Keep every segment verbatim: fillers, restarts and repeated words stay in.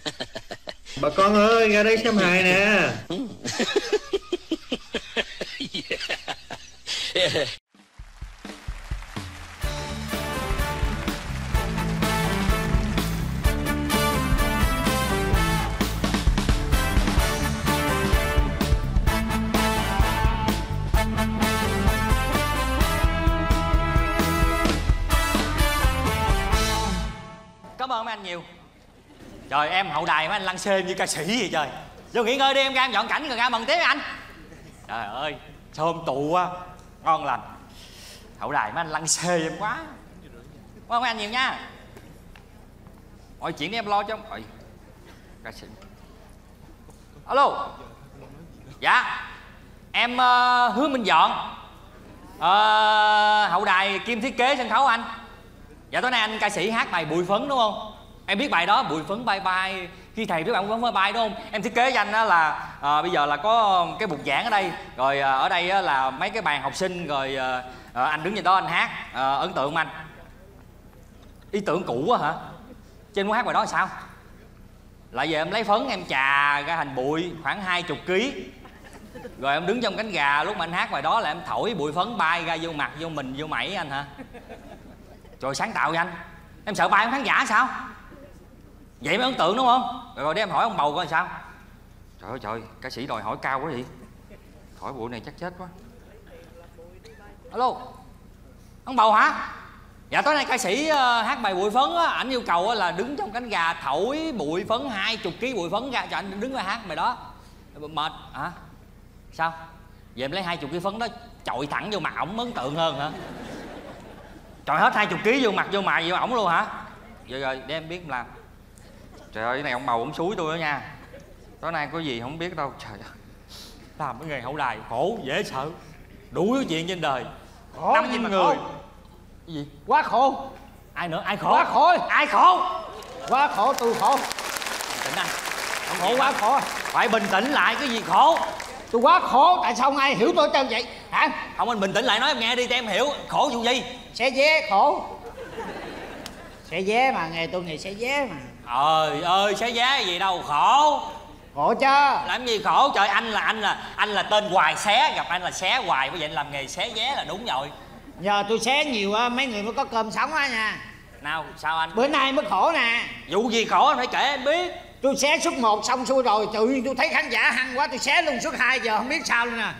Bà con ơi, ra đây xem hài nè. Cảm ơn mấy anh nhiều. Trời, em hậu đài mấy anh lăn xê như ca sĩ vậy trời. Vô nghỉ ngơi đi, em ra em dọn cảnh rồi ra mừng tiếp anh. Trời ơi, thơm tụ quá, ngon lành. Hậu đài mấy anh lăn xê em quá. Cảm ơn mấy anh nhiều nha. Mọi chuyện đi em lo cho. Ôi, ca sĩ. Alo. Dạ, em uh, Hứa Minh Dọn, uh, hậu đài kiêm thiết kế sân khấu anh. Dạ tối nay anh ca sĩ hát bài Bụi Phấn đúng không? Em biết bài đó, Bụi Phấn bay bay. Khi thầy biết bạn Bụi Phấn bay bay đúng không? Em thiết kế cho anh đó là à, bây giờ là có cái bục giảng ở đây. Rồi à, ở đây là mấy cái bàn học sinh. Rồi à, à, anh đứng trên đó anh hát. à, Ấn tượng anh. Ý tưởng cũ quá hả? Chứ anh muốn hát bài đó là sao? Lại về em lấy phấn em chà ra thành bụi khoảng hai chục ký. Rồi em đứng trong cánh gà lúc mà anh hát bài đó là em thổi bụi phấn bay ra vô mặt, vô mình, vô mẩy anh hả? Trời, sáng tạo vậy anh. Em sợ bay không khán giả sao? Vậy mới ấn tượng đúng không? Rồi, rồi để em hỏi ông bầu coi sao. Trời ơi trời, ca sĩ đòi hỏi cao quá vậy. Thổi bụi này chắc chết quá. Alo, ông bầu hả? Dạ tối nay ca sĩ uh, hát bài Bụi Phấn á. Ảnh yêu cầu uh, là đứng trong cánh gà thổi bụi phấn, hai chục ký bụi phấn ra cho anh đứng ra hát bài đó. Mệt hả? Sao? Vậy em lấy hai chục ký phấn đó chọi thẳng vô mặt ổng ấn tượng hơn hả? Trời, hết hai chục ký vô mặt vô mày vô ổng luôn hả? Rồi rồi để em biết em làm. Trời ơi, cái này ông bầu ông xúi tôi đó nha. Tối nay có gì không biết đâu. Trời ơi, làm cái nghề hậu đài khổ dễ sợ. Đủ cái chuyện trên đời. Khổ gì mà người. khổ? Cái gì? Quá khổ. Ai nữa? Ai khổ? Quá khổ. Ai khổ? Quá khổ, tôi khổ. Bình tĩnh anh. Không khổ, quá khổ. Phải bình tĩnh lại, cái gì khổ? Tôi quá khổ, tại sao không ai hiểu tôi trơn vậy hả? Không, anh bình tĩnh lại nói em nghe đi cho em hiểu. Khổ vụ gì? Xé vé khổ. Xé vé mà, nghề tôi nghề xé vé mà. Trời ơi, xé vé gì đâu khổ. Khổ chứ. Làm gì khổ? Trời, anh là anh là anh là tên Hoài Xé, gặp anh là xé hoài, bởi vậy anh làm nghề xé vé là đúng rồi. Giờ tôi xé nhiều á, mấy người mới có cơm sống á nha. Nào, sao anh? Bữa nay mới khổ nè. Vụ gì khổ anh phải kể em biết. Tôi xé suất một xong xuôi rồi, tự nhiên tôi thấy khán giả hăng quá, tôi xé luôn suất hai, giờ không biết sao luôn nè.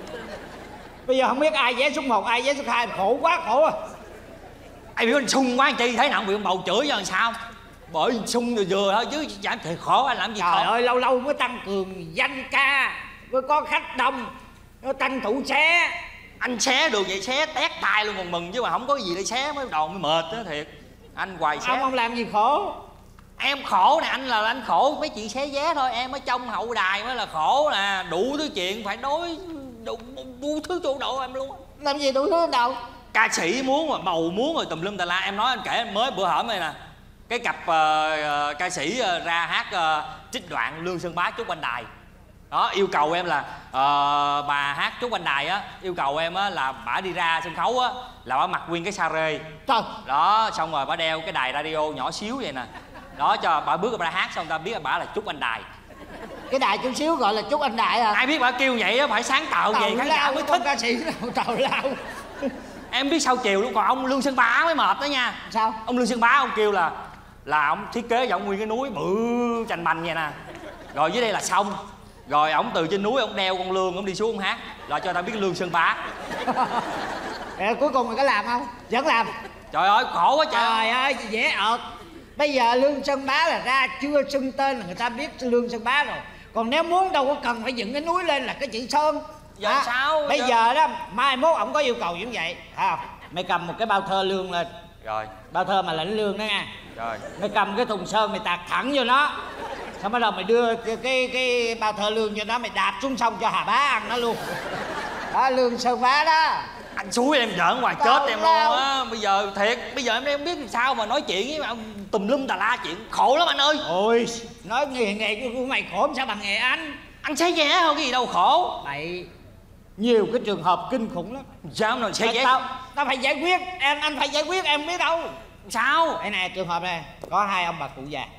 Bây giờ không biết ai vé suất một, ai vé suất hai, khổ quá khổ à. Ai biểu anh sung quá anh chi, thế nào cũng bị ông bầu chửi cho làm sao? Bởi sung vừa vừa thôi chứ giảm thì khổ, anh làm gì trời khổ? ơi, lâu lâu mới tăng cường danh ca, mới có khách đông, nó tranh thủ xé. Anh xé được vậy xé tét tay luôn còn mừng, chứ mà không có gì để xé mới đầu mới mệt đó thiệt. Anh Hoài Xé. Ông ông làm gì khổ? Em khổ nè, anh là anh khổ mấy chuyện xé vé thôi, em ở trong hậu đài mới là khổ nè. Đủ thứ chuyện phải đối đủ, đủ thứ chỗ độ em luôn. Làm gì đủ thứ đâu? Ca sĩ muốn mà bầu muốn rồi tùm lum tà la. Em nói anh kể em mới bữa hổm này nè. Cái cặp uh, uh, ca sĩ uh, ra hát uh, trích đoạn Lương Sơn Bá Chúc Anh Đài. Đó, yêu cầu em là uh, bà hát Chúc Anh Đài á, yêu cầu em á là bả đi ra sân khấu á là bả mặc nguyên cái sa rê. Trời. Đó, xong rồi bả đeo cái đài radio nhỏ xíu vậy nè. Đó, cho bả bước ra hát xong ta biết là bả là Chúc Anh Đài. Cái đài chút xíu gọi là Chúc Anh Đài hả? Ai biết bả kêu vậy á, phải sáng tạo vậy khán giả mới thích. Ca sĩ nào tào lao. Em biết sao chiều luôn, còn ông Lương Sơn Bá mới mệt đó nha. Sao? Ông Lương Sơn Bá ông kêu là là ông thiết kế cho ông nguyên cái núi bự chành bành vậy nè. Rồi dưới đây là sông. Rồi ổng từ trên núi ổng đeo con lương ổng đi xuống ổng hát, là cho ta biết Lương Sơn Bá. Rồi cuối cùng mày có làm không? Vẫn làm. Trời ơi khổ quá trời. Trời ơi dễ ợt. Bây giờ Lương Sơn Bá là ra chưa xưng tên là người ta biết Lương Sơn Bá rồi. Còn nếu muốn đâu có cần phải dựng cái núi lên là cái chữ Sơn. Giờ à, sao? Bây giờ... giờ đó mai mốt ổng có yêu cầu như vậy. À, mày cầm một cái bao thơ lương lên. Rồi. Bao thơ mà lãnh lương đó nha. Rồi. Mày cầm cái thùng sơn mày tạt thẳng vô nó. Xong bắt đầu mày đưa cái cái, cái bao thơ lương cho nó, mày đạp xuống sông cho Hà Bá ăn nó luôn. Đó, Lương Sơn Bá đó. Anh xúi em giỡn hoài chết em luôn á. Bây giờ thiệt, bây giờ em em biết sao mà nói chuyện với ông tùm lum tà la chuyện khổ lắm anh ơi. Ôi, nói nghề nghề của mày khổ sao bằng nghề anh. Anh xé vé thôi cái gì đâu khổ. Bậy, nhiều cái trường hợp kinh khủng lắm. Sao nào xé vé? Tao, tao phải giải quyết, em anh phải giải quyết, em biết đâu. Sao? Đây nè, trường hợp này có hai ông bà cụ già.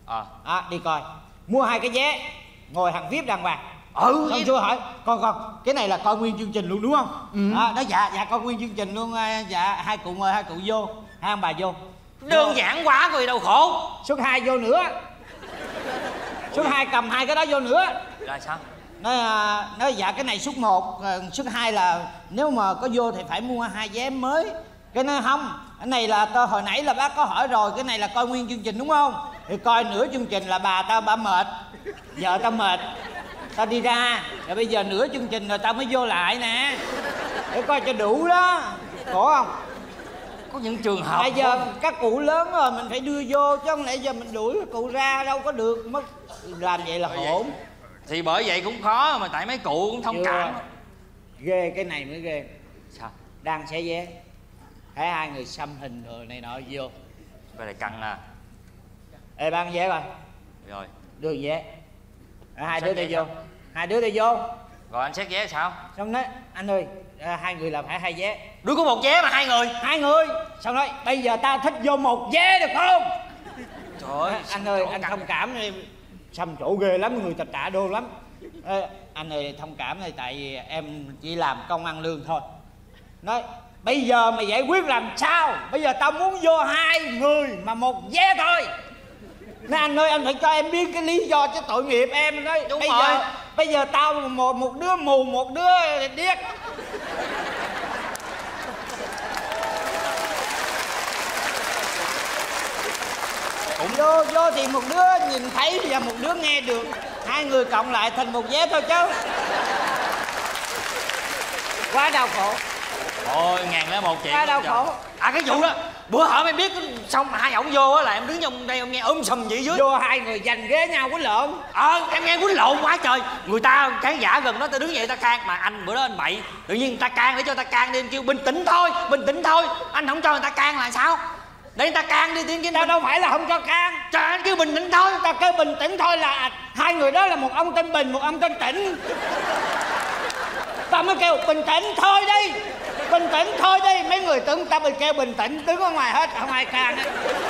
Ờ à, đi coi. Mua hai cái vé, ngồi hàng vê i pê đàng hoàng. Ừ. Xong chưa hỏi con con cái này là coi nguyên chương trình luôn đúng không? Ừ. À, nó dạ dạ coi nguyên chương trình luôn. Dạ hai cụ mời hai cụ vô, hai ông bà vô. Đơn vô. giản quá rồi đâu khổ. Suất hai vô nữa. Suất hai cầm hai cái đó vô nữa. Là sao? Nó nó dạ cái này suất một, suất hai là nếu mà có vô thì phải mua hai vé mới. Cái nói không, cái này là tao hồi nãy là bác có hỏi rồi, cái này là coi nguyên chương trình đúng không? Thì coi nửa chương trình là bà tao bà mệt, vợ tao mệt, tao đi ra, rồi bây giờ nửa chương trình rồi tao mới vô lại nè, để coi cho đủ đó, khổ không? Có những trường hợp bây giờ các cụ lớn rồi mình phải đưa vô, chứ không lẽ giờ mình đuổi các cụ ra đâu có được, mất làm vậy là hỗn. Thì bởi vậy cũng khó mà tại mấy cụ cũng thông cảm. Ghê, cái này mới ghê. Sao? Đang xé vé, thấy hai người xăm hình rồi này nọ vô. Cái này căng nè. Ê bán vé coi. Rồi. Đưa vé. À, hai đứa đi vô. Hai đứa đi vô. Rồi anh xét vé sao? Xong nói anh ơi, à, hai người là phải hai vé. Đứa có một vé mà hai người. Hai người. Xong nói bây giờ tao thích vô một vé được không? Trời ơi. À, anh ơi anh thông cảm đi. Xăm chỗ ghê lắm, người ta trả đô lắm. Ê, anh ơi thông cảm này tại vì em chỉ làm công ăn lương thôi. Nói bây giờ mày giải quyết làm sao? Bây giờ tao muốn vô hai người mà một vé thôi. Nói anh ơi anh phải cho em biết cái lý do chứ tội nghiệp em. Nói đúng bây rồi. giờ bây giờ tao một một đứa mù một đứa điếc. Cũng vô vô thì một đứa nhìn thấy và một đứa nghe được, hai người cộng lại thành một vé thôi chứ. Quá đau khổ. Ôi ngàn lẻ một chuyện. Quá đau khổ. À cái vụ đó bữa hổm em biết xong hai ổng vô á là em đứng trong đây em nghe um sùm vậy dưới. Vô hai người giành ghế nhau quýnh lộn. Ờ em nghe quýnh lộn quá trời. Người ta khán giả gần đó ta đứng dậy ta can mà anh bữa đó anh bậy. Tự nhiên người ta can để cho ta can đi, kêu bình tĩnh thôi, bình tĩnh thôi. Anh không cho người ta can là sao? Để người ta can đi tiếng chứ. Tao đâu phải là không cho can. Trời anh kêu bình tĩnh thôi. Tao kêu bình tĩnh thôi là hai người đó là một ông tên Bình, một ông tên Tĩnh. Tao mới kêu bình tĩnh thôi đi. Bình tĩnh thôi đi. Mấy người tưởng tao bị kêu bình tĩnh đứng ở ngoài hết, không ai can.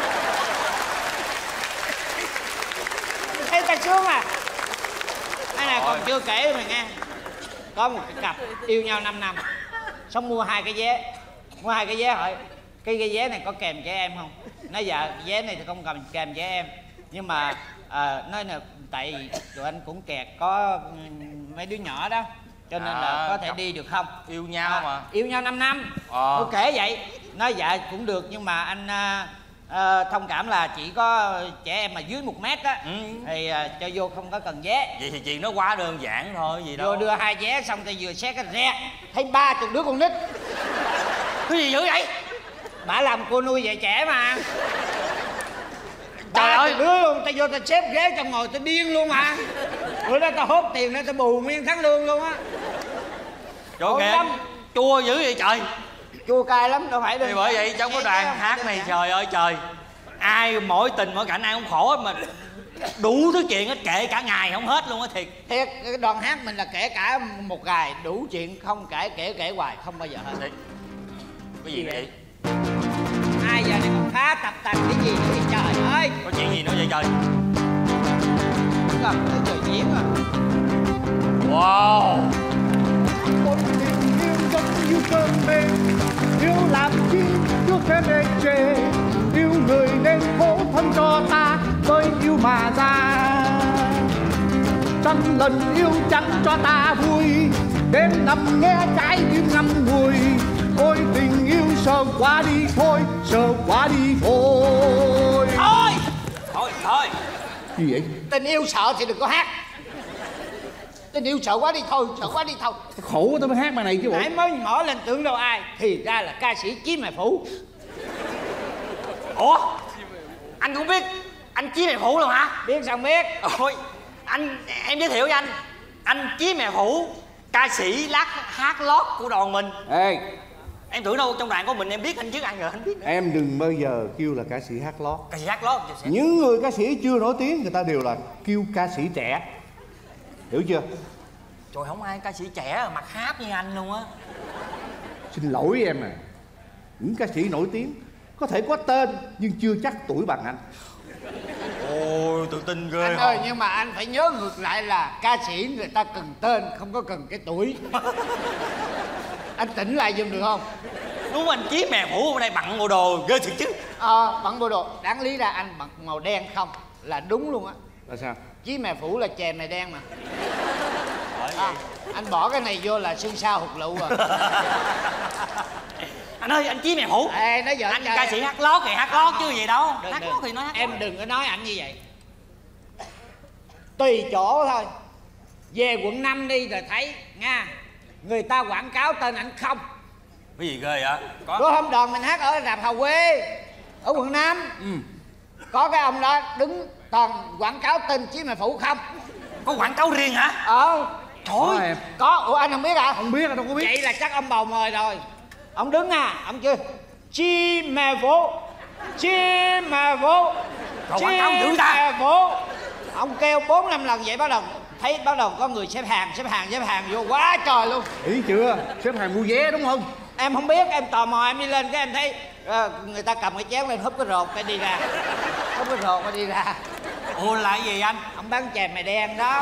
Ê ta sướng à. Cái này còn chưa kể mày nghe. Có một cái cặp yêu nhau năm năm, xong mua hai cái vé. Mua hai cái vé hỏi cái cái vé này có kèm trẻ em không? Nói dạ vé này thì không cần kèm trẻ em. Nhưng mà à, nói là tại tụi anh cũng kẹt có mấy đứa nhỏ đó, cho nên à, là có thể đi được không? Yêu nhau à, mà yêu nhau năm năm. Ờ. Ok vậy. Nói dạ cũng được nhưng mà anh à, à, thông cảm là chỉ có trẻ em mà dưới một mét á. Ừ. Thì à, cho vô không có cần vé. Vậy thì chuyện nó quá đơn giản thôi gì đâu. Vô đưa hai vé xong thì vừa xét cái rẹ thấy ba chục đứa con nít. Cái gì dữ vậy? Bà làm cô nuôi dạy trẻ mà. Trời ơi đứa luôn, tao vô tao xếp ghế cho ngồi tao điên luôn mà. Bữa đó tao hốt tiền đó tao bù nguyên tháng lương luôn á. Trời ơi chua dữ vậy trời. Chua cay lắm đâu phải đâu. Thì bởi vậy trong cái đoàn hát này trời ơi trời, ai mỗi tình mỗi cảnh ai cũng khổ hết mà đủ thứ chuyện hết, kể cả ngày không hết luôn á. Thiệt thiệt cái đoàn hát mình là kể cả một ngày đủ chuyện không kể kể kể hoài không bao giờ hết. Thiệt. Cái gì vậy? Hai giờ này còn phá tập tành cái gì nữa vậy trời ơi. Có chuyện gì nữa vậy trời? Gần tới giờ diễn rồi. Wow. Một tình yêu giống như cơn mê, yêu làm chi yêu thêm ê chê, yêu người nên khổ thân cho ta với yêu mà ra. Trăm lần yêu chẳng cho ta vui, đêm nằm nghe trái tim ngâm ngùi. Ôi tình yêu sợ quá đi thôi, sợ quá đi thôi. Thôi Thôi thôi. Gì vậy? Tình yêu sợ thì đừng có hát. Tình yêu sợ quá đi thôi, sợ quá đi thôi. Khổ tao mới hát bài này chứ bộ. Nãy mới mở lên tưởng đâu ai, thì ra là ca sĩ Chí Mẹ Phủ. Ủa anh cũng biết anh Chí Mẹ Phủ luôn hả? Biết sao biết. Ôi anh em giới thiệu với anh, anh Chí Mẹ Phủ, ca sĩ lát hát lót của đoàn mình. Ê, em tưởng đâu trong đoàn của mình em biết anh chứ ai ngờ anh biết nữa. em đừng bao giờ kêu là ca sĩ hát lót. Ca sĩ hát lót sẽ... Những người ca sĩ chưa nổi tiếng người ta đều là kêu ca sĩ trẻ, hiểu chưa? Trời không ai ca sĩ trẻ mặt hát như anh luôn á. Xin lỗi em à, những ca sĩ nổi tiếng có thể có tên nhưng chưa chắc tuổi bằng anh. Ôi ơi tự tin ghê. Anh ơi, nhưng mà anh phải nhớ ngược lại là ca sĩ người ta cần tên, không có cần cái tuổi. Anh tỉnh lại giùm được không? Đúng, anh Chí Mè Phủ ở đây bận bộ đồ ghê thiệt chứ. Ờ, à, bận bộ đồ. Đáng lý ra anh bận màu đen không là đúng luôn á. Là sao? Chí Mè Phủ là chè mè đen mà. À, anh bỏ cái này vô là xương sao hụt lựu rồi. Anh ơi, anh Chí Mè Phủ. Ê, nói giỡn anh chơi. ca sĩ hát lót thì hát lót chứ gì đâu. Đừng, Hát đừng. lót thì nói hát Em lót. đừng có nói anh như vậy. Tùy chỗ thôi. Về quận năm đi rồi thấy nha, người ta quảng cáo tên ảnh không. Cái gì ghê vậy? Có. Bữa hôm đoàn mình hát ở rạp Hào Quê ở quận năm, Ừ. có cái ông đó đứng toàn quảng cáo tên Chí Mè Phủ không. Có quảng cáo riêng hả? Ờ. Có em. Có. Ủa anh không biết hả? Không biết, đâu có biết. Vậy là chắc ông bầu mời rồi. Ông đứng à, ông chưa Chí Mè Phủ, Chí Mè Phủ, Còn Chí quảng cáo dữ ta. Mè Phủ. Ông kêu bốn năm lần vậy, bắt đầu thấy bắt đầu có người xếp hàng xếp hàng xếp hàng vô quá trời luôn. Ý chưa? Xếp hàng mua vé đúng không? Em không biết, em tò mò em đi lên cái em thấy à, người ta cầm cái chén lên húp cái rột cái đi ra, húp cái rột cái đi ra. Ủa là cái gì anh? Ông bán chè mè đen đó.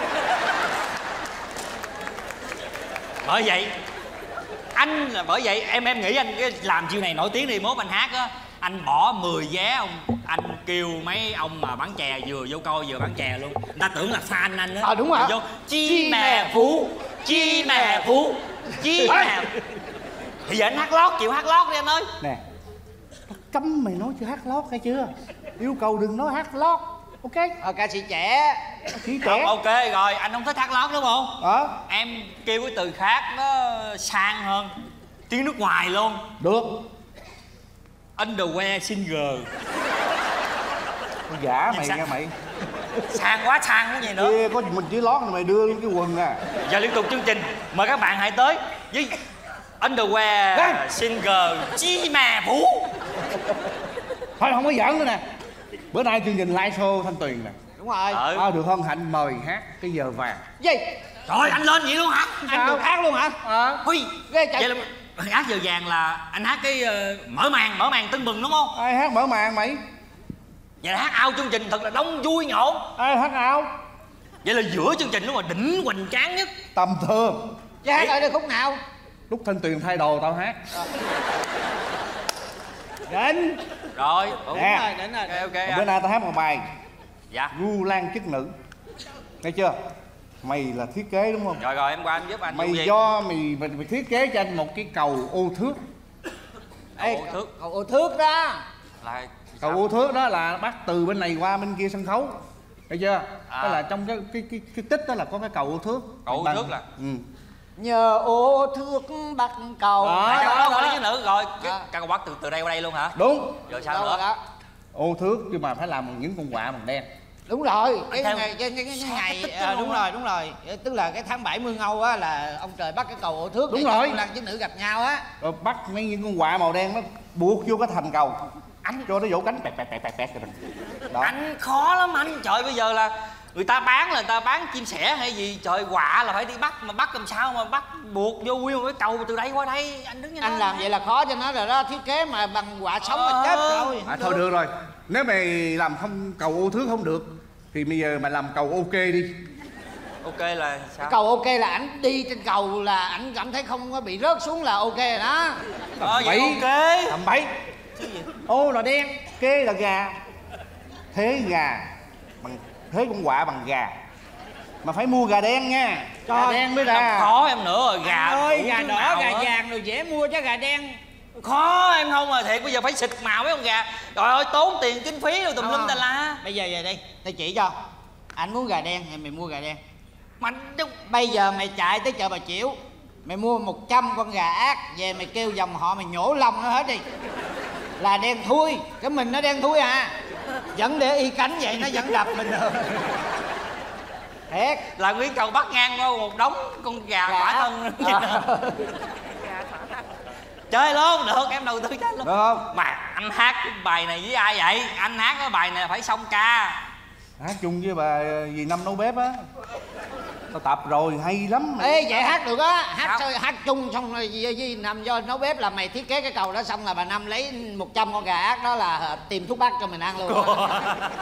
Bởi vậy anh là bởi vậy em em nghĩ anh cái làm chiêu này nổi tiếng đi, mốt anh hát á anh bỏ mười vé ông, anh kêu mấy ông mà bán chè vừa vô coi vừa bán chè luôn, người ta tưởng là fan anh á. Ờ đúng rồi. Vô Chí Mè Phủ, Chí Mè Phủ, Chí Mè. Thì giờ anh hát lót, chịu hát lót đi anh ơi. Nè, tao cấm mày nói chưa hát lót hay chưa? Yêu cầu đừng nói hát lót, ok? Ờ, ca sĩ trẻ. Chỉ Không, trẻ. ok rồi, anh không thích hát lót đúng không? Ờ, Em kêu cái từ khác nó sang hơn, tiếng nước ngoài luôn. được. Underwear singer. Con giả mày sao? nghe mày. Sang quá sang cái gì nữa. Kia có mình chỉ lót mày đưa cái quần à. Giờ liên tục chương trình mời các bạn hãy tới với Underwear Đây. singer Chí Mè Phủ. Thôi không có giỡn nữa nè. Bữa nay chương trình live show Thanh Tuyền nè. Đúng rồi. Ừ. À, được không Hạnh mời hát cái giờ vàng. Gì? Rồi anh lên vậy luôn hả? Anh được hát luôn hả? Ờ. Ui, Ghê trời. vậy là hát giờ vàng là anh hát cái uh, mở màn mở màn tưng bừng đúng không? Ai hát mở màn mày? Vậy là hát ao chương trình thật là đông vui nhộn. Ai hát ảo? Vậy là giữa chương trình lúc mà đỉnh hoành tráng nhất. Tầm thường. Chứ hát ở đây khúc nào? Lúc Thanh Tuyền thay đồ tao hát. Đến. Rồi, đúng Nè. rồi, đến rồi. Ok, ok. Bữa nay tao hát một bài Dạ. Gu Lan chức nữ. Nghe chưa? Mày là thiết kế đúng không? Rồi rồi em qua em giúp anh. Mày vụ gì? do mày, mày mày thiết kế cho anh một cái cầu ô thước. Ê, ô thước Cầu ô thước đó. là Cầu ô thước đó là bắt từ bên này qua bên kia sân khấu. Thấy chưa? À. Đó là trong cái cái cái, cái tích đó là có cái cầu ô thước. Cầu ô Bằng- thước là? Ừ. Nhờ ô thước bắt cầu. Đó. À, trong đó đó. quản lý chứ nữ rồi cái À. cầu bắt từ từ đây qua đây luôn hả? Đúng. Rồi sao Đâu nữa? rồi đó. Ô thước nhưng mà phải làm bằng những con quạ bằng đen. Đúng rồi, cái Theo- ngày cái, cái, cái, Sao ngày cái tích à, đó đúng luôn á? rồi, đúng rồi. Tức là cái tháng bảy mươi Ngâu á là ông trời bắt cái cầu ô thước Đúng để cho rồi. con Lan chức nữ gặp nhau á. Rồi bắt mấy những con quạ màu đen nó buộc vô cái thành cầu. Anh cho nó vỗ cánh bẹt bẹt bẹt bẹt bẹt rồi. Đó. Anh khó lắm anh. Trời bây giờ là người ta bán là người ta bán chim sẻ hay gì, trời quạ là phải đi bắt, mà bắt làm sao mà bắt buộc vô nguyên một cái cầu từ đây qua đây, anh đứng như Anh làm vậy là khó cho nó rồi đó, thiết kế mà bằng quả sống mà chết Ờ. rồi. À, thôi được rồi. Nếu mày làm không cầu ô thước không được thì bây giờ mày làm cầu ok đi. Ok là sao? Cầu ok là ảnh đi trên cầu là ảnh cảm thấy không có bị rớt xuống là ok rồi đó. Ờ vậy Bậy. ok. Tầm bậy. Ô là đen, kê là gà. Thế gà bằng thế con quạ bằng gà. Mà phải mua gà đen nha. Gà đen mới Làm ra. khó em nữa rồi gà. Anh ơi, đủ gà thứ đỏ, màu gà hết. vàng rồi dễ mua chứ gà đen. Khó em không mà thiệt bây giờ phải xịt màu mấy con gà. Trời ơi tốn tiền kinh phí rồi tùm Không, lum không. tà la. Bây giờ về đây, tao chỉ cho. Anh muốn gà đen thì mày mua gà đen. Mà đâu- Bây giờ mày chạy tới chợ Bà Chiểu, mày mua một trăm con gà ác, về mày kêu dòng họ mày nhổ lông nó hết đi. Là đen thui, cái mình nó đen thui à. Vẫn để y cánh vậy nó vẫn đập mình được. Thiệt. là nguyên cầu bắt ngang qua một đống con gà Gà. quả thân. Ờ. Chơi luôn được, em đầu tư chơi luôn. Được không? Mà anh hát cái bài này với ai vậy? Anh hát cái bài này phải xong ca. Hát chung với bà dì Năm nấu bếp á. Tao tập rồi hay lắm. Ê vậy hát được á, hát Sao? sao, hát chung xong rồi với, với nằm do nấu bếp là mày thiết kế cái cầu đó xong là bà Năm lấy một trăm con gà ác đó là tìm thuốc bắc cho mình ăn luôn á.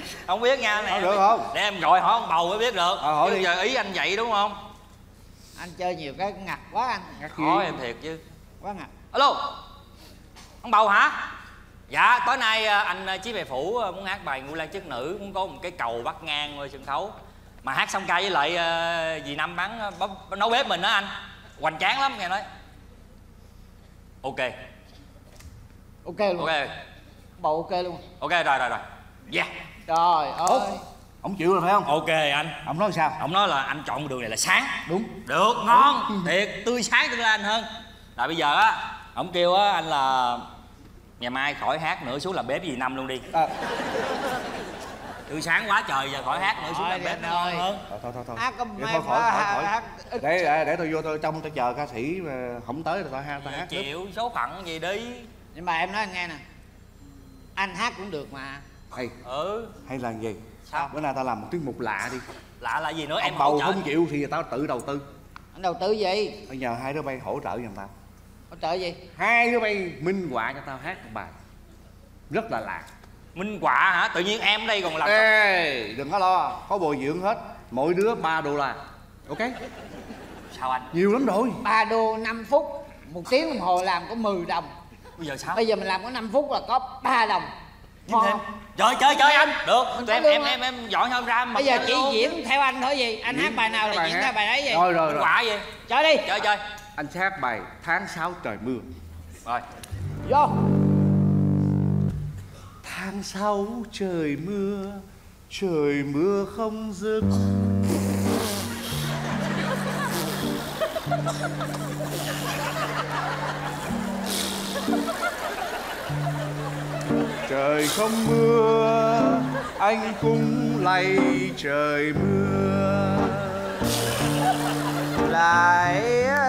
Không biết nha nè. Được không? Để em gọi hỏi ông bầu mới biết được. Ờ, hỏi chứ đi. giờ ý anh vậy đúng không? Anh chơi nhiều cái ngặt quá anh. Ngặt gì? Hỏi em thiệt chứ. Quá ngặt. Alo, ông bầu hả? Dạ, tối nay anh Chí Bè Phủ muốn hát bài Ngũ Lang Chức Nữ, muốn có một cái cầu bắt ngang ngoài sân khấu. Mà hát xong ca với lại uh, dì Năm bán uh, nấu bếp mình đó anh. Hoành tráng lắm nghe nói. Ok. Ok luôn. Ok. Bầu ok luôn. Ok rồi rồi rồi. Dạ. Yeah. Trời ơi. Ông chịu rồi phải không? Ok anh. Ông nói sao? Ông nói là anh chọn đường này là sáng. Đúng. Được, ngon. Thiệt, tươi sáng tương lai anh hơn. Rồi bây giờ á, ông kêu á anh là ngày mai khỏi hát nữa, xuống làm bếp với dì Năm luôn đi. À. Tươi sáng quá trời, giờ khỏi hát nữa, xuống làm bếp nó ngon hơn. Thôi thôi thôi thôi. Hát có Vậy may thôi khỏi quá, khỏi hát- khỏi. hát ít. Để để để tôi vô tôi trong tôi chờ ca sĩ mà không tới rồi tôi hát tôi hát. tiếp. Chịu số phận gì đi. Nhưng mà em nói anh nghe nè, anh hát cũng được mà. Hay Ừ. hay là gì? Sao? Bữa nay tao làm một tiết mục lạ đi. Lạ là gì nữa Em em bầu hỗ trợ. không chịu thì tao tự đầu tư. Anh đầu tư gì? Bây giờ hai đứa bay hỗ trợ giùm tao. Hỗ trợ gì? Hai đứa bay minh họa cho tao hát một bài rất là lạ. Minh họa hả? Tự nhiên em đây còn làm sao? Ê, đừng có lo, có bồi dưỡng hết. Mỗi đứa ba đô la. Ok? Sao anh? Nhiều lắm rồi. Ba đô năm phút, một tiếng đồng hồ làm có mười đồng. Bây giờ sao? Bây giờ mình làm có năm phút là có ba đồng. Ngon không? Chơi chơi chơi anh. Được, Mình tụi em có em lương em em dọn cho em ra mà. Bây giờ chỉ diễn theo anh thôi gì? Anh Diễn hát bài nào là bài diễn hát. theo bài đấy gì? Rồi rồi Minh rồi. họa gì? Chơi đi. Chơi chơi. Anh sẽ hát bài Tháng sáu trời mưa. Rồi. Vô. Tháng sáu trời mưa, trời mưa không dứt. Trời không mưa, anh cũng lay trời mưa. Lại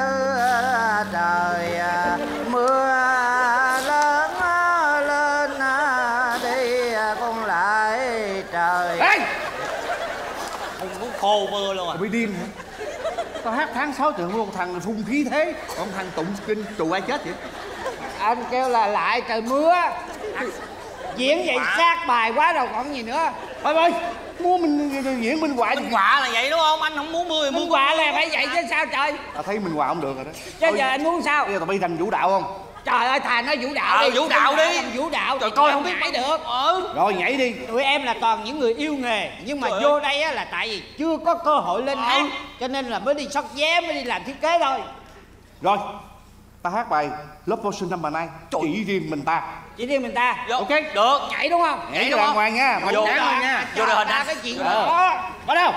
trời mưa lớn lên đi con lại trời. Ê! Không muốn khô mưa luôn à. Mày bị điên hả? Tao hát tháng sáu trời mưa, con thằng phun khí thế. Còn thằng tụng kinh trù ai chết vậy? Anh kêu là lại trời mưa. Diễn vậy sát bài quá đâu còn gì nữa. Thôi ơi, mua mình diễn minh họa. Minh họa là vậy đúng không? Anh không muốn mưa thì Minh muốn họa là phải vậy chứ sao trời. Tao thấy minh họa không được rồi đó. Chứ Thôi, giờ anh muốn sao? bây giờ tao bay thành vũ đạo không? Trời ơi thà nói vũ đạo Ờ, đi. vũ đạo đi. Làm vũ đạo Trời thì coi em không biết nhảy được. Ừ. Rồi nhảy đi. Tụi em là toàn những người yêu nghề. Nhưng mà Trời vô ơi. đây á là tại vì chưa có cơ hội lên Ờ. hát. Cho nên là mới đi sót vé, mới đi làm thiết kế thôi. Rồi, tao hát bài Love Potion number nine. Chỉ riêng mình ta. Chỉ riêng mình ta. Vô. Ok. Được. Nhảy đúng không? Nhảy đúng cho đàng không? hoàng nha. Mạnh Vô. dạn lên nha. Vô đội hình ta anh. cái chuyện Ờ. đó. Bắt đầu.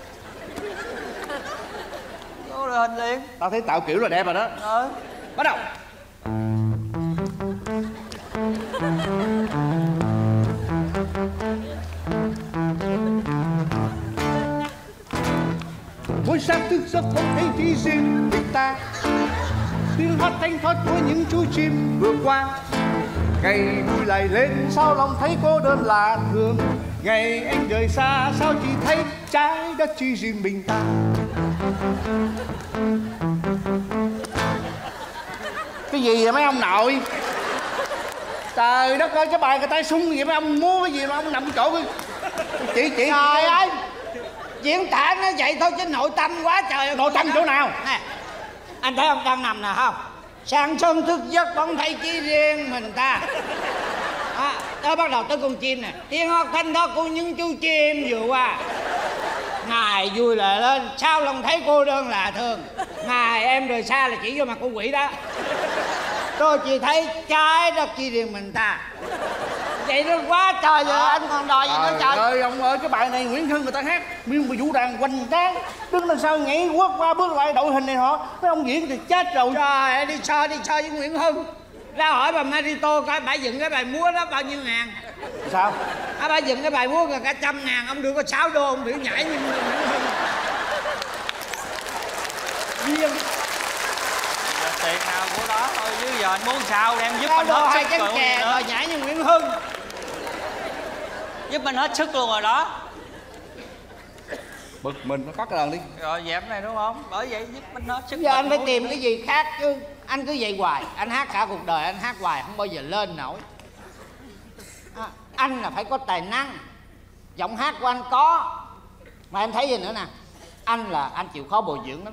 Vô đội hình liền. Tao thấy tạo kiểu là đẹp rồi đó. Ừ. Bắt đầu. Mỗi sáng thức giấc không thấy chỉ riêng mình ta. Tiếng hát thanh thoát của những chú chim vừa qua. Ngày vui lại lên sao lòng thấy cô đơn lạ thường. Ngày anh rời xa sao chỉ thấy trái đất chỉ riêng mình ta. Cái gì vậy mấy ông nội? Trời đất ơi, cái bài người ta sung gì mấy ông múa cái gì mà ông nằm chỗ cái chỉ chỉ Trời ơi, diễn tả nó vậy thôi chứ nội tâm quá trời ơi. Nội tâm chỗ nào? Nè, anh thấy ông đang nằm nè không? Sáng sớm thức giấc vẫn thấy chỉ riêng mình ta. À, đó bắt đầu tới con chim nè. Tiếng hót thanh thoát của những chú chim vừa qua. Ngày vui lại lên, sao lòng thấy cô đơn lạ thường. Ngày em rời xa là chỉ vô mặt con quỷ đó. Tôi chỉ thấy trái đất chỉ riêng mình ta. Vậy nó quá trời rồi, anh còn đòi gì nữa Trời trời. ơi ông ơi, cái bài này Nguyễn Hưng người ta hát nguyên một vũ đàn hoành tráng, đứng đằng sau nhảy quất qua bước lại đội hình này họ, mấy ông diễn thì chết rồi. Trời ơi, đi so đi so với Nguyễn Hưng. Ra hỏi bà Marito coi bà dựng cái bài múa đó bao nhiêu ngàn. Sao? À, bà dựng cái bài múa gần cả trăm ngàn, ông đưa có sáu đô, ông biểu nhảy như Nguyễn Hưng. Duyên. Tiền nào của đó thôi chứ giờ anh muốn sao đem giúp Sáu anh đô hết hai sức chén rồi chè nữa. rồi nhảy như Nguyễn Hưng. Giúp anh hết sức luôn rồi đó. Bực mình nó cắt cái đàn đi. Rồi dẹp này đúng không? Bởi vậy giúp anh hết sức. Giờ anh phải mình tìm muốn- cái gì khác chứ. Anh cứ vậy hoài, anh hát cả cuộc đời anh hát hoài không bao giờ lên nổi. À, anh là phải có tài năng. giọng hát của anh có. Mà em thấy gì nữa nè, anh là anh chịu khó bồi dưỡng lắm.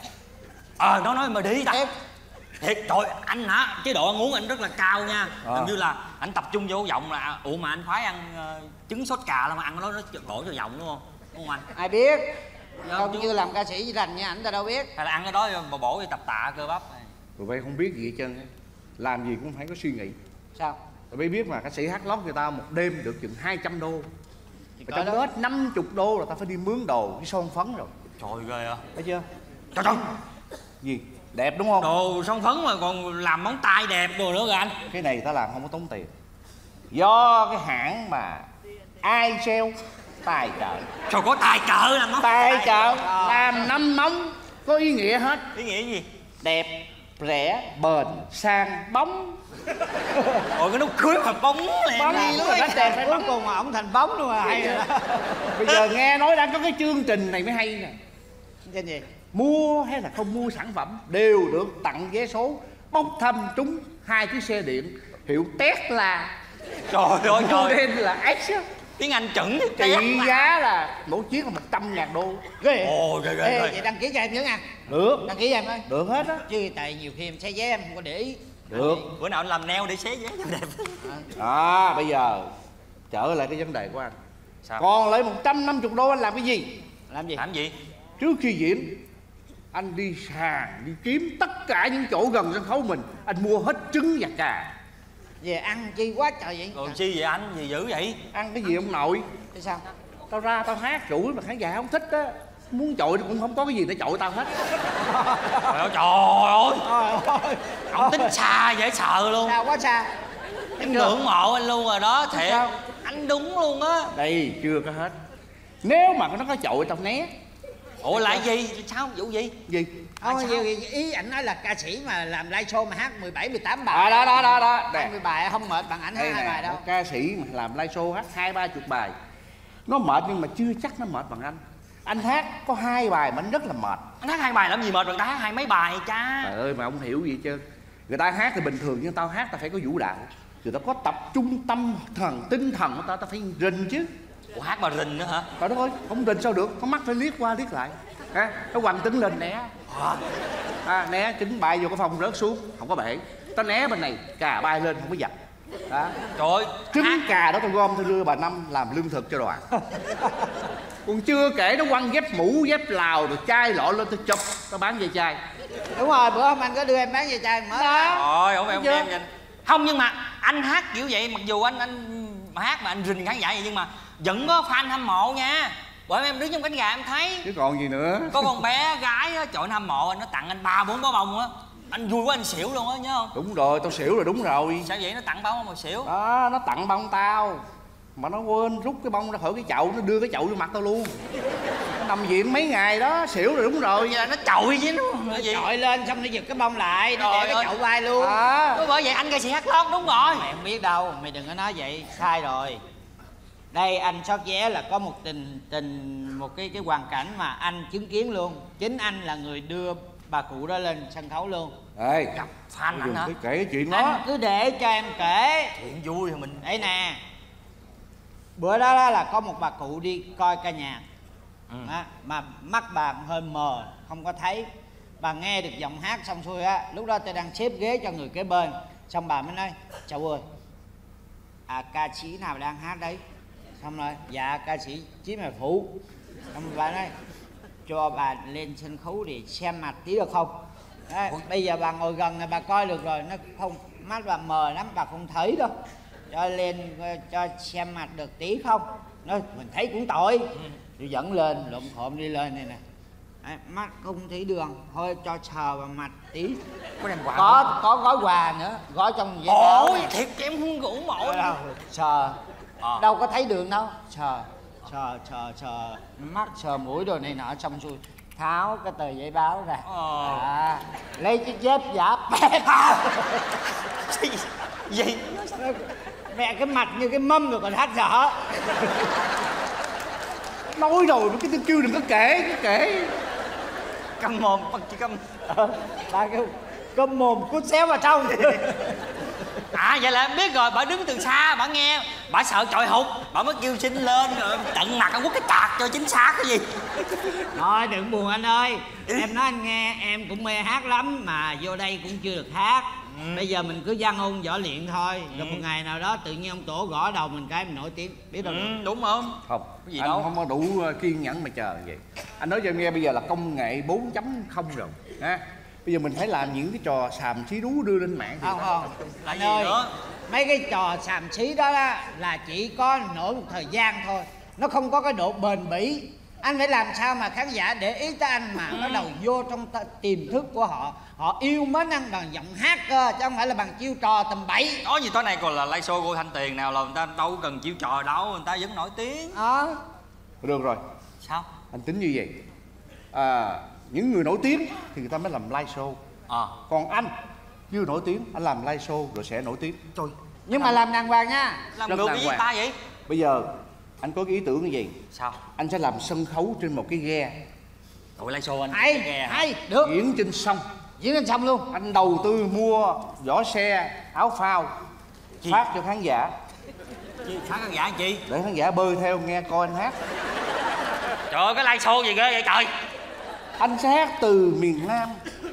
Ờ nó nói mà đi ta. Em Thiệt trời anh hả, chế độ ăn uống anh rất là cao nha. Ờ. Hình như là anh tập trung vô giọng là ủa mà anh khoái ăn uh, trứng sốt cà là mà ăn nó nó bổ cho giọng đúng không? Đúng không anh? ai biết, Dạ, không chứ- như làm ca sĩ với rành nha, ảnh ta đâu biết. Hay là ăn cái đó bổ bổ cho tập tạ cơ bắp này. Tụi bay không biết gì hết trơn á. Làm gì cũng phải có suy nghĩ. Sao? Tụi bay biết mà ca sĩ hát lót người ta một đêm được chừng hai trăm đô. Thì Và coi trong đó. đó năm mươi đô là ta phải đi mướn đồ với son phấn rồi. Trời ghê à. Thấy chưa? Trời trời. Gì? Đẹp đúng không? Đồ son phấn mà còn làm móng tay đẹp đồ nữa kìa anh. Cái này ta làm không có tốn tiền. Do cái hãng mà ai sale tài trợ. Trời có tài trợ làm móng Tài trợ Ờ. làm năm móng có ý nghĩa hết. Ý nghĩa gì? Đẹp, rẻ, bền, sang, bóng. Ôi cái nút cưới mà bóng liền. Bóng Làm gì lúc nữa mà mà đẹp Cuối cùng mà ổng thành bóng luôn rồi, hay rồi đó. Bây giờ nghe nói đang có cái chương trình này mới hay nè. Trên gì? Mua hay là không mua sản phẩm đều được tặng vé số bốc thăm trúng hai chiếc xe điện hiệu Tesla. Trời ơi trời. Model là X á. Tiếng Anh chuẩn Trị giá là mỗi chiếc là một trăm ngàn đô. Ghê. Ồ ghê ghê Ê, ghê. vậy đăng ký cho em nữa nha. Được, Đăng ký cho em ơi. được hết á. Chứ tại nhiều khi em xe vé em không có để ý. Được. Bữa nào anh làm neo để xé vé cho đẹp. À bây giờ trở lại cái vấn đề của anh. Sao? Còn lại một trăm năm mươi đô anh làm cái gì? Làm gì? Làm gì? Trước khi diễn anh đi sàn, đi kiếm tất cả những chỗ gần sân khấu mình. Anh mua hết trứng và cà. Về ăn chi quá trời vậy? Còn chi vậy anh? Gì dữ vậy? Ăn cái gì ông nội? Thế sao? Tao ra tao hát rủi mà khán giả không thích á. Muốn chội cũng không có cái gì để chội tao hết. Trời ơi trời ơi. Trời ơi. Ông tính xa dễ sợ luôn. Sao quá xa? Em ngưỡng mộ anh luôn rồi đó, thiệt. Sao? Anh đúng luôn á. Đây chưa có hết. Nếu mà nó có chội tao né. Ủa lại gì? Sao? Vụ gì? Gì? Thôi ý, ý ảnh nói là ca sĩ mà làm live show mà hát mười bảy, mười tám bài. À đó đó đó đó. hai mươi bài không mệt bằng ảnh hát Đây hai bài nè, đâu. một ca sĩ mà làm live show hát hai ba chục bài. Nó mệt nhưng mà chưa chắc nó mệt bằng anh. Anh hát có hai bài mà anh rất là mệt. Anh hát hai bài làm gì mệt, người ta hát hai mấy bài cha. Trời ơi mà ông hiểu gì chứ. Người ta hát thì bình thường nhưng tao hát tao phải có vũ đạo. Người ta có tập trung tâm thần, tinh thần của tao, tao phải rình chứ. Ủa hát bà rình nữa hả? Trời đất ơi, không rình sao được, có mắt phải liếc qua liếc lại. Ha, nó quăng tính lên né. À, À, né chính bay vô cái phòng rớt xuống, không có bể. Tao né bên này, cà bay lên không có giật. Đó. trời ơi. Trứng cà đó tao gom tao đưa bà Năm làm lương thực cho đoàn. Còn chưa kể nó quăng dép mũ, dép Lào rồi chai lọ lên tao chụp, tao bán về chai. Đúng rồi, bữa hôm anh có đưa em bán về chai mới. Rồi, không em Chưa? em nhìn. Không nhưng mà anh hát kiểu vậy, mặc dù anh anh hát mà anh rình khán giả vậy nhưng mà vẫn có fan hâm mộ nha. Bởi em đứng trong cánh gà em thấy Chứ còn gì nữa. có con bé gái á, trời anh hâm mộ anh, nó tặng anh ba bốn bó bông á. Anh vui quá anh xỉu luôn á, nhớ không? Đúng rồi, tao xỉu rồi, đúng rồi. Sao vậy, nó tặng bao mà xỉu? Đó, nó tặng bông tao. Mà nó quên rút cái bông ra khỏi cái chậu, nó đưa cái chậu vô mặt tao luôn. Nó nằm viện mấy ngày đó, xỉu rồi đúng rồi. Vậy là nó chội chứ nó Nó cái gì? chọi lên xong nó giật cái bông lại, nó Trời để cái ơi. chậu bay luôn. À, Đúng bởi vậy anh ca sĩ hát lót đúng rồi. Mày không biết đâu, mày đừng có nói vậy, sai rồi. Đây anh sót vé là có một tình tình một cái cái hoàn cảnh mà anh chứng kiến luôn. Chính anh là người đưa bà cụ đó lên sân khấu luôn. ê, Gặp fan anh hả? cái kể cái chuyện đó. Anh cứ để cho em kể. Chuyện vui thì mình. Đây nè, bữa đó, đó là có một bà cụ đi coi ca nhạc. Ừ. Đó, mà mắt bà hơi mờ, không có thấy. Bà nghe được giọng hát xong xuôi á, lúc đó tôi đang xếp ghế cho người kế bên. Xong bà mới nói, cháu ơi, à, ca sĩ nào đang hát đấy? Xong rồi, dạ ca sĩ Chí Mẹ Phụ. Xong rồi bà nói, cho bà lên sân khấu để xem mặt tí được không? Đấy, bây giờ bà ngồi gần này bà coi được rồi, nó không, mắt bà mờ lắm, bà không thấy đâu. Cho lên cho xem mặt được tí không? Nó mình thấy cũng tội. Tôi dẫn lên, lụm khộm đi lên này nè. Đấy, mắt không thấy đường, thôi cho sờ vào mặt tí. Có đem quà Có có gói quà nữa, gói trong giấy báo ôi nè. thiệt em không ủng hộ. Đâu, sờ À. đâu có thấy đường đâu, sờ sờ sờ sờ mắt sờ mũi đồ này nọ xong xuôi tháo cái tờ giấy báo ra. Ờ. À, lấy chiếc dép giả bẹp Gì? Gì? mẹ cái mặt như cái mâm rồi còn hát dở. Nói rồi, cái tôi kêu đừng có kể, cứ kể. Câm mồm, bắt chỉ câm. Ba kêu cơm mồm cút xéo vào trong. À vậy là em biết rồi, bà đứng từ xa bà nghe, bà sợ chọi hụt, bà mới kêu xin lên rồi tận mặt anh quất cái tạc cho chính xác cái gì. Thôi đừng buồn anh ơi. Em nói anh nghe, em cũng mê hát lắm mà vô đây cũng chưa được hát. Ừ. Bây giờ mình cứ văn ôn võ luyện thôi. Rồi ừ. một ngày nào đó tự nhiên ông tổ gõ đầu mình cái mình nổi tiếng, biết đâu. Ừ, đúng không? Không, cái gì anh đâu. không có đủ kiên nhẫn mà chờ vậy. Anh nói cho em nghe bây giờ là công nghệ bốn chấm không rồi ha. Bây giờ mình phải làm những cái trò xàm xí đú đưa lên mạng thì không không là anh gì ơi, nữa? mấy cái trò xàm xí đó, đó là chỉ có nổi một thời gian thôi, nó không có cái độ bền bỉ. Anh phải làm sao mà khán giả để ý tới anh mà nó đầu vô trong tiềm thức của họ, họ yêu mến anh bằng giọng hát cơ, chứ không phải là bằng chiêu trò tầm bậy. Nói gì tối nay còn là live show của Thanh Tiền nào là người ta đâu cần chiêu trò đâu, người ta vẫn nổi tiếng. Ờ à. Được rồi. Sao? Anh tính như vậy. À, những người nổi tiếng thì người ta mới làm live show. Ờ à. Còn anh chưa nổi tiếng, anh làm live show rồi sẽ nổi tiếng. Trời. Nhưng mà làm đàng hoàng nha. Làm ngược với ta vậy? Bây giờ anh có cái ý tưởng như gì? Sao? Anh sẽ làm sân khấu trên một cái ghe. Tụi live show anh hay ghe hay hả? Được. Diễn trên sông. Diễn trên sông luôn. Anh đầu tư mua vỏ xe, áo phao Chị? Phát cho khán giả. Chị? Phát khán giả chi? Để khán giả bơi theo nghe coi anh hát. Trời ơi, cái live show gì ghê vậy trời. Anh sẽ hát từ miền Nam,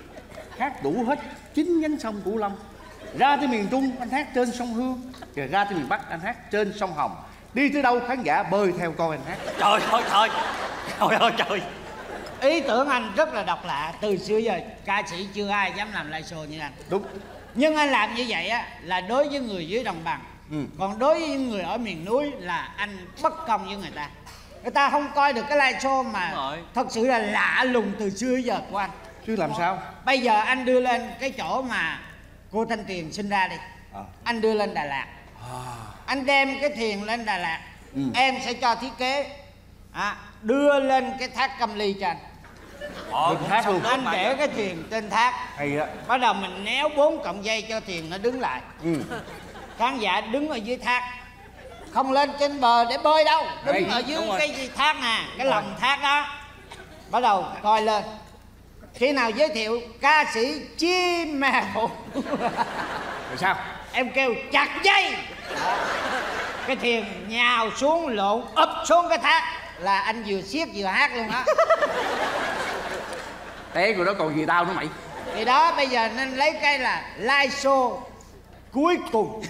hát đủ hết chín nhánh sông Cửu Long. Ra tới miền Trung anh hát trên sông Hương. Rồi ra tới miền Bắc anh hát trên sông Hồng. Đi tới đâu khán giả bơi theo coi anh hát. Trời ơi trời. Trời ơi trời. Ý tưởng anh rất là độc lạ. Từ xưa giờ ca sĩ chưa ai dám làm live show như anh. Đúng. Nhưng anh làm như vậy á là đối với người dưới đồng bằng. Ừ. Còn đối với những người ở miền núi là anh bất công với người ta. Người ta không coi được cái live show mà thật sự là lạ lùng từ xưa giờ của anh. Chứ làm sao? Bây giờ anh đưa lên cái chỗ mà cô Thanh Tiền sinh ra đi. À. Anh đưa lên Đà Lạt. À. Anh đem cái thuyền lên Đà Lạt. Ừ. Em sẽ cho thiết kế à, đưa lên cái thác Cam Ly cho anh. Ờ, thác luôn. Anh để cái thuyền trên thác. Hay á. Bắt đầu mình néo bốn cọng dây cho thuyền nó đứng lại. Ừ. Khán giả đứng ở dưới thác, không lên trên bờ để bơi đâu, đứng hay. Ở dưới cái gì thác nè, cái lòng thác đó. Bắt đầu coi lên. Khi nào giới thiệu ca sĩ Chim Mèo rồi sao? Em kêu chặt dây. Đó. Cái thuyền nhào xuống lộn úp xuống cái thác là anh vừa xiết vừa hát luôn đó. Thế rồi đó còn gì tao nữa mày? Thì đó bây giờ nên lấy cái là live show cuối cùng.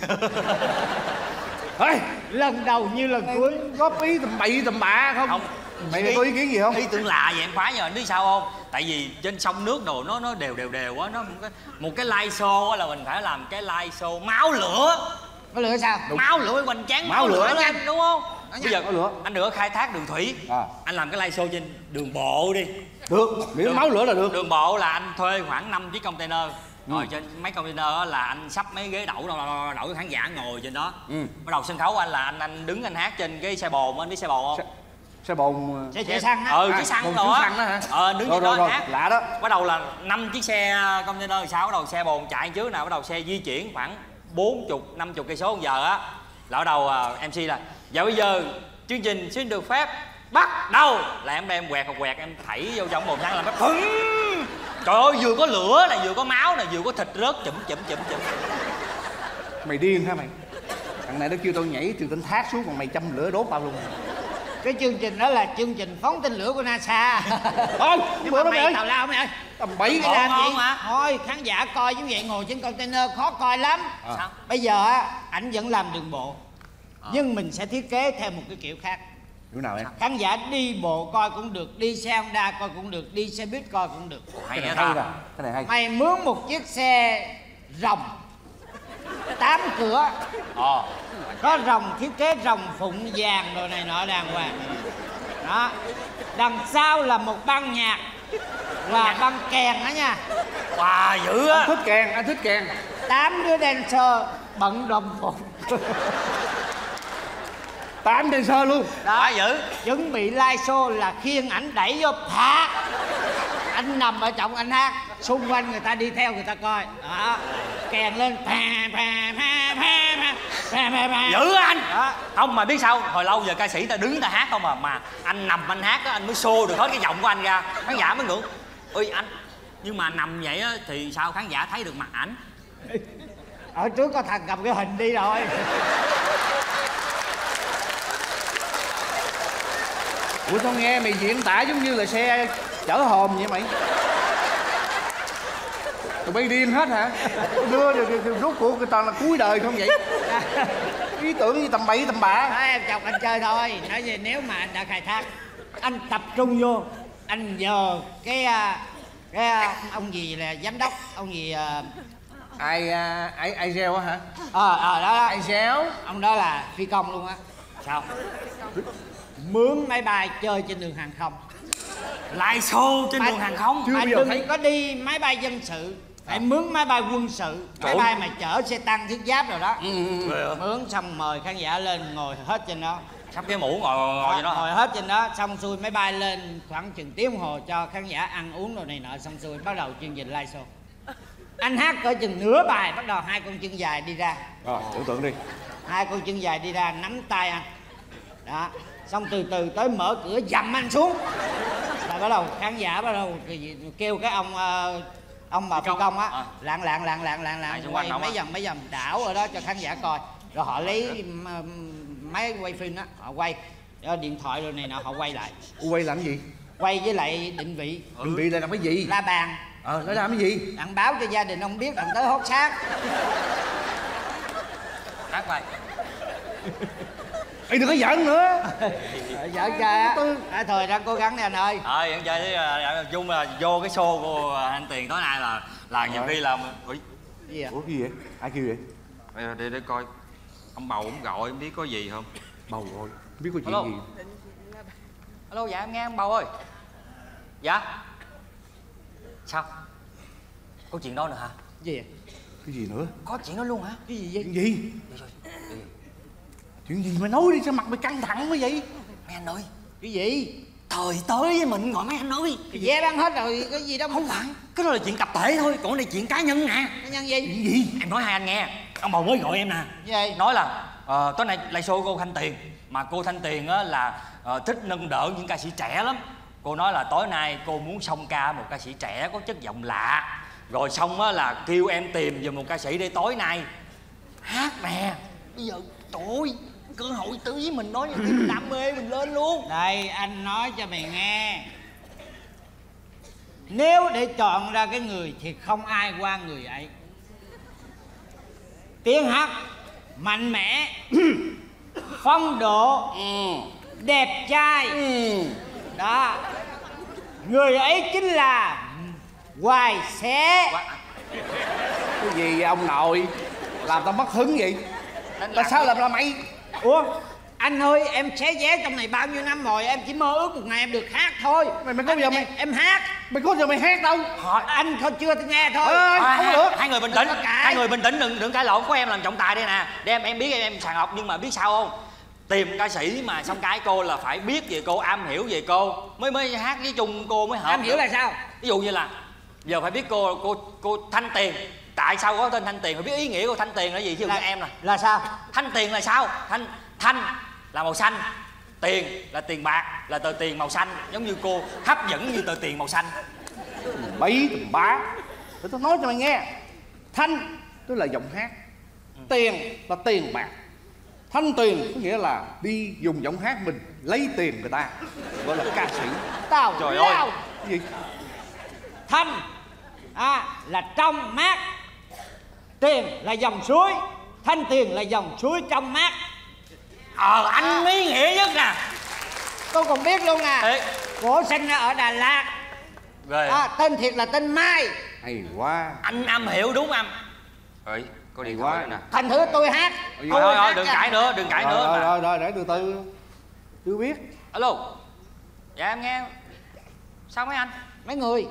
Ê, lần đầu như lần cuối. Góp ý tầm bậy tầm bạ không? Không. Mày ý, có ý kiến gì không? Ý tưởng lạ vậy em khoái giờ anh biết sao không? Tại vì trên sông nước đồ nó nó đều đều đều á, nó một cái một cái live show á là mình phải làm cái live show máu lửa. Máu lửa sao? Đúng. Máu lửa hoành tráng, máu, máu lửa, lửa nhanh đúng không? Bây giờ lửa. Anh đừng có khai thác đường thủy. À. Anh làm cái live show trên đường bộ đi. Được, miễn máu lửa là được. Đường bộ là anh thuê khoảng năm chiếc container. Rồi ừ. Trên mấy container là anh sắp mấy ghế đậu đậu, đậu khán giả ngồi trên đó. Ừ. Bắt đầu sân khấu anh là anh anh đứng anh hát trên cái xe bồn, anh biết xe bồn không? Xe, xe bồn xe chạy xăng á. Ừ, chiếc xăng rồi đó. Xăng đó hả? Ờ đứng rồi, trên rồi, đó rồi. hát. Lạ đó. Bắt đầu là năm chiếc xe container sau bắt đầu xe bồn chạy trước nào bắt đầu xe di chuyển khoảng bốn mươi năm mươi cây số một giờ á. Là bắt đầu uh, em xê là dạ bây giờ chương trình xin được phép bắt đầu là em đem quẹt hoặc quẹt em thảy vô trong bồn xăng làm cái phừng. Trời ơi vừa có lửa là vừa có máu là vừa có thịt rớt chụm chụm chụm chụm. Mày điên hả mày? Thằng này nó kêu tao nhảy từ trên thác xuống còn mày châm lửa đốt tao luôn. Cái chương trình đó là chương trình phóng tên lửa của NASA. Thôi nhưng mà mày tào lao mày ơi. Tầm bậy mày làm gì hả? Thôi khán giả coi như vậy ngồi trên container khó coi lắm. À. Sao? Bây giờ á ảnh vẫn làm đường bộ à. Nhưng mình sẽ thiết kế theo một cái kiểu khác. Kiểu nào em? Khán giả đi bộ coi cũng được, đi xe Honda coi cũng được, đi xe buýt coi cũng được. Hay cái này hay nè, cái này hay. Mày mướn một chiếc xe rồng tám cửa à. Có rồng thiết kế rồng phụng vàng đồ này nọ đàng hoàng đó. Đằng sau là một ban nhạc là ban kèn đó nha. Wow dữ á. Anh thích kèn, anh thích kèn. Tám đứa dancer bận đồng phục. Tám dancer luôn. Đó dữ. Chuẩn bị live show là khiêng ảnh đẩy vô thả. Anh nằm ở trong anh hát, xung quanh người ta đi theo người ta coi đó. Kèn lên pa pa pa pa pa pa pa. Dữ anh đó. Không mà biết sao hồi lâu giờ ca sĩ ta đứng ta hát không mà mà anh nằm anh hát á anh mới show được hết cái giọng của anh ra khán giả mới ngưỡng. Ơi anh nhưng mà nằm vậy á thì sao khán giả thấy được mặt ảnh? Ở trước có thằng cầm cái hình đi rồi. Ủa sao nghe mày diễn tả giống như là xe chở hòm vậy mày? Tụi bay điên hết hả? Đưa rồi rốt cuộc người ta là cuối đời không vậy? Ý tưởng như tầm bậy tầm bạ. Đó, em chọc anh chơi thôi. Nói về nếu mà anh đã khai thác, anh tập trung vô, anh nhờ cái cái ông gì là giám đốc, ông gì ai ai ai gieo á hả? ờ ờ đó, đó Ai gieo? ông đó là phi công luôn á. Sao? Mướn máy bay chơi trên đường hàng không. Live show trên đường hàng không. Mà đừng thấy... có đi máy bay dân sự, phải mướn máy bay quân sự. Máy bay mà chở xe tăng thiết giáp rồi đó. Ừ, ừ. Mướn xong mời khán giả lên ngồi hết trên đó. Sắp cái mũ ngồi ngồi trên đó. Ngồi hết trên đó, xong xuôi máy bay lên khoảng chừng tiếng đồng hồ cho khán giả ăn uống rồi này nọ, xong xuôi bắt đầu chương trình live show. Anh hát cỡ chừng nửa bài bắt đầu hai con chân dài đi ra. Rồi tưởng tượng đi. Hai con chân dài đi ra nắm tay anh. Đó. Xong từ từ tới mở cửa dầm anh xuống. Rồi bắt đầu khán giả bắt đầu kêu cái ông ông bà phi công á à. lạng lạng lạng lạng lạng lạng quay mấy vòng mấy vòng đảo ở đó cho khán giả coi. Rồi họ lấy máy quay phim á, họ quay điện thoại rồi này nọ họ quay lại. Quay làm cái gì? Quay với lại định vị. Định vị là làm cái gì? La bàn. Ờ nó làm cái gì? Đặng báo cho gia đình ông biết đặng tới hốt xác. Hát vậy. Ê đừng có giận nữa. Giỡn chơi á. À, thôi đang cố gắng đi anh ơi. Ờ giỡn chơi chứ chung là vô cái show của anh Tiền tối nay là là nhiều khi là ủa gì vậy? Ủa cái gì vậy? Ai kêu vậy? Để, để để coi ông bầu ông gọi em biết có gì không? Bầu rồi biết có chuyện Hello. gì? Alo dạ em nghe ông bầu ơi. Dạ sao có chuyện đó nữa hả? Gì vậy? Cái gì nữa? Có chuyện đó luôn hả? Cái gì vậy? Chuyện gì? Chuyện gì mà nói đi, sao mặt mày căng thẳng quá vậy? Mấy anh ơi. Cái gì? Thời tới với mình gọi mấy anh ơi. Cái vé bán hết rồi, cái gì đâu không phải. Cái đó là chuyện tập thể thôi, còn đây chuyện cá nhân nè. Cá nhân gì? Chuyện gì? Em nói hai anh nghe. Ông bầu mới gọi em nè. Gì? Nói là uh, tối nay live show cô Thanh Tiền. Mà cô Thanh Tiền á là uh, thích nâng đỡ những ca sĩ trẻ lắm. Cô nói là tối nay cô muốn song ca một ca sĩ trẻ có chất giọng lạ. Rồi xong á là kêu em tìm giùm một ca sĩ để tối nay hát nè. Bây giờ trời ơi, cơ hội tới với mình nói như mình đam mê mình lên luôn. Đây anh nói cho mày nghe. Nếu để chọn ra cái người thì không ai qua người ấy. Tiếng hát mạnh mẽ, phong độ, ừ. đẹp trai, ừ. đó. Người ấy chính là Hoài Xé. Cái gì vậy ông nội? Làm tao mất hứng vậy? Là sao làm là mày? Ủa anh ơi, em xé vé trong này bao nhiêu năm rồi, em chỉ mơ ước một ngày em được hát thôi. Mày mày có giờ mày em, em hát. Mày có giờ mày hát đâu? Hỏi anh thôi chưa nghe thôi. À, à, không hai, được. Hai người bình tĩnh, hai người bình tĩnh đừng đừng cãi lộn. Của em làm trọng tài đây nè. Để em em biết em, em sàng lọc, nhưng mà biết sao không? Tìm ca sĩ mà xong cái cô là phải biết về cô, am hiểu về cô mới mới hát với chung cô mới hợp. Am hiểu là sao? Ví dụ như là giờ phải biết cô cô cô Thanh Tiền. Tại sao có tên Thanh Tiền? Phải biết ý nghĩa của Thanh Tiền là gì chứ. Là em nè. Là sao? Thanh Tiền là sao? Thanh Thanh là màu xanh, tiền là tiền bạc, là tờ tiền màu xanh, giống như cô hấp dẫn như tờ tiền màu xanh. Bấy tùm bá. Để tao nói cho mày nghe. Thanh tức là giọng hát, tiền là tiền bạc. Thanh tiền có nghĩa là đi dùng giọng hát mình lấy tiền người ta, gọi là ca sĩ. Tao trời ơi. Cái gì? Thanh à, là trong mát. Tiền là dòng suối. Thanh tiền là dòng suối trong mát. Ờ anh à. Ý nghĩa nhất nè. Tôi còn biết luôn nè. Ê. Cổ sinh ra ở Đà Lạt. Rồi. À, tên thiệt là tên Mai. Hay quá. Anh âm hiểu đúng không? Ơi có điện thoại nè. Thành thử tôi hát. Thôi thôi thôi đừng cãi nữa, đừng cãi rồi, nữa. Rồi mà. rồi rồi để từ từ. Chưa biết. Alo. Dạ em nghe. Sao mấy anh? Mấy người.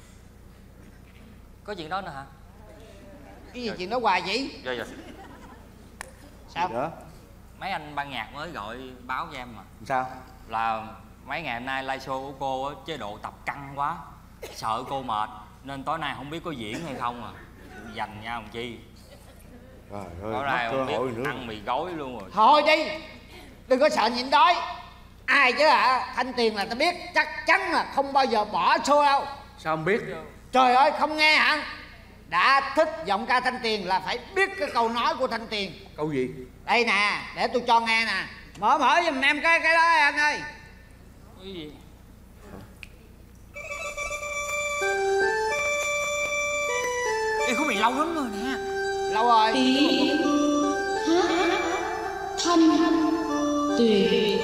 Có chuyện đó nữa hả? Cái gì rồi. Chuyện đó hoài vậy? Rồi rồi. Sao? Đó? Mấy anh ban nhạc mới gọi báo cho em mà. Sao? Là mấy ngày hôm nay live show của cô á, chế độ tập căng quá, sợ cô mệt nên tối nay không biết có diễn hay không à. Dành nha ông Chi. Trời ơi, tối nay không biết nữa. Ăn mì gói luôn rồi. Thôi đi, đừng có sợ nhịn đói. Ai chứ hả? Thanh Tiền là tao biết chắc chắn là không bao giờ bỏ show đâu. Sao không biết? Trời ơi không nghe hả? đã thích giọng ca Thanh Tuyền là phải biết cái câu nói của Thanh Tuyền. Câu gì? Đây nè, để tôi cho nghe nè. Mở mở giùm em cái cái đó anh ơi. Cái gì? Ê, khúc này lâu lắm rồi nè. Lâu rồi. Tiếng hát Thanh Tuyền.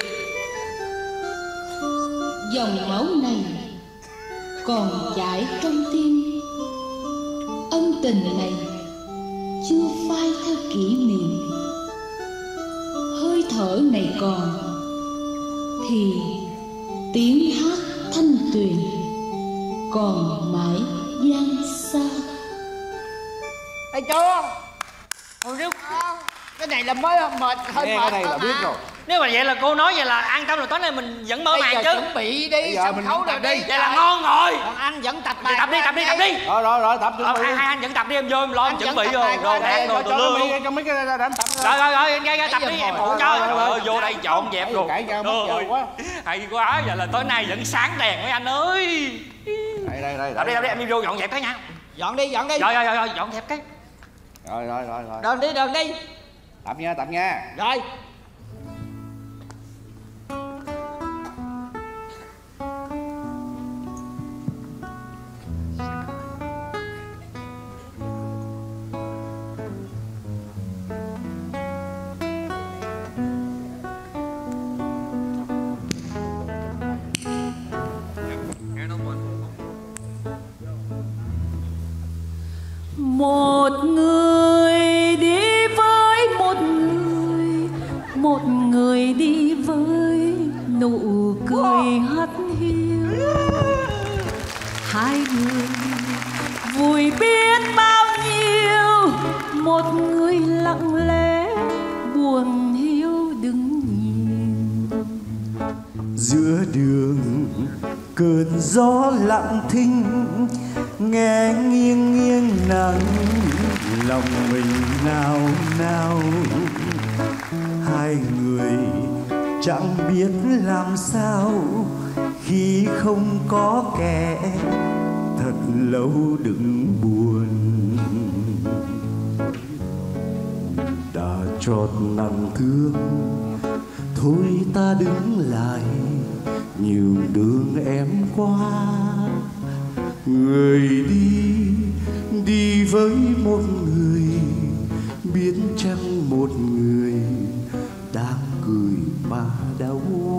Dòng máu này còn chảy trong tim. Ân tình này chưa phai theo kỷ niệm. Hơi thở này còn thì tiếng hát Thanh Tuyền còn mãi vang xa. Thấy chưa? Ôi, nếu... cái này là mới mệt, hơi Nghe mệt cái này là mà. biết rồi. Nếu mà vậy là cô nói vậy là an tâm rồi, tối nay mình vẫn mở Bây màn giờ chứ. chuẩn bị đi, giờ sân mình khấu tập rồi đi. đi. Vậy là ngon rồi. Còn anh vẫn tập Thì bài. tập đi, tập đi, tập đi. Rồi rồi rồi, tập Ờ, chuẩn bị. hai, hai anh vẫn tập đi, em vô em lo em Anh chuẩn vẫn bị tập rồi. bài Đồ qua đạc đây, đồ Cho đồ cho lương. mấy cho mấy cái đánh tập. Rồi rồi rồi, anh ra ra tập Nãy đi, giờ em ngồi phụ rồi, cho. rồi, rồi, Ờ, vô đây dọn dẹp đồ. Cãi nhau mất giờ Ơi, quá. hay quá, vậy là tối nay vẫn sáng đèn mấy anh ơi. Đây đây đây. Tập đi, tập đi, em đi vô dọn dẹp cái nha. Dọn đi, dọn đi. Rồi rồi rồi, rồi dọn dẹp cái. Rồi rồi rồi rồi. Đờn đi, đờn đi. Tập nha, tập nha. Rồi. Một người đi với một người, một người đi với nụ cười hắt hiu. Hai người vui biết bao nhiêu, một người lặng lẽ buồn hiu đứng nhìn. Giữa đường cơn gió lặng thinh, nghe nghiêng nghiêng nắng, lòng mình nao nao. Hai người chẳng biết làm sao khi không có kẻ, thật lâu đừng buồn. Đã trót nặng thương, thôi ta đứng lại nhường đường em qua. Người đi, đi với một người, biết chăng một người đang cười mà đau.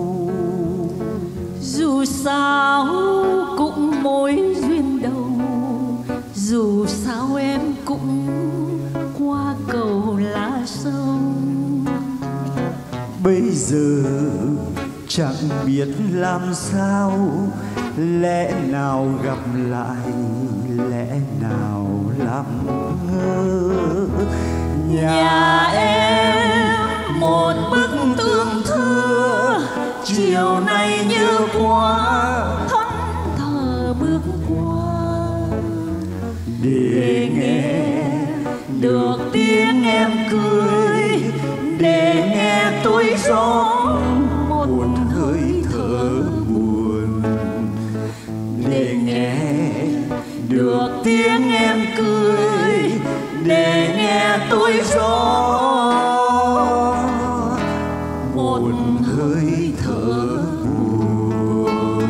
Dù sao cũng mối duyên đầu, dù sao em cũng qua cầu lá sông. Bây giờ chẳng biết làm sao, lẽ nào gặp lại, lẽ nào làm ngơ. Nhà em một bức tường thưa, chiều nay như qua thẫn thờ bước qua. Để nghe Được tiếng em cười, để nghe tôi gió một một hơi hơi thở buồn. Để nghe được tiếng em cười, để nghe tôi gió một hơi thở buồn.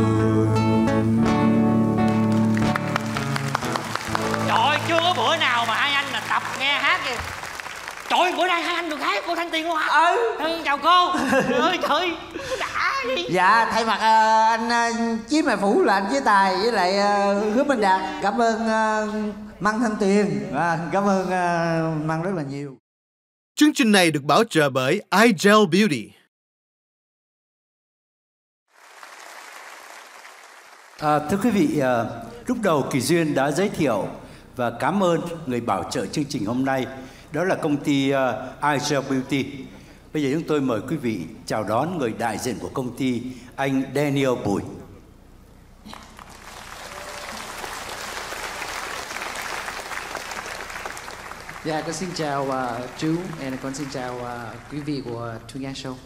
Trời ơi, chưa có bữa nào mà hai anh là tập nghe hát kìa. Trời ơi, bữa nay hai anh được hát cô Thanh Tuyền luôn hả? Ừ. Ừ, chào cô. Trời ơi, trời ơi, đã đi. Dạ, thay mặt ờ, anh uh, Chí Mẹ Phủ là anh Chí Tài với lại uh, Hứa Minh Đạt cảm ơn uh, Măng Thanh Tuyền. À, cảm ơn uh, Măng rất là nhiều. Chương trình này được bảo trợ bởi iGel Beauty. À, thưa quý vị, à, lúc đầu Kỳ Duyên đã giới thiệu và cảm ơn người bảo trợ chương trình hôm nay, đó là công ty uh, iGel Beauty. Bây giờ chúng tôi mời quý vị chào đón người đại diện của công ty, anh Daniel Bùi. Dạ, con xin chào uh, chú, and con xin chào uh, quý vị của Thu Nga Show.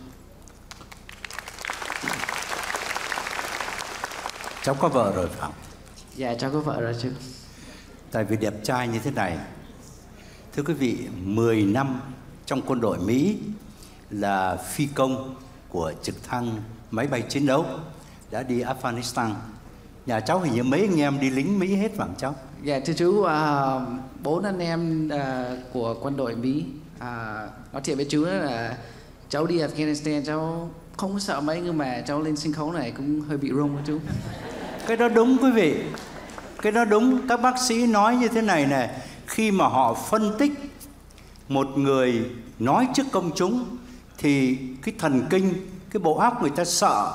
Cháu có vợ rồi phải không? Dạ, cháu có vợ rồi chú. tại vì đẹp trai như thế này. Thưa quý vị, mười năm trong quân đội Mỹ là phi công của trực thăng máy bay chiến đấu, đã đi Afghanistan. Nhà cháu hình như mấy anh em đi lính Mỹ hết phải không cháu? Dạ thưa chú, uh, bốn anh em uh, của quân đội Mỹ. uh, Nói thiệt với chú đó là cháu đi Afghanistan cháu không có sợ mấy, nhưng mà cháu lên sân khấu này cũng hơi bị rung đó chú. Cái đó đúng quý vị, cái đó đúng. Các bác sĩ nói như thế này này, khi mà họ phân tích một người nói trước công chúng thì cái thần kinh, cái bộ óc người ta sợ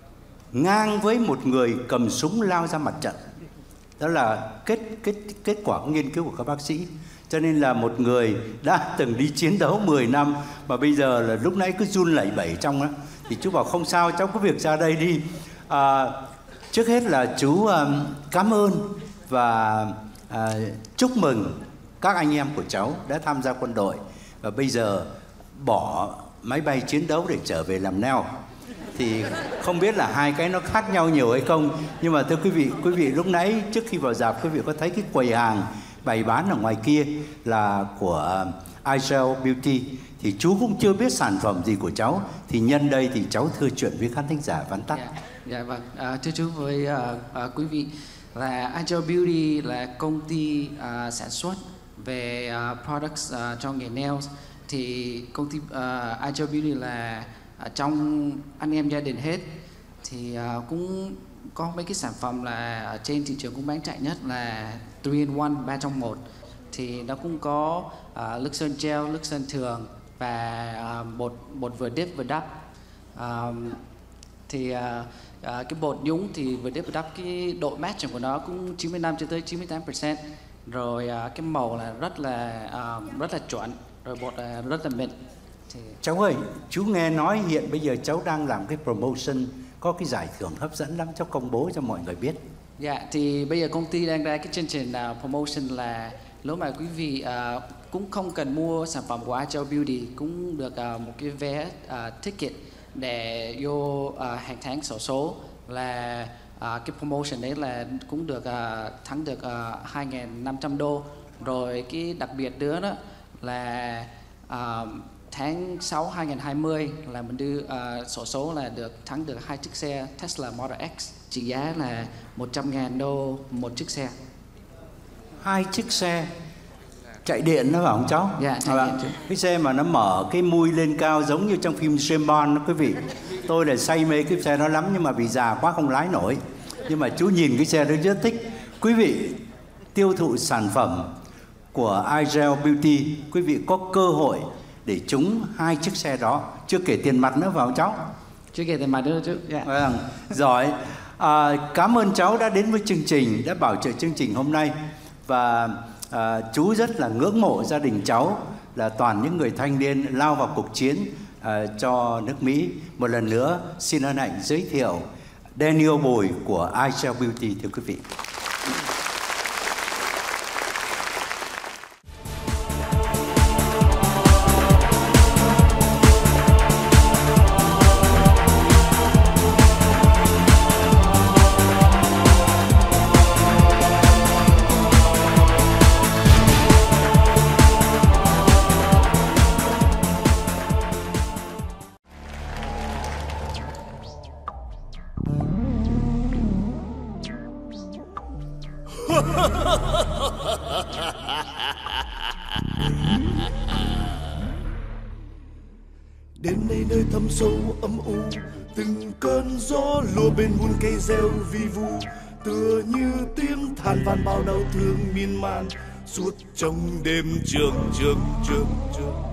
ngang với một người cầm súng lao ra mặt trận. Đó là kết kết kết quả của nghiên cứu của các bác sĩ. Cho nên là một người đã từng đi chiến đấu mười năm mà bây giờ là lúc nãy cứ run lẩy bẩy trong đó, thì chú bảo không sao, cháu có việc ra đây đi. À, trước hết là chú um, cảm ơn và uh, chúc mừng các anh em của cháu đã tham gia quân đội và bây giờ bỏ máy bay chiến đấu để trở về làm neo. Thì không biết là hai cái nó khác nhau nhiều hay không, nhưng mà thưa quý vị, quý vị lúc nãy trước khi vào rạp quý vị có thấy cái quầy hàng bày bán ở ngoài kia là của Igel Beauty, thì chú cũng chưa biết sản phẩm gì của cháu, thì nhân đây thì cháu thưa chuyện với khán thính giả vắn tắt. Dạ, dạ vâng, à, thưa chú với à, à, quý vị, là Igel Beauty là công ty à, sản xuất về à, products à, cho nghề nails. Thì công ty à, Igel Beauty là à, trong anh em gia đình hết, thì à, cũng có mấy cái sản phẩm là ở trên thị trường cũng bán chạy nhất là three in one, ba trong một. Thì nó cũng có uh, nước sơn gel, nước sơn thường và uh, bột bột vừa dip vừa đắp. Um, thì uh, uh, cái bột nhúng thì vừa dip vừa đắp, cái độ match của nó cũng chín mươi lăm cho tới chín mươi tám phần trăm. Rồi uh, cái màu là rất là uh, rất là chuẩn, rồi bột uh, rất là mịn. Thì... Cháu ơi, chú nghe nói hiện bây giờ cháu đang làm cái promotion, có cái giải thưởng hấp dẫn lắm, cháu công bố cho mọi người biết. Dạ, thì bây giờ công ty đang ra cái chương trình uh, promotion là nếu mà quý vị uh, cũng không cần mua sản phẩm của Igel Beauty, cũng được uh, một cái vé uh, ticket để vô uh, hàng tháng xổ số, là uh, cái promotion đấy là cũng được uh, thắng được uh, hai nghìn năm trăm đô. Rồi cái đặc biệt nữa đó là uh, tháng sáu hai nghìn hai mươi là mình đưa uh, sổ số là được thắng được hai chiếc xe Tesla Model X trị giá là một trăm ngàn đô một chiếc xe. Hai chiếc xe chạy điện đó phải không cháu? Dạ, chạy à, điện chứ. Cái xe mà nó mở cái mui lên cao giống như trong phim James Bond đó quý vị. Tôi là say mê cái xe đó lắm, nhưng mà vì già quá không lái nổi. Nhưng mà chú nhìn cái xe đó rất thích. Quý vị tiêu thụ sản phẩm của Igel Beauty, quý vị có cơ hội để trúng hai chiếc xe đó, chưa kể tiền mặt nữa vào cháu. Chưa kể tiền mặt nữa chứ. Yeah. Vâng, giỏi. À, cảm ơn cháu đã đến với chương trình, đã bảo trợ chương trình hôm nay. Và à, chú rất là ngưỡng mộ gia đình cháu là toàn những người thanh niên lao vào cuộc chiến à, cho nước Mỹ. Một lần nữa xin hân hạnh giới thiệu Daniel Bùi của Igel Beauty, thưa quý vị. Đến đây nơi thâm sâu âm u, từng cơn gió lùa bên buôn cây reo vi vu, tựa như tiếng than van bao đau thương miên man suốt trong đêm trường trường trường trường.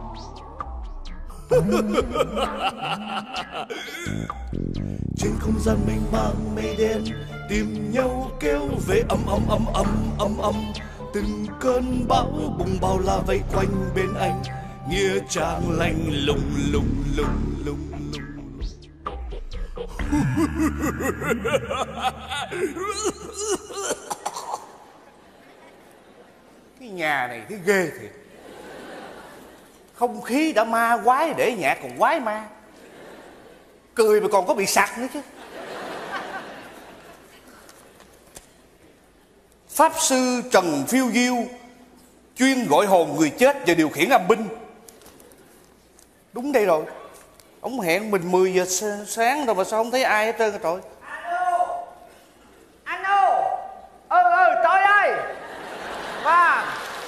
Trên không gian mênh mang mây đen tìm nhau kéo về âm âm âm âm âm âm, từng cơn bão bùng bao la vây quanh bên anh, nghĩa trang lạnh lùng lùng lùng lùng lùng. Cái nhà này thấy ghê thiệt. Không khí đã ma quái, để nhạc còn quái ma. Cười mà còn có bị sặc nữa chứ. Pháp sư Trần Phiêu Diêu chuyên gọi hồn người chết và điều khiển âm binh. Đúng đây rồi. Ông hẹn mình mười giờ sáng rồi mà sao không thấy ai hết trơn trời. Alo. Alo. Ừ ừ tôi đây. Vâng.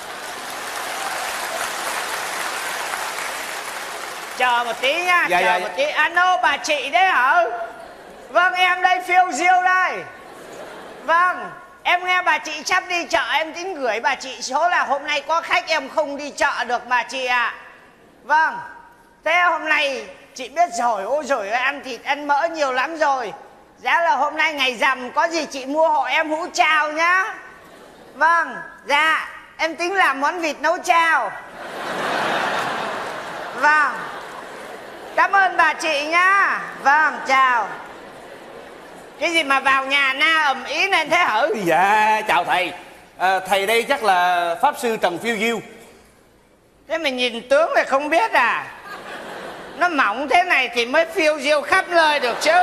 Chờ một tí nha. Dạ, Chờ dạ, một dạ. tí. Alo bà chị đấy hả? Vâng em đây Phiêu Diêu đây. Vâng. Em nghe bà chị sắp đi chợ, em tính gửi bà chị số là hôm nay có khách em không đi chợ được bà chị ạ. À. Vâng. Thế hôm nay chị biết rồi, ôi rồi ăn thịt ăn mỡ nhiều lắm rồi. Giá là hôm nay ngày rằm có gì chị mua hộ em hũ chao nhá. Vâng, dạ em tính làm món vịt nấu chao. Vâng. Cảm ơn bà chị nhá. Vâng, chào. Cái gì mà vào nhà na ầm ý nên thế hử? Dạ chào thầy. à, Thầy đây chắc là Pháp sư Trần Phiêu Diêu. Thế mình nhìn tướng thì không biết à? Nó mỏng thế này thì mới phiêu diêu khắp nơi được chứ.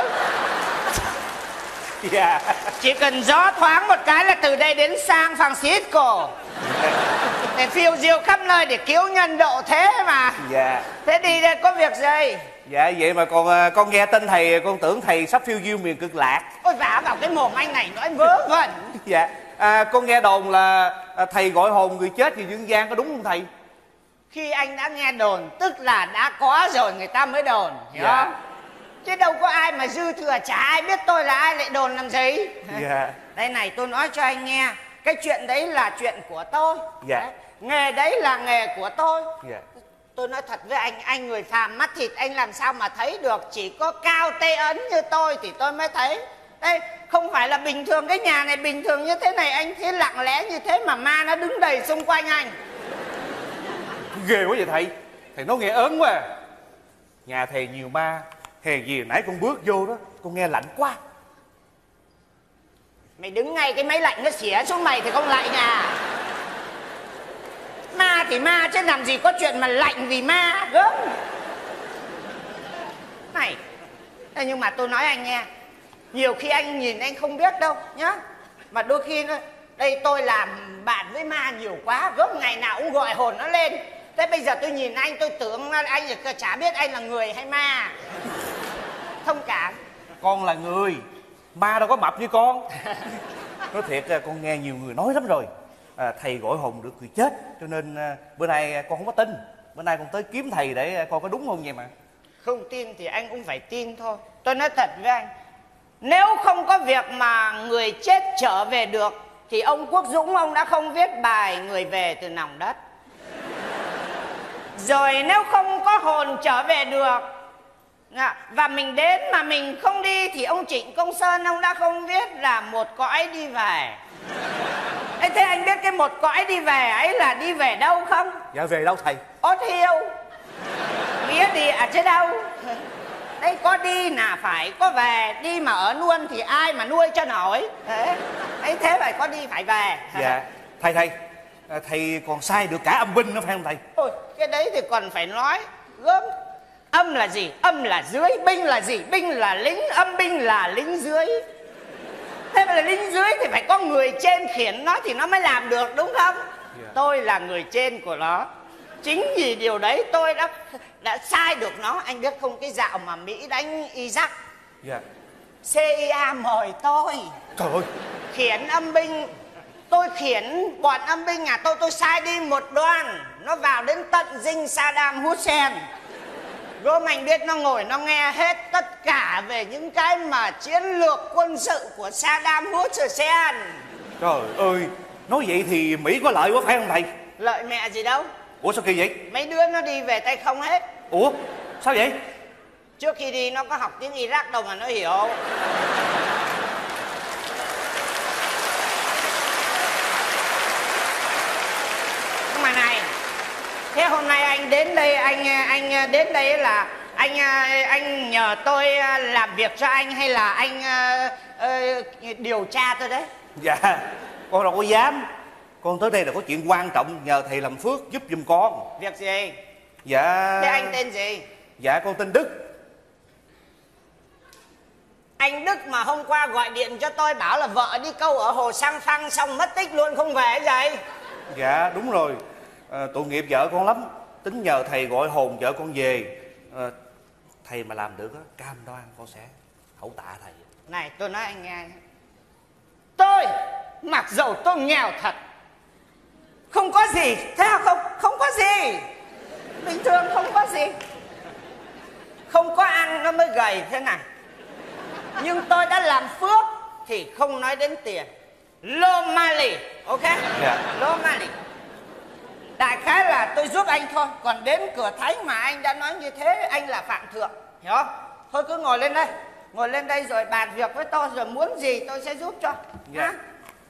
Dạ. Chỉ cần gió thoáng một cái là từ đây đến San Francisco để phiêu diêu khắp nơi để cứu nhân độ thế mà. Dạ. Thế đi đây có việc gì? Dạ vậy mà còn con nghe tên thầy con tưởng thầy sắp phiêu diêu miền cực lạc. Ôi vả vào cái mồm anh này nói vớ vẩn. Dạ. à, Con nghe đồn là thầy gọi hồn người chết về dương gian, có đúng không thầy? Khi anh đã nghe đồn tức là đã có rồi người ta mới đồn, hiểu dạ. không? Chứ đâu có ai mà dư thừa, chả ai biết tôi là ai lại đồn làm gì. Dạ. Đây này tôi nói cho anh nghe, cái chuyện đấy là chuyện của tôi. Dạ. Đấy. Nghề đấy là nghề của tôi. Dạ. Tôi nói thật với anh, anh người phàm mắt thịt anh làm sao mà thấy được. Chỉ có Cao Tê Ấn như tôi thì tôi mới thấy. Đây, không phải là bình thường, cái nhà này bình thường như thế này anh thấy lặng lẽ như thế mà ma nó đứng đầy xung quanh anh. Ghê quá vậy thầy. Thầy nói nghe ớn quá à. Nhà thầy nhiều ma. Hèn gì nãy con bước vô đó con nghe lạnh quá. Mày đứng ngay cái máy lạnh nó xỉa xuống mày thì không lạnh à? Ma thì ma chứ làm gì có chuyện mà lạnh vì ma gớm. Này, nhưng mà tôi nói anh nghe, nhiều khi anh nhìn anh không biết đâu nhá. Mà đôi khi nó, đây tôi làm bạn với ma nhiều quá, gớm ngày nào cũng gọi hồn nó lên. Thế bây giờ tôi nhìn anh tôi tưởng anh chả biết anh là người hay ma. Thông cảm. Con là người, ma đâu có mập như con. Nói thiệt con nghe nhiều người nói lắm rồi. à, Thầy gọi hồn được người chết, cho nên à, bữa nay con không có tin. Bữa nay con tới kiếm thầy để coi có đúng không vậy mà. Không tin thì anh cũng phải tin thôi. Tôi nói thật với anh, nếu không có việc mà người chết trở về được thì ông Quốc Dũng ông đã không viết bài Người về từ nòng đất. Rồi nếu không có hồn trở về được và mình đến mà mình không đi thì ông Trịnh Công Sơn ông đã không viết là Một cõi đi về. Ê, thế anh biết cái một cõi đi về ấy là đi về đâu không? Dạ về đâu thầy? Ốt hiêu. Nghĩa đi ở chứ đâu. Đây có đi là phải có về. Đi mà ở luôn thì ai mà nuôi cho nổi. Thế ấy thế phải có đi phải về. Dạ. Thầy thầy thầy còn sai được cả âm binh nữa phải không thầy? Ôi cái đấy thì còn phải nói gớm. Âm là gì? Âm là dưới. Binh là gì? Binh là lính. Âm binh là lính dưới. Thế mà là lính dưới thì phải có người trên khiển nó thì nó mới làm được đúng không? Yeah. Tôi là người trên của nó. Chính vì điều đấy tôi đã đã sai được nó. Anh biết không, cái dạo mà Mỹ đánh Iraq, yeah. xê i a mời tôi. Trời ơi. Khiển âm binh. Tôi khiển bọn âm binh nhà tôi. Tôi sai đi một đoàn. Nó vào đến tận dinh Saddam Hussein. Gốm anh biết nó ngồi nó nghe hết tất cả về những cái mà chiến lược quân sự của Saddam Hussein. Trời ơi, nói vậy thì Mỹ có lợi quá phải không thầy? Lợi mẹ gì đâu. Ủa sao kỳ vậy? Mấy đứa nó đi về tay không hết. Ủa sao vậy? Trước khi đi nó có học tiếng Iraq đâu mà nó hiểu. Nhưng mà này, thế hôm nay anh đến đây, anh anh đến đây là anh anh nhờ tôi làm việc cho anh hay là anh uh, uh, điều tra tôi đấy? Dạ, con đâu có dám. Con tới đây là có chuyện quan trọng nhờ thầy làm phước giúp giùm con. Việc gì? Dạ. Thế anh tên gì? Dạ con tên Đức. Anh Đức mà hôm qua gọi điện cho tôi bảo là vợ đi câu ở hồ Sang Phăng xong mất tích luôn không về vậy? Dạ đúng rồi, à, tội nghiệp vợ con lắm. Tính nhờ thầy gọi hồn vợ con về. à, Thầy mà làm được á, cam đoan con sẽ hậu tạ thầy. Này tôi nói anh nghe, tôi mặc dầu tôi nghèo thật, không có gì, thế không? Không có gì, bình thường không có gì, không có ăn nó mới gầy thế này. Nhưng tôi đã làm phước thì không nói đến tiền. Lô Mali, ok? Dạ. Lô Mali. Đại khái là tôi giúp anh thôi. Còn đến cửa thánh mà anh đã nói như thế, anh là phạm thượng, hiểu không? Thôi cứ ngồi lên đây, ngồi lên đây rồi bàn việc với tôi, rồi muốn gì tôi sẽ giúp cho. Dạ. Hả?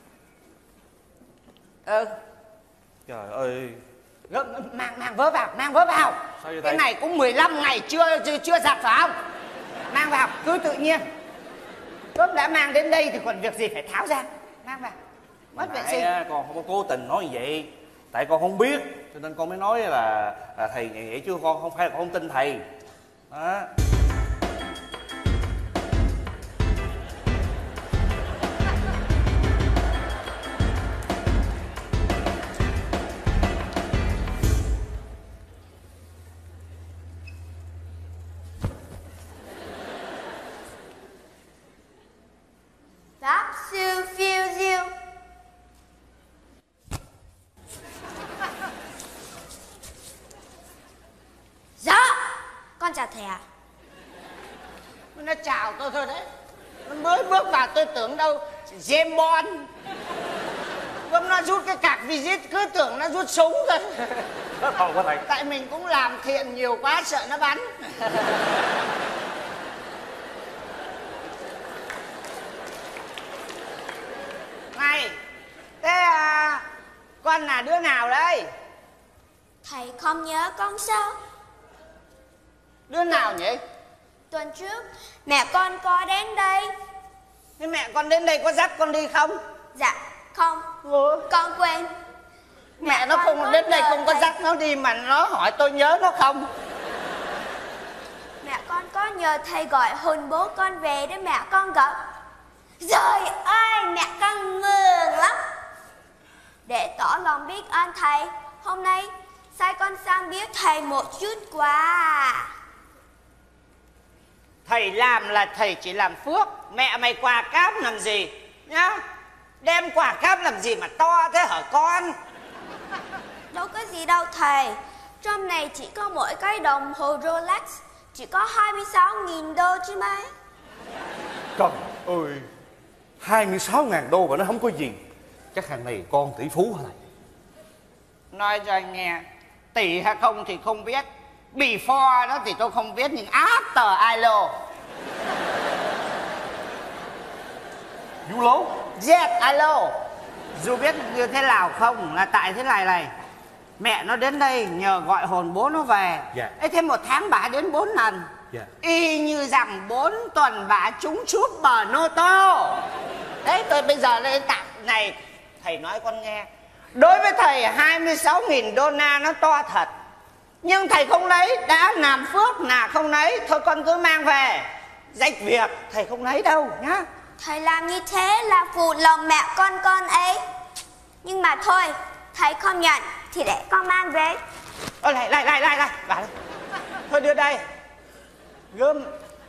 Ừ. Trời ơi. Mang, mang vớ vào, mang vớ vào. Sao vậy cái thầy? này cũng mười lăm ngày chưa chưa, chưa giặt phải không? Mang vào, cứ tự nhiên. Cơm đã mang đến đây thì còn việc gì phải tháo ra. Mang vào. Mất vệ sinh. Nãy con không có cố tình nói như vậy, tại con không biết cho nên con mới nói là, là thầy vậy, vậy chứ con không phải là con không tin thầy đó. Pháp sư phiêu diêu. Dạ, con chào thầy ạ. Nó chào tôi thôi đấy. Nó mới bước vào tôi tưởng đâu James Bond. Hôm nó rút cái cạc visit cứ tưởng nó rút súng thôi. Không có thầy. Tại mình cũng làm thiện nhiều quá sợ nó bắn. Này, thế à, con là đứa nào đây? Thầy không nhớ con sao? Đứa nào nhỉ? Tuần trước mẹ con có đến đây. Thế mẹ con đến đây có dắt con đi không? Dạ không. Ừ. Con quên. Mẹ, mẹ nó không có đến đây không có thầy. dắt nó đi mà nó hỏi tôi nhớ nó không? Mẹ con có nhờ thầy gọi hồn bố con về để mẹ con gặp. Trời ơi, mẹ con mừng lắm. Để tỏ lòng biết ơn thầy, hôm nay sai con sang biếu thầy một chút quà. Thầy làm là thầy chỉ làm phước. Mẹ mày quà cáp làm gì nhá? Đem quà cáp làm gì mà to thế hả con? Đâu có gì đâu thầy. Trong này chỉ có mỗi cái đồng hồ Rolex, chỉ có hai mươi sáu nghìn đô chứ mấy. Trời ơi, hai mươi sáu ngàn đô mà nó không có gì. Chắc hàng này con tỷ phú hả thầy? Nói cho anh nghe, tỷ hay không thì không biết, before đó thì tôi không biết, nhưng after I know. Vũ lố. Yes, I know. Dù biết như thế nào không, là tại thế này này. Mẹ nó đến đây nhờ gọi hồn bố nó về. Dạ. Ấy thế một tháng bà đến bốn lần. Dạ. Y như rằng bốn tuần bà trúng súp bờ nô tô. Đấy, tôi bây giờ lên tặng này. Thầy nói con nghe, đối với thầy hai mươi sáu nghìn đô na nó to thật, nhưng thầy không lấy, đã làm phước là không lấy. Thôi con cứ mang về, rách việc thầy không lấy đâu nhá. Thầy làm như thế là phụ lòng mẹ con con ấy. Nhưng mà thôi, thầy không nhận thì để con mang về. Ơ lại lại lại lại lại vào đây. Thôi đưa đây. Gươm.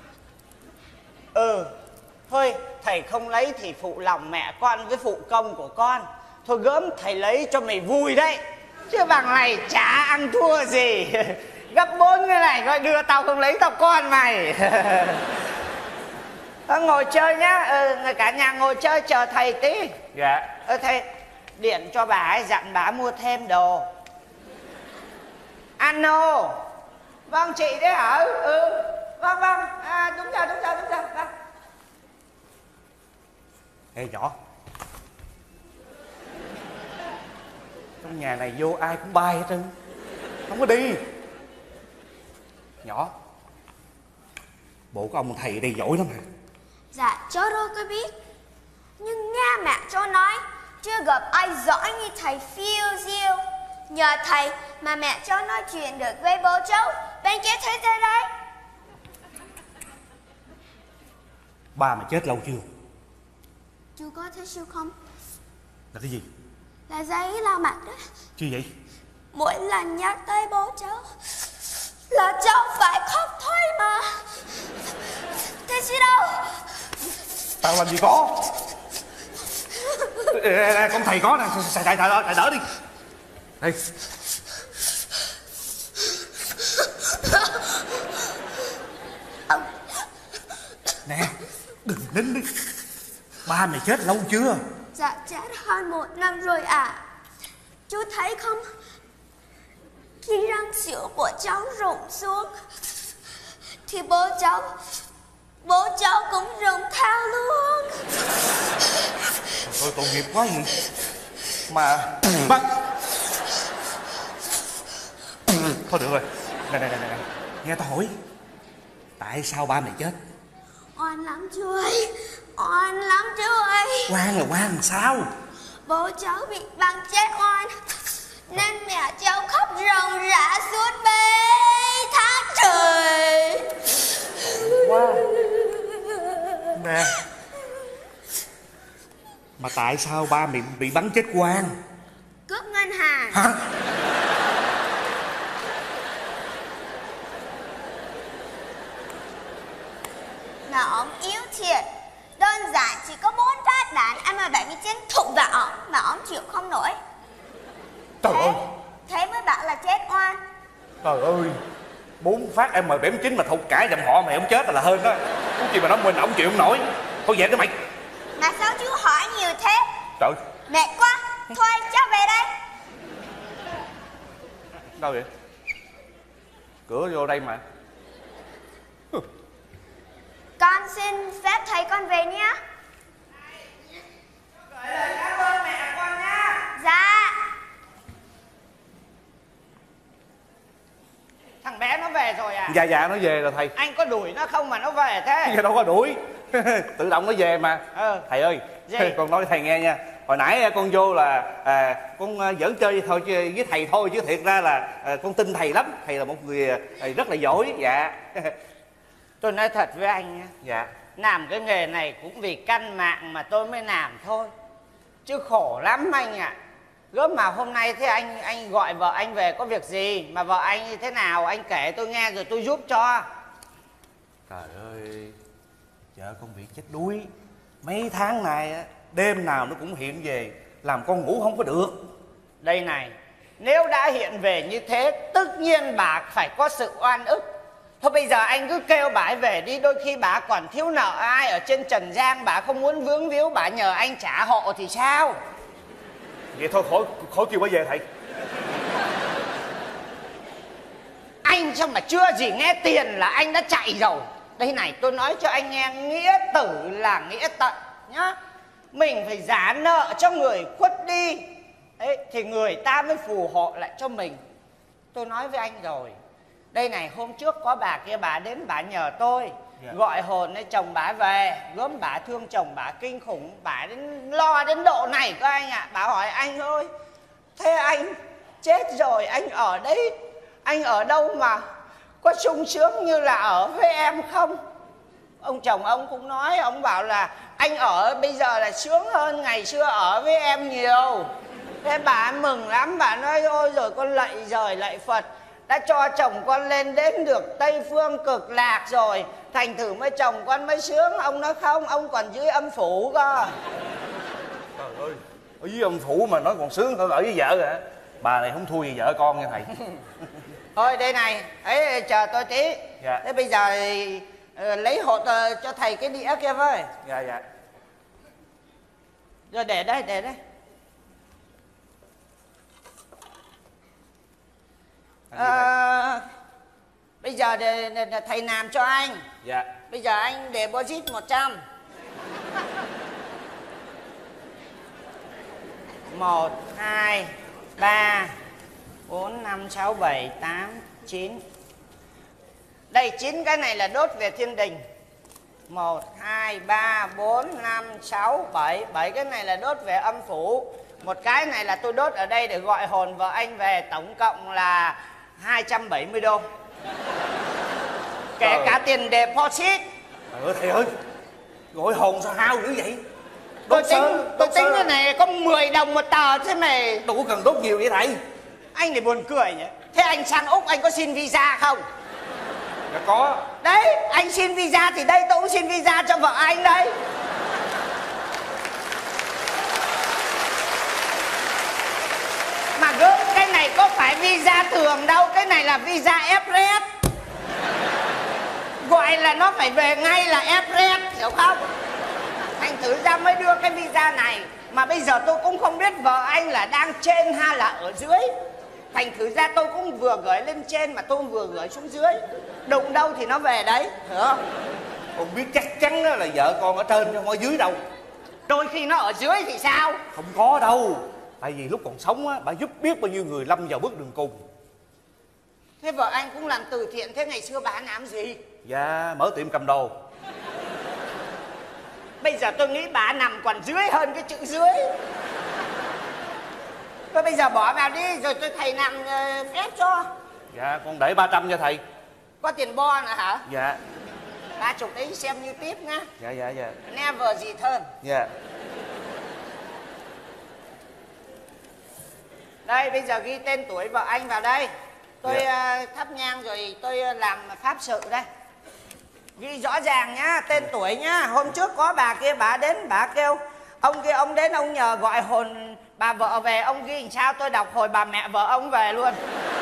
Ừ. Thôi thầy không lấy thì phụ lòng mẹ con với phụ công của con. Thôi gớm thầy lấy cho mày vui đấy, chứ bằng này chả ăn thua gì. Gấp bốn cái này coi đưa tao không lấy tao con mày. Thôi ngồi chơi nhá. Ừ, cả nhà ngồi chơi chờ thầy tí. Dạ. Ơ thầy điện cho bà ấy dặn bà mua thêm đồ. Ano. Vâng chị đấy hả? Ừ. Vâng vâng. À, đúng rồi đúng rồi đúng rồi. Vâng. Ê nhỏ, trong nhà này vô ai cũng bay hết trơn, không có đi. Nhỏ, bộ của ông thầy ở đây giỏi lắm hả? Dạ cháu đâu có biết, nhưng nghe mẹ cháu nói chưa gặp ai giỏi như thầy phiêu diêu. Nhờ thầy mà mẹ cháu nói chuyện được với bố cháu bên kia thế giới đấy. Ba mày chết lâu chưa? Chú có thấy siêu không? Là cái gì? Là giấy lau mặt đó. Chứ vậy? Mỗi lần nhắc tới bố cháu là cháu phải khóc thôi mà. Thế chứ đâu? Tao làm gì có. Ê, ê, ê, con thầy có nè, chạy chạy chạy chạy đỡ đi. Đây. Nè, đừng nín đi. Ba mày chết lâu chưa? Dạ chết hơn một năm rồi ạ. À. Chú thấy không? Khi răng sữa của cháu rụng xuống thì bố cháu Bố cháu cũng rụng theo luôn. Thôi tội nghiệp quá vậy. Mà bắt. Thôi được rồi. Nè nè nè nè, nghe tao hỏi, tại sao ba mày chết? Oan lắm chú ơi. Oan lắm chú ơi. Oan là oan làm sao? Bố cháu bị bắn chết oan nên mẹ cháu khóc ròng rã suốt mấy tháng trời. Wow. Nè, mà tại sao ba mày bị bắn chết oan? Cướp ngân hàng. Hả? Mà ông yếu thiệt. Đơn giản chỉ có bốn phát đạn ăn mà bảy mươi chín thủng vào ổng mà ổng chịu không nổi. Trời thế, ơi. Thế mới bảo là chết oan. Trời ơi, bốn phát em bảy mươi chín mà thục cả dòng họ mày không chết là hơn đó. Cái gì mà nó mình ổng chịu không nổi. Thôi về đi mày. Mà sao chú hỏi nhiều thế? Trời. Mệt quá. Thôi cháu về đây. Đâu vậy? Cửa vô đây mà. Con xin phép thầy con về nhé. Gửi lời cảm ơn mẹ con nha. Dạ. Thằng bé nó về rồi à? Dạ dạ nó về rồi thầy. Anh có đuổi nó không mà nó về thế? Dạ đâu có đuổi. Tự động nó về mà. Ừ. Thầy ơi, gì? con nói với thầy nghe nha. Hồi nãy con vô là à, con giỡn chơi thôi chứ với thầy thôi, chứ thiệt ra là à, con tin thầy lắm. Thầy là một người thầy rất là giỏi. Dạ. Tôi nói thật với anh nhé. Dạ. Làm cái nghề này cũng vì căn mạng mà tôi mới làm thôi. Chứ khổ lắm anh ạ. À. Gớm mà hôm nay thế anh anh gọi vợ anh về có việc gì? Mà vợ anh như thế nào? Anh kể tôi nghe rồi tôi giúp cho. Trời ơi, vợ con bị chết đuối. Mấy tháng này đêm nào nó cũng hiện về, làm con ngủ không có được. Đây này, nếu đã hiện về như thế, tất nhiên bà phải có sự oan ức. Thôi bây giờ anh cứ kêu bà ấy về đi. Đôi khi bà còn thiếu nợ ai ở trên trần gian, bà không muốn vướng víu, bà nhờ anh trả hộ thì sao? Vậy thôi khỏi khỏi kêu bà về thầy. Anh sao mà chưa gì nghe tiền là anh đã chạy rồi. Đây này, tôi nói cho anh nghe, nghĩa tử là nghĩa tận nhá. Mình phải trả nợ cho người khuất đi, đấy, thì người ta mới phù hộ lại cho mình. Tôi nói với anh rồi. Đây này, hôm trước có bà kia bà đến bà nhờ tôi, dạ, gọi hồn ấy chồng bà về. Gớm bà thương chồng bà kinh khủng, bà đến lo đến độ này cơ anh ạ. À. Bà hỏi anh ơi, thế anh chết rồi anh ở đấy, anh ở đâu mà có sung sướng như là ở với em không? Ông chồng ông cũng nói, ông bảo là anh ở bây giờ là sướng hơn ngày xưa ở với em nhiều. Thế bà mừng lắm, bà nói ôi rồi con lạy trời lạy Phật, đã cho chồng con lên đến được Tây Phương Cực Lạc rồi, thành thử mới chồng con mới sướng. Ông nói không, ông còn dưới âm phủ cơ. Trời ơi, ở dưới âm phủ mà nó còn sướng hơn ở với vợ hả? Bà này không thua gì vợ con nha thầy. Thôi đây này, ấy chờ tôi tí. Dạ. Thế bây giờ thì, uh, lấy hột uh, cho thầy cái đĩa kia với. Dạ dạ. Rồi để đây, để đây. À, bây giờ để, để, để thầy làm cho anh. Dạ. Bây giờ anh deposit một trăm. Một, hai, ba, bốn, năm, sáu, bảy, tám, chín. Đây, chín cái này là đốt về thiên đình. Một, hai, ba, bốn, năm, sáu, bảy. Bảy cái này là đốt về âm phủ. Một cái này là tôi đốt ở đây để gọi hồn vợ anh về. Tổng cộng là hai trăm bảy mươi đô. Kể Trời. cả tiền deposit. Trời ơi thầy ơi, Gọi hồn sao hao dữ vậy? Tôi Đốt tính, sơ, tôi đốt tính sơ. cái này có mười đồng một tờ thế này. Đâu có cần đốt nhiều vậy thầy. Anh này buồn cười nhỉ. Thế anh sang Úc anh có xin visa không? Dạ có. Đấy, anh xin visa thì đây tôi cũng xin visa cho vợ anh đấy. Mà gớm, cái này có phải visa thường đâu, cái này là visa Express. Gọi là nó phải về ngay là Express, hiểu không? Thành thử ra mới đưa cái visa này. Mà bây giờ tôi cũng không biết vợ anh là đang trên hay là ở dưới. Thành thử ra tôi cũng vừa gửi lên trên mà tôi cũng vừa gửi xuống dưới. Đụng đâu thì nó về đấy, hiểu không? Con biết chắc chắn là vợ con ở trên chứ không ở dưới đâu. Đôi khi nó ở dưới thì sao? Không có đâu. Tại vì lúc còn sống á, bà giúp biết bao nhiêu người lâm vào bước đường cùng. Thế vợ anh cũng làm từ thiện, thế ngày xưa bà làm gì? Dạ, mở tiệm cầm đồ. Bây giờ tôi nghĩ bà nằm còn dưới hơn cái chữ dưới. Thôi bây giờ bỏ vào đi, rồi tôi thầy làm uh, phép cho. Dạ, con để ba trăm cho thầy. Có tiền bo nữa hả? Dạ. Ba chục đấy xem như tiếp nhá. Dạ, dạ, dạ. Never gì hơn. Dạ. Đây, bây giờ ghi tên tuổi vợ anh vào đây. Tôi dạ. uh, thắp nhang rồi tôi làm pháp sự đây. Ghi rõ ràng nhá, tên tuổi nhá. Hôm trước có bà kia, bà đến, bà kêu ông kia, ông đến, ông nhờ gọi hồn bà vợ về. Ông ghi làm sao tôi đọc hồi bà mẹ vợ ông về luôn.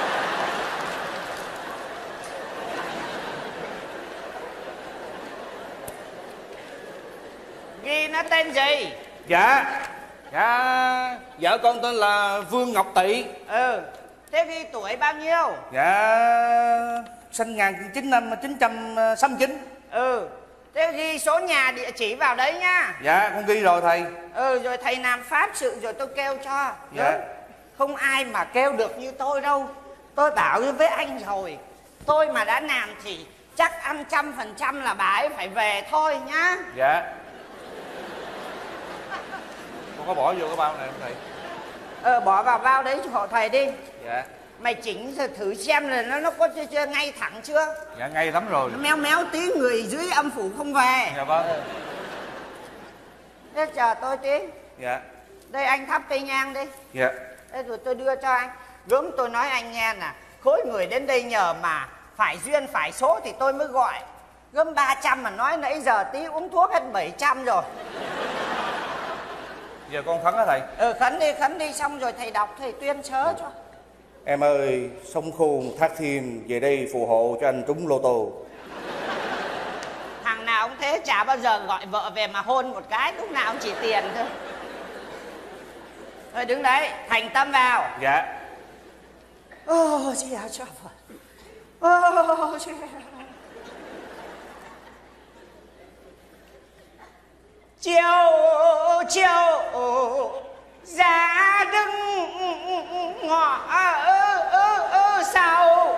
Ghi nó tên gì? Dạ. Dạ, vợ con tên là Vương Ngọc Tị. Ừ. Thế ghi tuổi bao nhiêu? Dạ, sinh một nghìn chín trăm sáu mươi chín. Ừ. Thế ghi số nhà, địa chỉ vào đấy nhá. Dạ, con ghi rồi thầy. Ừ, rồi thầy làm pháp sự rồi tôi kêu cho. Dạ. Đúng. Không ai mà kêu được như tôi đâu. Tôi bảo với anh rồi, tôi mà đã làm thì chắc ăn trăm phần trăm là bà ấy phải về thôi nhá. Dạ. Con có bỏ vô cái bao này không thầy? Ờ, bỏ vào bao đấy cho thầy đi. Dạ. Mày chỉnh thử xem là nó nó có chưa, chưa ngay thẳng chưa? Dạ, ngay lắm rồi. Nó méo méo tí người dưới âm phủ không về. Dạ vâng. Thế chờ tôi tí. Dạ. Đây anh thắp cây nhang đi. Dạ. Đây rồi tôi đưa cho anh. Gớm tôi nói anh nghe nè, khối người đến đây nhờ mà phải duyên phải số thì tôi mới gọi. Gớm ba trăm mà nói nãy giờ tí uống thuốc hết bảy trăm rồi. Giờ con khấn hả thầy? Ừ, khấn đi, khấn đi xong rồi thầy đọc, thầy tuyên sớ cho. Em ơi, sông Khôn Thác Thiên về đây phù hộ cho anh trúng lô tô. Thằng nào cũng thế, chả bao giờ gọi vợ về mà hôn một cái, lúc nào cũng chỉ tiền thôi. Thôi đứng đấy, thành tâm vào. Dạ. Ô, chị đã cho Phật. Ô, chị chiều chiều ra đứng ngõ sau.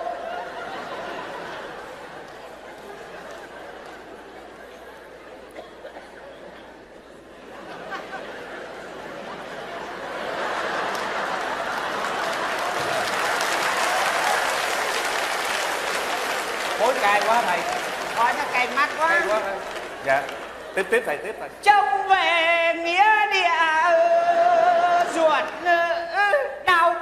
Mối cay quá thầy. Coi nó cay mắt quá. Cay quá thầy. Dạ. Tiếp tiếp thầy, tiếp thầy. Trông về nghĩa địa ruột đau.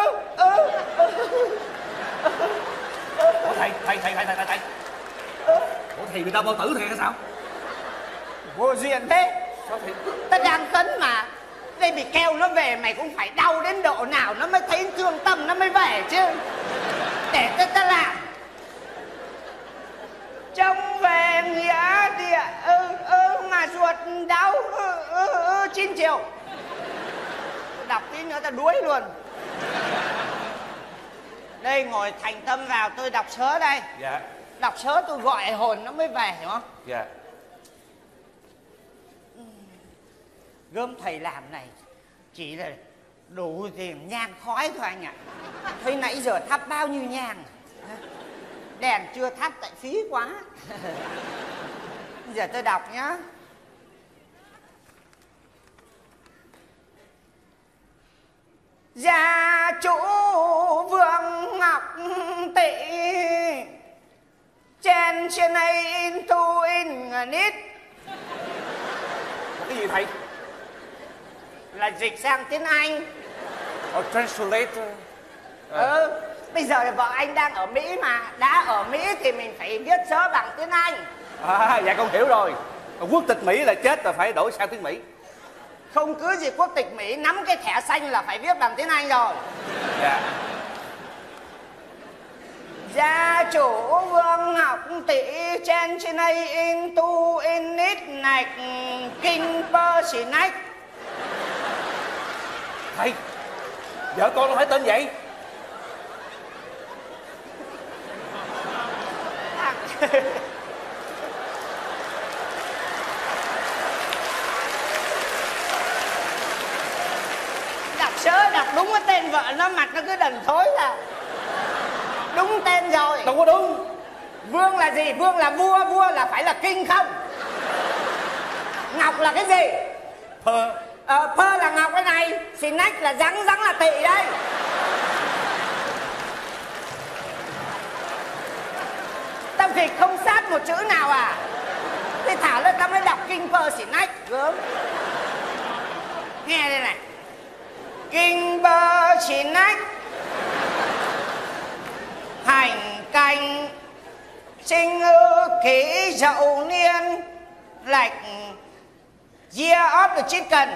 Ủa thầy, thầy, thầy, thầy, thầy, thầy. Ủa thầy bị đau bao tử thầy hay sao? Vô duyên thế. Sao thầy? Ta đang khấn mà. Đây bị kêu nó về mày cũng phải đau đến độ nào nó mới thấy thương tâm nó mới về chứ. Để ta ta làm. Trông về nghĩa địa ư ư mà ruột đau ư ư ư chín triệu. Đọc tí nữa ta đuối luôn. Đây ngồi thành tâm vào, tôi đọc sớ đây. Dạ. Đọc sớ tôi gọi hồn nó mới về, hiểu không? Dạ. Gớm thầy làm này chỉ là đủ tiền nhang khói thôi anh ạ. Thấy nãy giờ thắp bao nhiêu nhang. Đèn chưa thắp tại phí quá. Giờ tôi đọc nhá. Gia chủ Vương Ngọc Tị trên trên này in tu in nít cái gì thầy? Là dịch sang tiếng Anh. Oh, translator. Ừ, bây giờ vợ anh đang ở Mỹ mà. Đã ở Mỹ thì mình phải viết sớ bằng tiếng Anh. À, dạ con hiểu rồi. Quốc tịch Mỹ là chết rồi phải đổi sang tiếng Mỹ. Không cứ gì quốc tịch Mỹ, nắm cái thẻ xanh là phải viết bằng tiếng Anh rồi. Dạ. Gia chủ vương học tỷ trên trên đây in tu in nít nạch kinh bơ xì nách. Thầy, vợ con nó phải tên vậy. Đọc sớ đọc đúng cái tên vợ nó, mặt nó cứ đần thối là đúng tên rồi. Đâu có đúng. Vương là gì? Vương là vua, vua là phải là kinh không? Ngọc là cái gì? Phơ. Ờ, phơ là ngọc cái này, xì nách là rắn, rắn là tỵ đây. Tao dịch không sát một chữ nào à? Thì thảo lên tao mới đọc kinh phơ xì nách. Gớm. Nghe đây này. Kinh bơ xì nách hành canh sinh ư kỷ dậu niên lạch year of the chicken.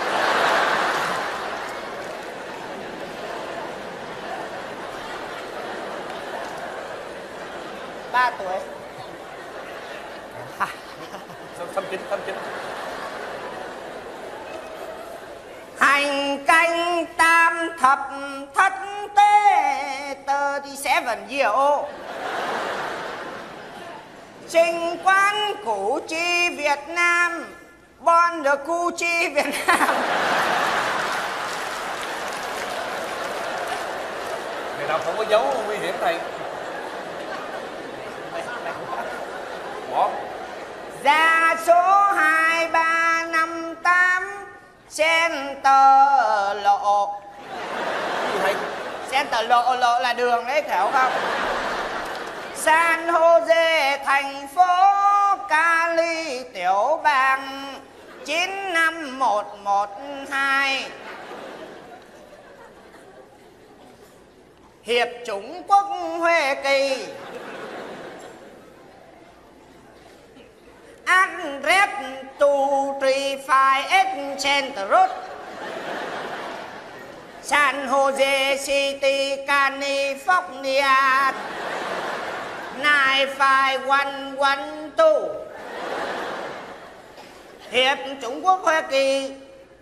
Ba tuổi. Xăm chín, xăm chín. Hành canh tam thập thất tế thirty-seven year old. Trình quán củ chi Việt Nam, born the cu chi Việt Nam. Ngày nào không có dấu nguy hiểm thầy. Bỏ. Ra số hai ba năm tám Center lộ. Thầy. Center lộ, lộ là đường đấy, hiểu không? San Jose thành phố Cali tiểu bang chín năm một một hai. Hiệp chủng quốc Huế Kỳ. Address two three five eight Center Road, San Jose City, California nine five one one two. Hiệp chủng quốc Hoa Kỳ,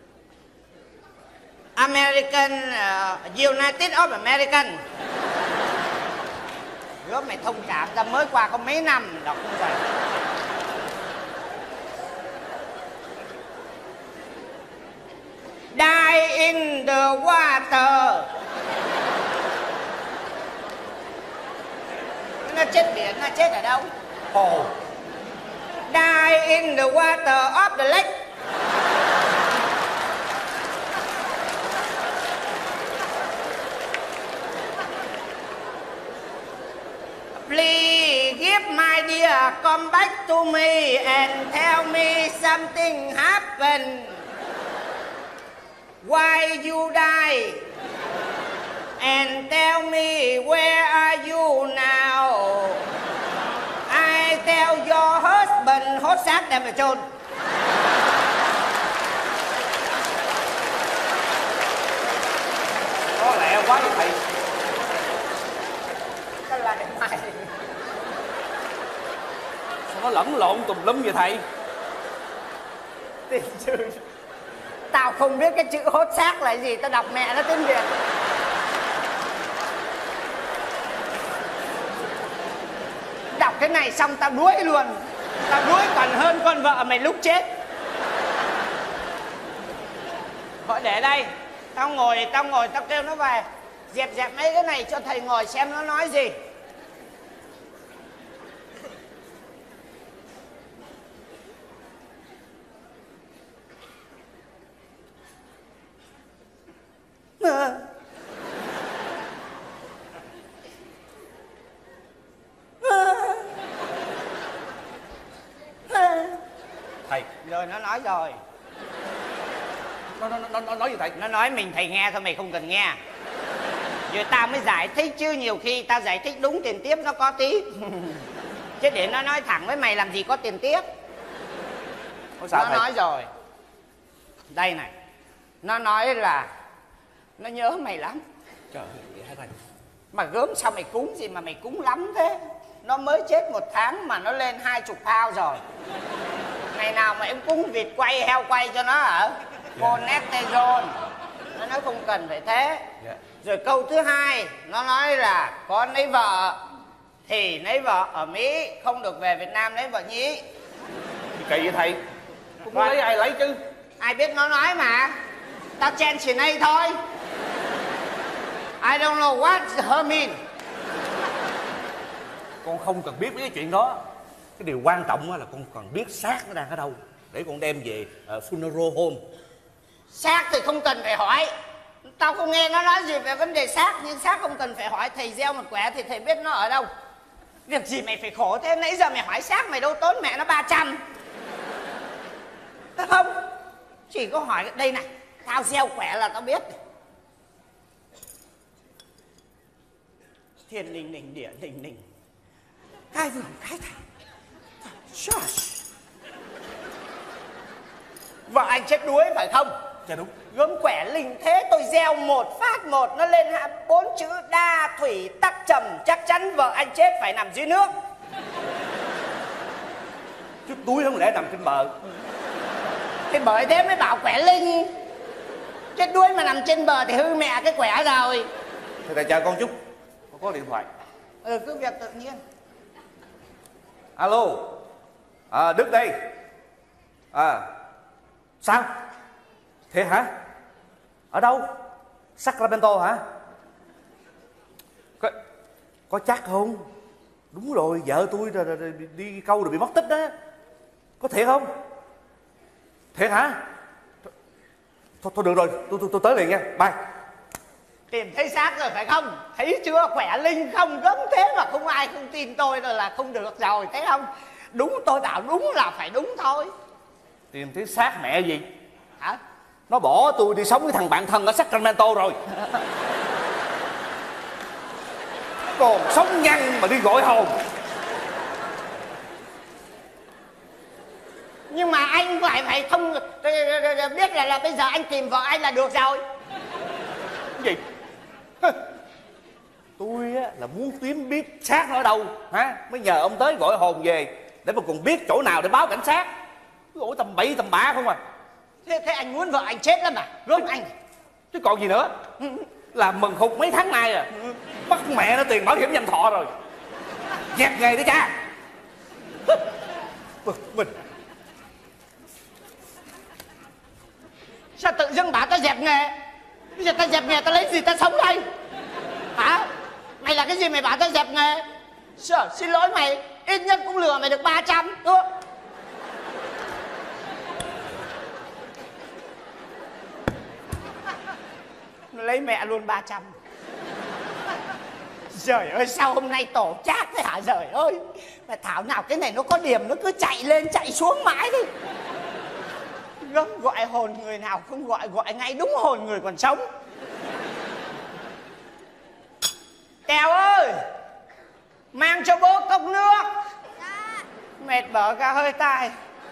American uh, United of American. Gớm mày thông cảm, ta mới qua có mấy năm đọc như vậy. Die in the water. Nó chết biển, nó chết ở đâu? Hồ. Die in the water of the lake. Please give my dear come back to me and tell me something happened. Why you die? And tell me where are you now? I tell your husband hốt xác đem về chôn. Có lẹ quá vậy thầy. Cái là mày. Sao nó lẫn lộn tùm lum vậy thầy? Tiền chữ. Tao không biết cái chữ hốt xác là gì, tao đọc mẹ nó tiếng Việt. Đọc cái này xong tao đuối luôn. Tao đuối còn hơn con vợ mày lúc chết. Gọi để đây. Tao ngồi, tao ngồi, tao kêu nó về. Dẹp dẹp mấy cái này cho thầy ngồi xem nó nói gì. Thầy. Rồi nó nói rồi. nó, nó, nó, nó nói gì thầy? Nó nói mình thầy nghe thôi, mày không cần nghe. Rồi tao mới giải thích chứ, nhiều khi tao giải thích đúng tiền tiếp nó có tí. Chứ để nó nói thẳng với mày làm gì có tiền tiếp. Ủa sao Nó thầy? nói rồi. Đây này. Nó nói là nó nhớ mày lắm. Trời ơi, vậy hả thầy? Mà gớm sao mày cúng gì mà mày cúng lắm thế? Nó mới chết một tháng mà nó lên hai chục phao rồi. Ngày nào mà em cúng vịt quay, heo quay cho nó hả? Colesterol. Nó nói không cần phải thế. Dạ. Rồi câu thứ hai, nó nói là con lấy vợ thì lấy vợ ở Mỹ, không được về Việt Nam lấy vợ nhí. Kỳ vậy thầy? Cũng muốn lấy ai lấy chứ. Ai biết nó nói mà. Tao chen chỉ này thôi. I don't know what her mean. Con không cần biết mấy cái chuyện đó. Cái điều quan trọng là con cần biết xác nó đang ở đâu để con đem về uh, funeral home. Xác thì không cần phải hỏi. Tao không nghe nó nói gì về vấn đề xác. Nhưng xác không cần phải hỏi. Thầy gieo một quẻ thì thầy biết nó ở đâu. Việc gì mày phải khổ thế? Nãy giờ mày hỏi xác mày đâu tốn mẹ nó ba trăm. Không. Chỉ có hỏi đây này. Tao gieo quẻ là tao biết. Thiên đình đình địa đình đình. Hai vườn cái thằng. Josh. Vợ anh chết đuối phải không? Dạ đúng. Gớm quẻ linh thế tôi gieo một phát một nó lên hạ bốn chữ đa thủy tắc trầm, chắc chắn vợ anh chết phải nằm dưới nước. Chút túi không lẽ nằm trên bờ. Thì bởi thế mới bảo quẻ linh. Chết đuối mà nằm trên bờ thì hư mẹ cái quẻ rồi. Thầy thầy chờ con chút. Con có điện thoại. Ừ, cứ việc tự nhiên. Alo. À, Đức đây. À, sao? Thiệt hả? Ở đâu? Sacramento hả? Có, có chắc không? Đúng rồi, vợ tôi rồi, rồi, rồi, đi câu rồi bị mất tích đó. Có thiệt không? Thiệt hả? Thôi, thôi được rồi, tôi, tôi, tôi tới liền nha, bye. Tìm thấy xác rồi phải không? Thấy chưa, quẻ linh không gớm thế mà không ai không tin tôi rồi là không được rồi, thấy không? Đúng, tôi bảo đúng là phải đúng thôi. Tìm thấy xác mẹ gì? Hả? Nó bỏ tôi đi sống với thằng bạn thân ở Sacramento rồi. Còn sống nhăn mà đi gọi hồn. Nhưng mà anh phải phải thông biết là là bây giờ anh tìm vợ anh là được rồi. Cái gì? Tôi á là muốn kiếm biết xác nó ở đâu hả, mới nhờ ông tới gọi hồn về để mà còn biết chỗ nào để báo cảnh sát. Ủa tầm bậy tầm bạ không à. Thế, thế anh muốn vợ anh chết lắm à? Gớm anh. Chứ còn gì nữa. Làm mừng hụt mấy tháng nay à. Bắt mẹ nó tiền bảo hiểm nhân thọ rồi. Dẹp nghề đi cha. Mình sao tự dưng bảo tao dẹp nghề? Bây giờ tao dẹp nghề tao lấy gì tao sống đây? Hả? Mày là cái gì mày bảo tao dẹp nghề? Sợ, xin lỗi mày, ít nhất cũng lừa mày được ba trăm. Đúng không? Lấy mẹ luôn ba trăm. Trời ơi, sao hôm nay tổ chát thế hả? Trời ơi, mà thảo nào cái này nó có điểm nó cứ chạy lên chạy xuống mãi đi. Gớm gọi hồn người nào không gọi, gọi ngay đúng hồn người còn sống. Tèo ơi, mang cho bố cốc nước. Mệt bở cả hơi tai.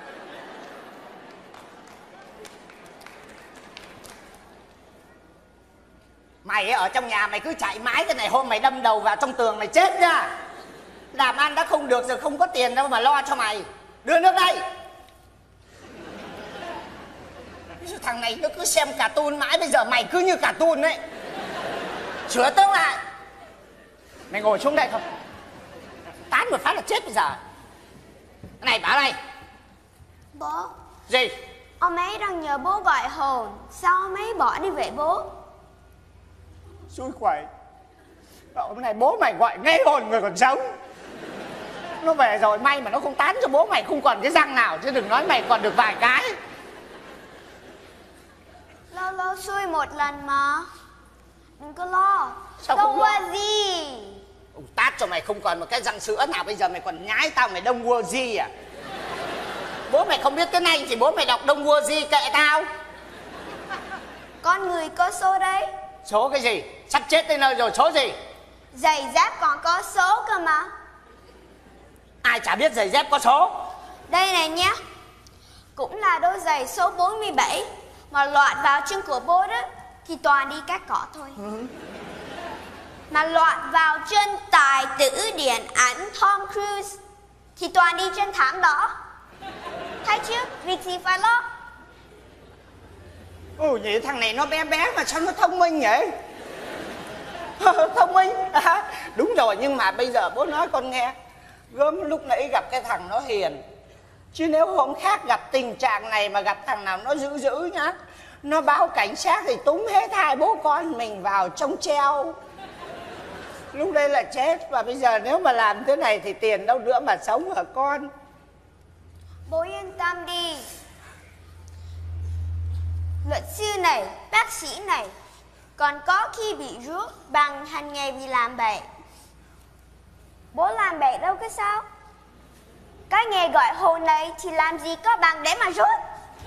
Mày ấy, ở trong nhà mày cứ chạy mãi cái này, hôm mày đâm đầu vào trong tường mày chết nha. Làm ăn đã không được rồi, không có tiền đâu mà lo cho mày. Đưa nước đây. Thằng này nó cứ xem cartoon mãi, bây giờ mày cứ như cartoon đấy. Sửa tướng lại. Mày ngồi xuống đây không? Tán một phát là chết bây giờ. Cái này bảo đây. Bố. Gì? Ông ấy đang nhờ bố gọi hồn. Sao ông ấy bỏ đi vậy bố? Xui quẩy. Hôm nay bố mày gọi ngay hồn người còn sống. Nó về rồi, may mà nó không tán cho bố mày không còn cái răng nào. Chứ đừng nói mày còn được vài cái. Lâu lâu xui một lần mà. Đừng có lo. Sao Don't không lo? worry. Ông tát cho mày không còn một cái răng sữa nào. Bây giờ mày còn nhái tao mày Đông World à? Bố mày không biết cái này thì bố mày đọc Đông World kệ tao. Con người có số đấy. Số cái gì? Sắp chết tới nơi rồi, số gì? Giày dép còn có số cơ mà. Ai chả biết giày dép có số. Đây này nhé. Cũng là đôi giày số bốn mươi bảy, mà loạn vào chân của bố đó thì toàn đi cắt cỏ thôi. Ừ. Mà loạn vào chân tài tử điện ảnh Tom Cruise thì toàn đi chân thảm đỏ. Thấy chứ, việc gì phải lo. Ồ, vậy thằng này nó bé bé mà sao nó thông minh vậy? Thông minh à, đúng rồi, nhưng mà bây giờ bố nói con nghe. Gớm lúc nãy gặp cái thằng nó hiền, chứ nếu hôm khác gặp tình trạng này mà gặp thằng nào nó dữ dữ nhá, nó báo cảnh sát thì túm hết hai bố con mình vào trong treo. Lúc đây là chết. Và bây giờ nếu mà làm thế này thì tiền đâu nữa mà sống hả con? Bố yên tâm đi. Luật sư này, bác sĩ này còn có khi bị rước bằng hành nghề vì làm bậy. Bố làm bậy đâu có sao. Cái nghề gọi hồn này thì làm gì có bằng để mà rút.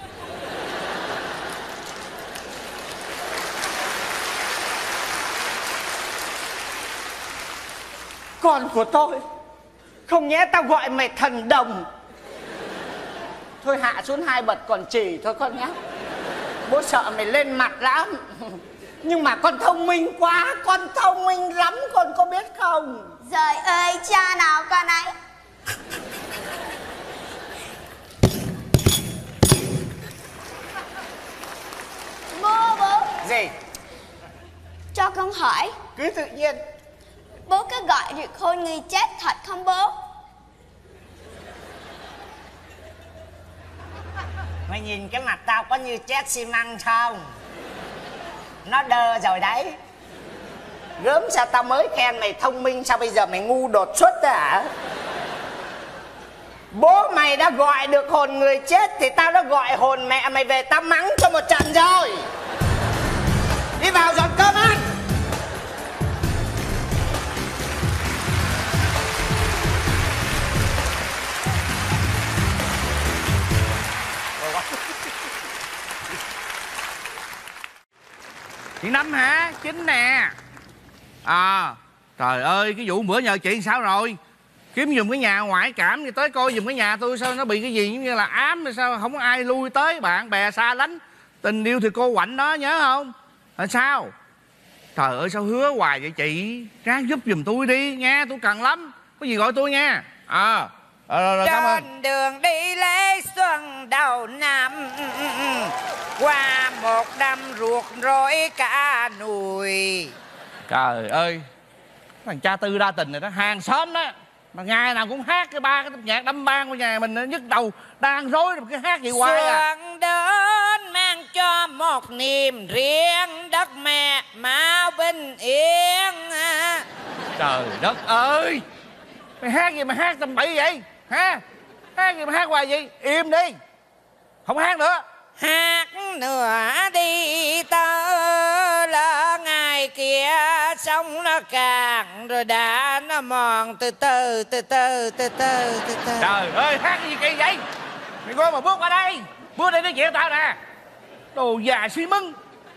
Con của tôi, không nhẽ tao gọi mày thần đồng. Thôi hạ xuống hai bật còn chỉ thôi con nhé. Bố sợ mày lên mặt lắm. Nhưng mà con thông minh quá, con thông minh lắm, con có biết không? Trời ơi, cha nào con ấy. Bố, bố. Gì? Cho con hỏi. Cứ tự nhiên. Bố có gọi được hôn người chết thật không bố? Mày nhìn cái mặt tao có như chết xi măng không? Nó đơ rồi đấy. Gớm sao tao mới khen mày thông minh, sao bây giờ mày ngu đột xuất hả? Bố mày đã gọi được hồn người chết thì tao đã gọi hồn mẹ mày về, tao mắng cho một trận rồi. Đi vào dọn cơm ăn. Chị Năm hả? Chính nè. À, trời ơi, cái vụ bữa nhờ chị sao rồi? Kiếm giùm cái nhà ngoại cảm thì tới coi giùm cái nhà tôi, sao nó bị cái gì giống như là ám hay sao không có ai lui tới, bạn bè xa lánh. Tình yêu thì cô quạnh đó, nhớ không? Là sao? Trời ơi, sao hứa hoài vậy chị? Ráng giúp giùm tôi đi nha, tôi cần lắm. Có gì gọi tôi nha. À, rồi, rồi, cảm ơn. Trên đường đi lễ xuân đầu năm, qua một năm ruột rối cả nùi. Trời ơi, thằng cha Tư đa tình này đó, hàng xóm đó, mà ngày nào cũng hát cái ba cái nhạc đâm ban của nhà mình, nhức đầu đang rối cái hát gì hoài à. Xuân đến mang cho một niềm riêng, đất mẹ mau bình yên. Trời đất ơi, mày hát gì mà hát tầm bậy vậy hả? Hát gì mà hát hoài vậy? Im đi, không hát nữa. Hát nữa đi tơ là ngày kia sông nó càng rồi đã nó mòn từ từ từ từ từ từ từ từ. Trời ơi, hát gì kỳ vậy? Mày ngồi mà bước qua đây, bước đây nói chuyện tao nè. Đồ già xi măng.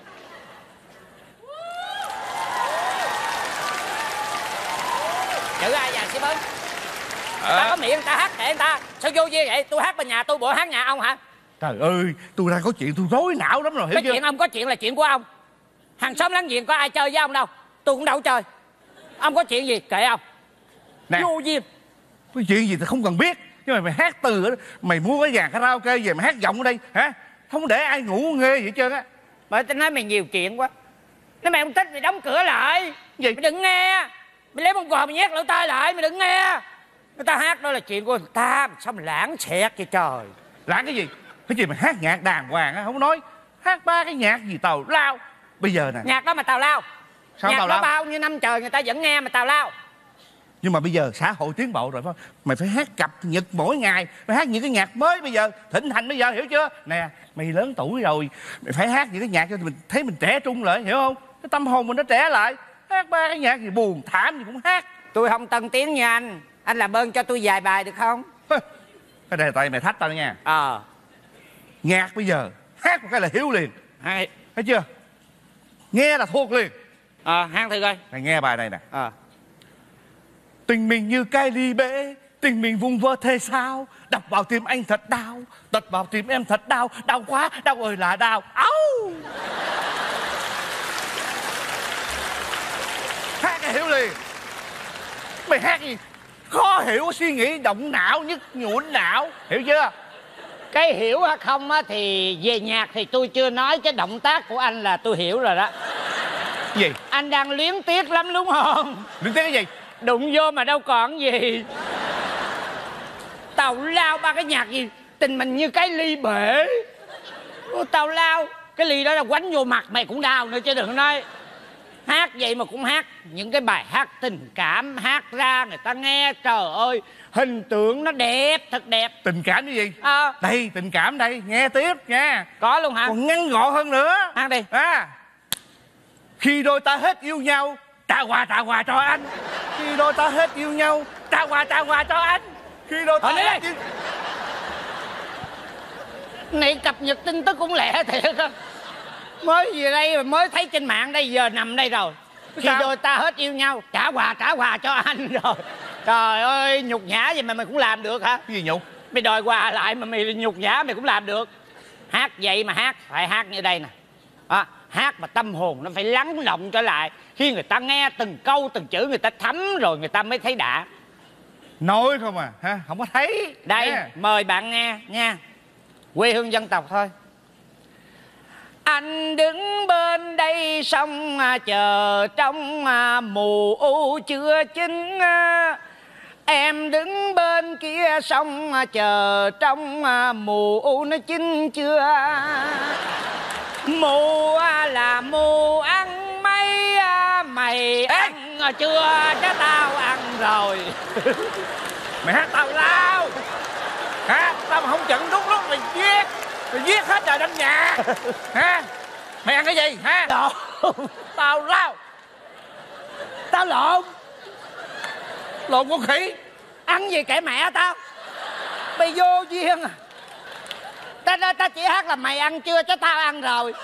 Chữ ai già xi măng? À. Ta có miệng ta hát kệ người ta. Sao vô duyên vậy? Tôi hát bên nhà tôi, bộ hát nhà ông hả? Trời ơi, tôi đang có chuyện tôi rối não lắm rồi, hiểu cái chưa? Chuyện ông có chuyện là chuyện của ông. Hàng xóm láng giềng có ai chơi với ông đâu. Tôi cũng đâu chơi. Ông có chuyện gì kệ ông. Nè, vô duyên. Cái chuyện gì thì không cần biết. Nhưng mà mày hát từ đó, mày mua cái dàn karaoke về mày hát giọng ở đây hả? Không để ai ngủ nghe vậy hết trơn á. Bởi tôi nói mày nhiều chuyện quá. Nếu mày không thích mày đóng cửa lại. Gì? Mày đừng nghe. Mày lấy bông cò mày nhét lỗ tai lại, mày đừng nghe. Người ta hát đó là chuyện của người ta, sao mày lãng xẹt vậy trời. Lãng cái gì? Cái gì mà hát nhạc đàng hoàng á, không nói. Hát ba cái nhạc gì tào lao. Bây giờ nè. Nhạc đó mà tào lao. Sao nhạc tào đó lao? bao nhiêu năm trời người ta vẫn nghe mà tào lao. Nhưng mà bây giờ xã hội tiến bộ rồi phải không? Mày phải hát cập nhật mỗi ngày. Mày hát những cái nhạc mới bây giờ, thịnh hành bây giờ, hiểu chưa? Nè, mày lớn tuổi rồi, mày phải hát những cái nhạc cho mình thấy mình trẻ trung lại, hiểu không? Cái tâm hồn mình nó trẻ lại. Hát ba cái nhạc gì buồn thảm gì cũng hát. Tôi không tân tiến như anh. Anh làm ơn cho tôi vài bài được không? Cái này tại mày thách tao nha. Ờ à. Nhạc bây giờ hát một cái là hiểu liền. Hay. Thấy chưa? nghe là thuộc liền. À, hát thử coi. Này nghe bài này nè. À. Tình mình như cái ly bể, tình mình vùng vơ thế sao, đập vào tim anh thật đau, đập vào tim em thật đau, đau quá, đau ơi là đau. Áo. Hát cái hiểu liền. Mày hát gì khó hiểu, suy nghĩ động não, nhức nhũn não, hiểu chưa? Cái hiểu hay không á thì về nhạc thì tôi chưa nói, cái động tác của anh là tôi hiểu rồi đó. Gì? Anh đang luyến tiếc lắm đúng không? Luyến tiếc cái gì? Đụng vô mà đâu còn gì. Tào lao ba cái nhạc gì tình mình như cái ly bể. Tào lao cái ly đó là quánh vô mặt mày cũng đau nữa chứ đừng nói. Hát vậy mà cũng hát những cái bài hát tình cảm, hát ra người ta nghe trời ơi hình tượng nó đẹp, thật đẹp. Tình cảm cái gì? À. Đây tình cảm đây, nghe tiếp nha. Có luôn hả? Còn ngắn gọn hơn nữa. Hát đi. À. Khi đôi ta hết yêu nhau, trả quà trả quà cho anh. Khi đôi ta hết yêu nhau, trả quà trả quà cho anh. Khi đôi ta Thôi hết đi. yêu... Này cập nhật tin tức cũng lẹ thiệt á. Mới về đây rồi mới thấy trên mạng đây, giờ nằm đây rồi. Khi Sao? đôi ta hết yêu nhau, trả quà trả quà cho anh rồi. Trời ơi nhục nhã vậy mà mày cũng làm được hả? Cái gì nhục? Mày đòi quà lại mà mày nhục nhã mày cũng làm được. Hát vậy mà hát, phải hát như đây nè. À, hát mà tâm hồn nó phải lắng động trở lại. Khi người ta nghe từng câu từng chữ người ta thấm rồi người ta mới thấy đã. Nói không à, ha? Không có thấy. Đây, nha. mời bạn nghe nha. Quê hương dân tộc thôi. Anh đứng bên đây sông chờ trong mùa u chưa chín. Em đứng bên kia sông chờ trong mùa u nó chín chưa. Mùa là mùa ăn mấy mày. Ê! Ăn chưa chứ tao ăn rồi. Mày hát tào lao. Hả? Tao mà không chận đúng lúc mày giết. Mày giết hết trời trong nhà. Hả? Mày ăn cái gì hả? Lộn. Tào lao. Tao lộn. Lộn con khỉ. Ăn gì kệ mẹ tao. Mày vô duyên à. Ta, ta, ta chỉ hát là mày ăn chưa chứ tao ăn rồi.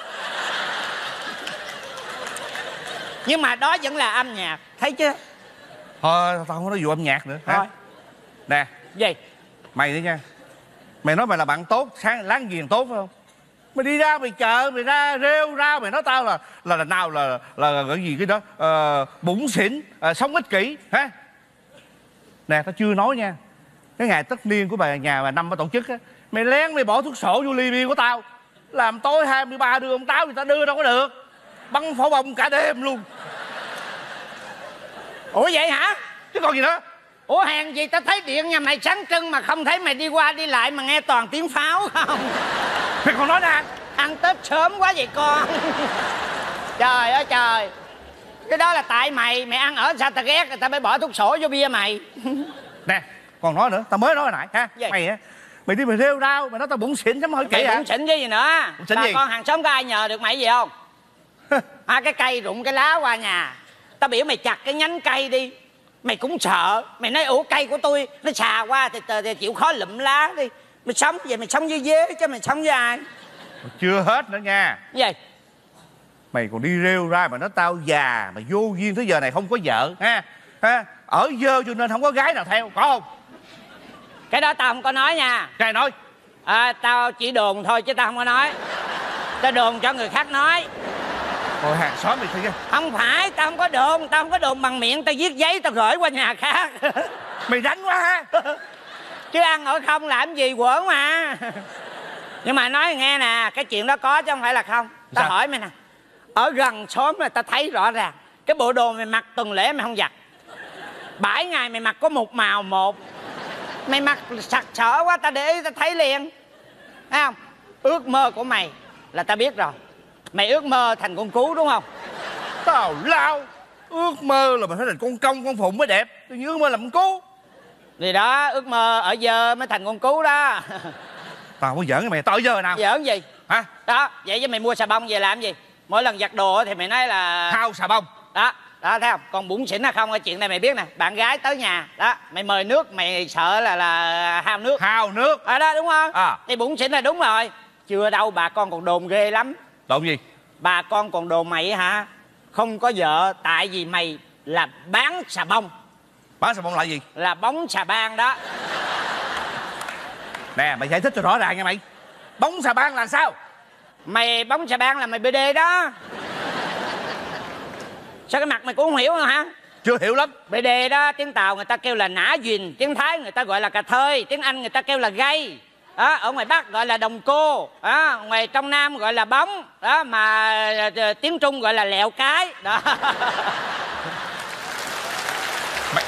Nhưng mà đó vẫn là âm nhạc. Thấy chưa? Thôi tao không có nói vụ âm nhạc nữa. Hả? Thôi. Nè. Gì? Mày nữa nha. Mày nói mày là bạn tốt, sáng láng giềng tốt phải không? Mày đi ra mày chợ, mày ra rêu rao, mày nói tao là là là nào là là, là cái gì cái đó ờ, bủn xỉn, ờ, sống ích kỷ hả? Nè tao chưa nói nha. Cái ngày tất niên của bà nhà bà Năm bà tổ chức á, mày lén mày bỏ thuốc sổ vô ly bia của tao, làm tối hai mươi ba đưa ông táo thì tao đưa đâu có được. Băng pháo bông cả đêm luôn. Ủa vậy hả? Chứ còn gì nữa. Ủa hèn gì tao thấy điện nhà mày sáng trưng mà không thấy mày đi qua đi lại mà nghe toàn tiếng pháo không? Mày còn nói nè. Ăn Tết sớm quá vậy con. Trời ơi trời. Cái đó là tại mày, mày ăn ở sao tao ghét, người ta mới bỏ thuốc sổ vô bia mày. Nè, còn nói nữa, tao mới nói hồi nãy ha. Gì? Mày á, mày đi mày rêu rao, mày nói tao bủn xỉn chấm hơi kỹ Mày hả? bủn xỉn cái gì nữa? Bủn xỉn bà gì? con hàng xóm có ai nhờ được mày gì không? À, cái cây rụng cái lá qua nhà, tao biểu mày chặt cái nhánh cây đi. Mày cũng sợ. Mày nói ủa cây của tôi nó xà qua thì, thì, thì chịu khó lụm lá đi. Mày sống vậy mày sống với dế chứ mày sống với ai? Chưa hết nữa nha. Gì? Mày còn đi rêu ra mà nói tao già mà vô duyên tới giờ này không có vợ ha. Ha? Ở dơ cho nên không có gái nào theo, có không? Cái đó tao không có nói nha. Cái nói. À, tao chỉ đồn thôi chứ tao không có nói. Tao đồn cho người khác nói. Thôi hàng xóm mày thôi chứ. Không phải, tao không có đồn. Tao không có đồn bằng miệng, tao viết giấy tao gửi qua nhà khác. Mày đánh quá ha. Chứ ăn ở không làm gì quở mà. Nhưng mà nói nghe nè, cái chuyện đó có chứ không phải là không. Tao Sao? hỏi mày nè, ở gần xóm là tao thấy rõ ràng cái bộ đồ mày mặc tuần lễ mày không giặt, bảy ngày mày mặc có một màu một. Mày mặc sặc sỡ quá, tao để ý tao thấy liền. Thấy không? Ước mơ của mày là tao biết rồi. Mày ước mơ thành con cú đúng không? Tào lao. Ước mơ là mình phải thành con công con phụng mới đẹp. Tôi ước mơ làm con cú. Thì đó, ước mơ ở dơ mới thành con cú đó. Tao không có giỡn với mày, tao ở dơ nào. Giỡn gì? Hả? Đó, vậy chứ mày mua xà bông về làm gì? Mỗi lần giặt đồ thì mày nói là hao xà bông. Đó, đó thấy không? Còn bủn xỉn hay không, cái chuyện này mày biết nè. Bạn gái tới nhà, đó, mày mời nước, mày sợ là là hao nước. Hao nước. À đó, đúng không? À. Thì bủn xỉn là đúng rồi. Chưa đâu, bà con còn đồn ghê lắm. Đồn gì? Bà con còn đồ mày hả? Không có vợ tại vì mày là bán xà bông. Bán xà bông là gì? Là bóng xà bang đó. Nè mày giải thích cho rõ ràng nha mày. Bóng xà bang là sao? Mày bóng xà bang là mày bê đê đó. Sao cái mặt mày cũng không hiểu nữa hả? Chưa hiểu lắm. bê đê đó, tiếng Tàu người ta kêu là nã dùn, tiếng Thái người ta gọi là cà thơi, tiếng Anh người ta kêu là gay. Đó, ở ngoài Bắc gọi là đồng cô, đó, ngoài trong Nam gọi là bóng, đó mà tiếng Trung gọi là lẹo cái. Đó. Mày...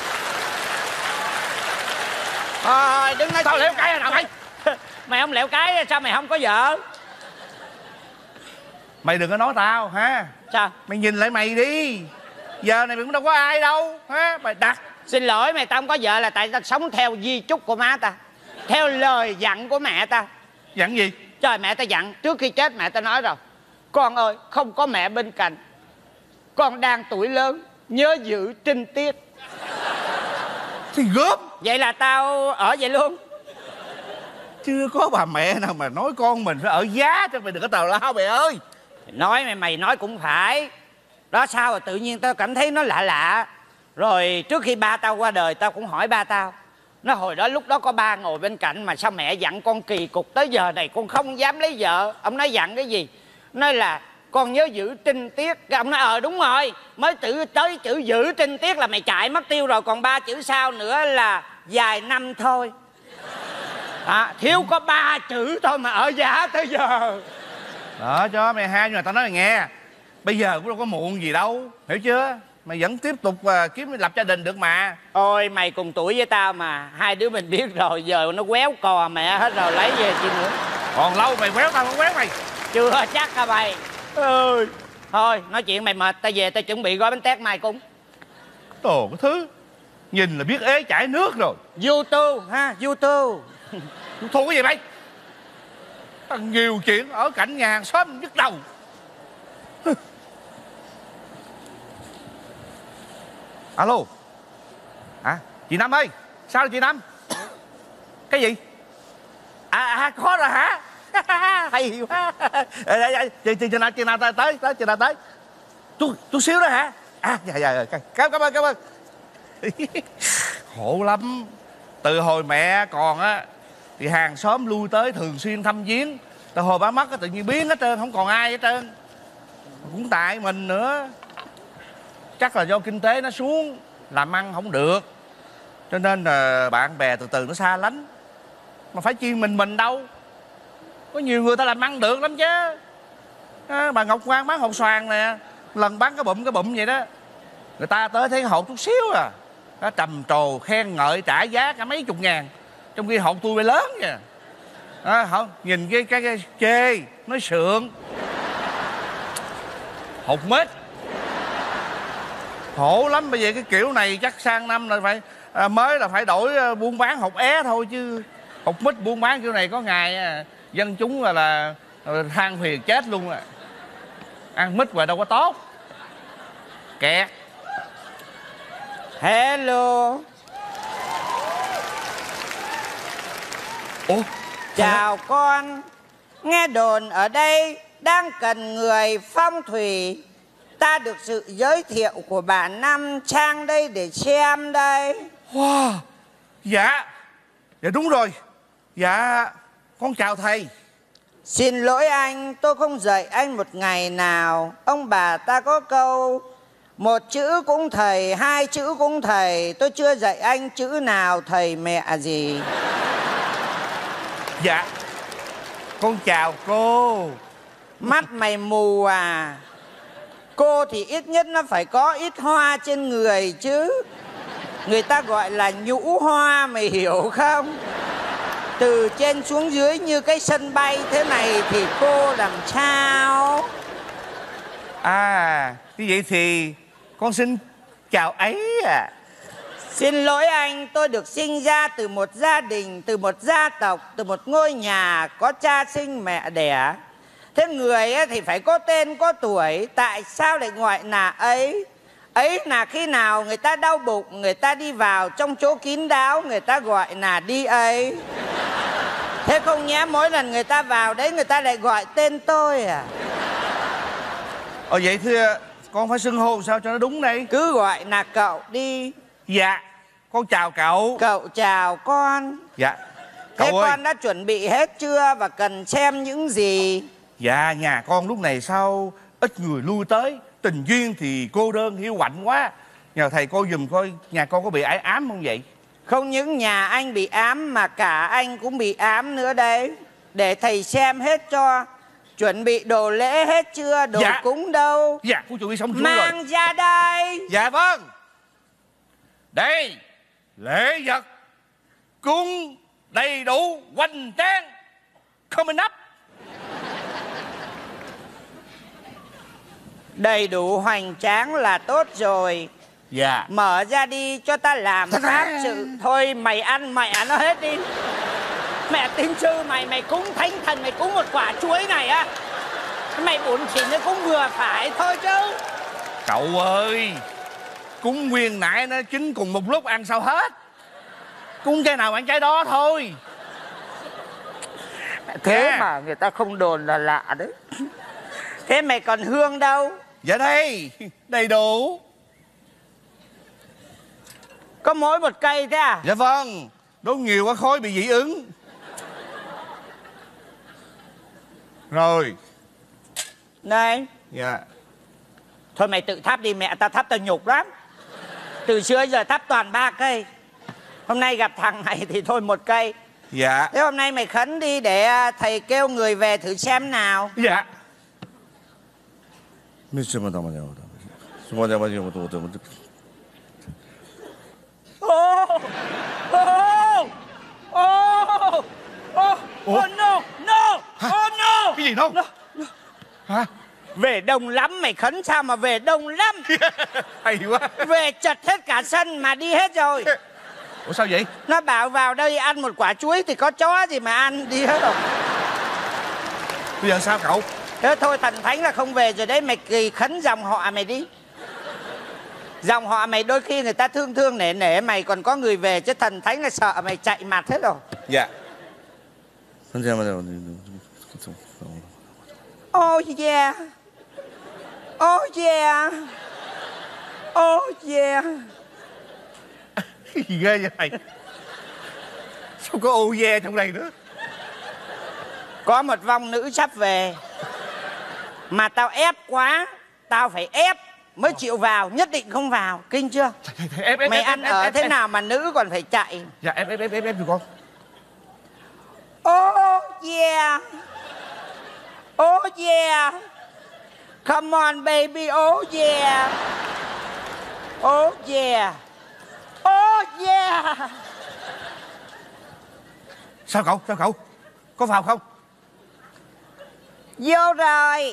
Thôi đừng nói tao chuyện... lẹo cái nào mày? Mày không lẹo cái sao mày không có vợ? Mày đừng có nói tao ha. Sao? Mày nhìn lại mày đi. Giờ này mày cũng đâu có ai đâu ha. Mày đặt. Xin lỗi mày, tao không có vợ là tại tao sống theo di chúc của má ta, theo lời dặn của mẹ ta. Dặn gì? Trời, mẹ ta dặn trước khi chết mẹ ta nói rồi: con ơi, không có mẹ bên cạnh, con đang tuổi lớn, nhớ giữ trinh tiết. Thì gớm. Vậy là tao ở vậy luôn. Chưa có bà mẹ nào mà nói con mình phải ở giá cho mày đừng có tào lao mày ơi. Nói mày mày nói cũng phải. Đó sao rồi tự nhiên tao cảm thấy nó lạ lạ. Rồi trước khi ba tao qua đời tao cũng hỏi ba tao. Nó hồi đó lúc đó có ba ngồi bên cạnh mà sao mẹ dặn con kỳ cục tới giờ này con không dám lấy vợ. Ông nói dặn cái gì? Nói là con nhớ giữ trinh tiết. Cái ông nói ờ đúng rồi, mới tự tới chữ giữ trinh tiết là mày chạy mất tiêu rồi. Còn ba chữ sau nữa là vài năm thôi. À, thiếu có ba chữ thôi mà ở giá tới giờ. Đó cho mày hai, nhưng mà tao nói mày nghe, bây giờ cũng đâu có muộn gì đâu, hiểu chưa? Mày vẫn tiếp tục uh, kiếm lập gia đình được mà. Ôi mày cùng tuổi với tao mà, hai đứa mình biết rồi, giờ nó quéo cò mẹ hết rồi, lấy về chi nữa. Còn lâu mày quéo tao không quéo mày. Chưa chắc hả mày. Ơi thôi nói chuyện mày mệt, tao về tao chuẩn bị gói bánh tét mai cúng. Đồ cái thứ nhìn là biết ế chảy nước rồi. YouTube ha, YouTube. Thu cái gì mày? Tăng nhiều chuyện ở cạnh nhà hàng xóm nhức đầu. Alo. À chị Năm ơi. Sao rồi chị Năm? Cái gì? À, à có rồi hả? Hay quá. Chị chị nào chị nào tới tới chị nào tới. Chút chút xíu đó hả? À dạ dạ cảm cảm ơn cảm ơn. Khổ lắm. Từ hồi mẹ còn á thì hàng xóm lui tới thường xuyên thăm viếng. Từ hồi bà mất á tự nhiên biến hết trơn, không còn ai hết trơn. Cũng tại mình nữa. Chắc là do kinh tế nó xuống, làm ăn không được, cho nên là bạn bè từ từ nó xa lánh. Mà phải chi mình mình đâu. Có nhiều người ta làm ăn được lắm chứ. À, bà Ngọc Ngoan bán hột xoàn nè, lần bán cái bụm cái bụm vậy đó, người ta tới thấy hột chút xíu à, nó trầm trồ khen ngợi trả giá cả mấy chục ngàn, trong khi hột tôi bay lớn kìa. À, không nhìn cái cái, cái chê nói sượng. Hột mết khổ lắm. Bây giờ cái kiểu này chắc sang năm là phải à, mới là phải đổi à, buôn bán hột é thôi, chứ hột mít buôn bán kiểu này có ngày à, dân chúng là, là than phiền chết luôn à. Ăn mít vậy đâu có tốt. Kẹt. Hello. Ủa? Chào con. Nghe đồn ở đây đang cần người phong thủy. Ta được sự giới thiệu của bà Năm sang đây để xem đây. Wow. Dạ. Dạ đúng rồi. Dạ con chào thầy. Xin lỗi anh, tôi không dạy anh một ngày nào. Ông bà ta có câu một chữ cũng thầy, hai chữ cũng thầy. Tôi chưa dạy anh chữ nào thầy mẹ gì. Dạ con chào cô. Mắt mày mù à? Cô thì ít nhất nó phải có ít hoa trên người chứ. Người ta gọi là nhũ hoa, mày hiểu không? Từ trên xuống dưới như cái sân bay thế này thì cô làm sao? À như vậy thì con xin chào ấy à. Xin lỗi anh, tôi được sinh ra từ một gia đình, từ một gia tộc, từ một ngôi nhà có cha sinh mẹ đẻ. Thế người thì phải có tên, có tuổi. Tại sao lại gọi là ấy? Ấy là khi nào người ta đau bụng, người ta đi vào trong chỗ kín đáo, người ta gọi là đi ấy. Thế không nhẽ mỗi lần người ta vào đấy người ta lại gọi tên tôi à? Ờ vậy thì con phải xưng hô sao cho nó đúng đây? Cứ gọi là cậu đi. Dạ, con chào cậu. Cậu chào con. Dạ. Thế Cậu ơi. con đã chuẩn bị hết chưa và cần xem những gì? Dạ, nhà con lúc này sao ít người lui tới. Tình duyên thì cô đơn hiu quạnh quá. Nhờ thầy coi giùm coi nhà con có bị ái ám không vậy? Không những nhà anh bị ám mà cả anh cũng bị ám nữa đấy. Để thầy xem hết cho. Chuẩn bị đồ lễ hết chưa? Đồ dạ. cúng đâu? Dạ, con chuẩn bị xong xuôi rồi. Mang ra đây. Dạ vâng. Đây, lễ vật cúng đầy đủ hoành tráng. Coming up. Đầy đủ hoành tráng là tốt rồi. Dạ. Mở ra đi cho ta làm pháp sự. Thôi mày ăn mẹ nó hết đi. Mẹ tiên sư mày, mày cúng thánh thần, mày cúng một quả chuối này á, mày bún xỉn nó cũng vừa phải thôi chứ. Cậu ơi, cúng nguyên nãy nó chín cùng một lúc ăn sao hết. Cúng cái nào ăn cái đó thôi. Thế à. mà người ta không đồn là lạ đấy. Thế mày còn hương đâu? Dạ đây, đầy đủ. Có mỗi một cây thế à? Dạ vâng, đốt nhiều quá khói bị dị ứng. Rồi. Này. Dạ. Thôi mày tự thắp đi, mẹ ta thắp tao nhục lắm. Từ xưa giờ thắp toàn ba cây. Hôm nay gặp thằng này thì thôi một cây. Dạ. Thế hôm nay mày khấn đi để thầy kêu người về thử xem nào. Dạ. Ô ô ô ô oh no no oh no. Cái gì đâu? No. Hả? Về đông lắm, mày khấn sao mà về đông lắm. Hay quá. Về chật hết cả sân mà đi hết rồi. Ủa sao vậy? Nó bảo vào đây ăn một quả chuối thì có chó gì mà ăn, đi hết rồi. Bây giờ sao cậu? Thế thôi thần thánh là không về rồi đấy. Mày kỳ khấn dòng họ mày đi. Dòng họ mày đôi khi người ta thương thương nể nể mày còn có người về, chứ thần thánh là sợ mày chạy mặt hết rồi. Dạ. Oh yeah. Oh yeah. Oh yeah. Gì ghê vậy thầy? Sao có ô ve trong đây nữa? Có một vong nữ sắp về. Mà tao ép quá. Tao phải ép mới chịu vào, nhất định không vào. Kinh chưa? Thầy, thầy, ép, ép, mày ép, ăn ép, ở ép, thế ép. nào mà nữ còn phải chạy. Dạ ép ép ép ép ép tụi con. Oh yeah. Oh yeah. Come on baby, oh yeah. Oh yeah. Oh yeah. Sao cậu? Sao cậu? Có vào không? Vô rồi.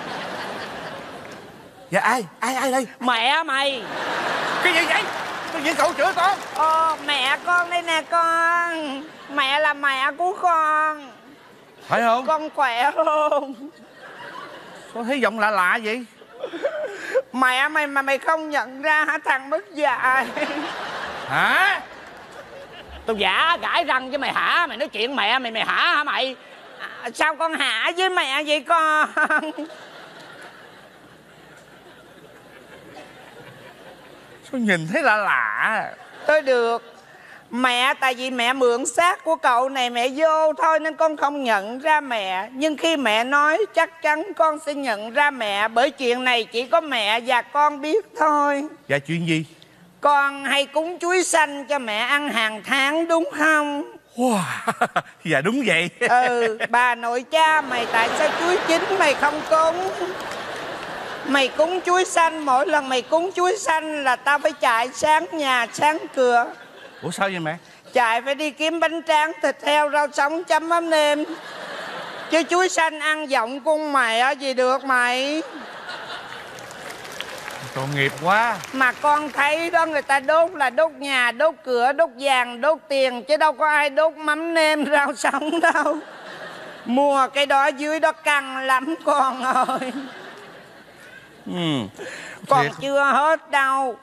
Dạ ai? Ai ai đây? Mẹ mày. Cái gì vậy? Cái gì cậu chửi con? Ờ mẹ con đây nè con. Mẹ là mẹ của con. Phải không? Con khỏe không? Con thấy giọng lạ lạ vậy? Mẹ mày mà mày không nhận ra hả thằng mất dạy? Hả? Tao giả gãi răng với mày hả? Mày nói chuyện mẹ mày mày hả hả mày? À, sao con hả với mẹ vậy con? Sao nhìn thấy lạ lạ? Tôi được. Mẹ tại vì mẹ mượn xác của cậu này mẹ vô thôi nên con không nhận ra mẹ. Nhưng khi mẹ nói chắc chắn con sẽ nhận ra mẹ. Bởi chuyện này chỉ có mẹ và con biết thôi. Dạ chuyện gì? Con hay cúng chuối xanh cho mẹ ăn hàng tháng đúng không? Wow. Dạ đúng vậy. Ừ, bà nội cha mày tại sao chuối chín mày không cúng? Mày cúng chuối xanh, mỗi lần mày cúng chuối xanh là tao phải chạy sáng nhà sáng cửa. Ủa sao vậy mẹ? Chạy phải đi kiếm bánh tráng, thịt heo, rau sống, chấm mắm nêm. Chứ chuối xanh ăn giọng cung mày á gì được mày. Tội nghiệp quá. Mà con thấy đó người ta đốt là đốt nhà, đốt cửa, đốt vàng, đốt tiền. Chứ đâu có ai đốt mắm nêm, rau sống đâu. Mua cái đó dưới đó căng lắm con ơi. Ừ. Còn Thiệt. chưa hết đâu.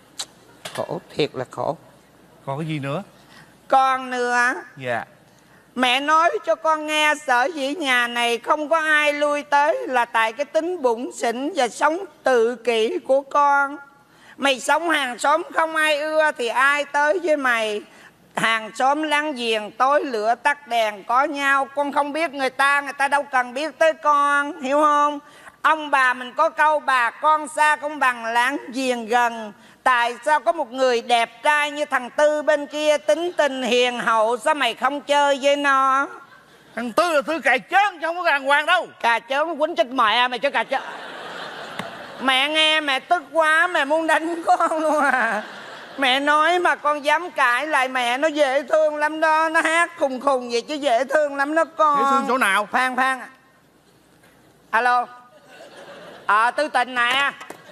Khổ, thiệt là khổ. Còn cái gì nữa? Còn nữa. Dạ. Mẹ nói cho con nghe sở dĩ nhà này không có ai lui tới là tại cái tính bụng xỉn và sống tự kỷ của con. Mày sống hàng xóm không ai ưa thì ai tới với mày. Hàng xóm láng giềng tối lửa tắt đèn có nhau. Con không biết người ta, người ta đâu cần biết tới con, hiểu không? Ông bà mình có câu bà con xa không bằng láng giềng gần. Tại sao có một người đẹp trai như thằng Tư bên kia tính tình hiền hậu, sao mày không chơi với nó? Thằng Tư là Tư cà chớn chứ không có đàng hoàng đâu. Cà chớn quýnh chết mẹ mày chứ cà chớn. Mẹ nghe mẹ tức quá, mẹ muốn đánh con luôn à. Mẹ nói mà con dám cãi lại mẹ, nó dễ thương lắm đó. Nó hát khùng khùng vậy chứ dễ thương lắm đó con. Dễ thương chỗ nào? Phan Phan. Alo. Ờ à, Tư Tình nè.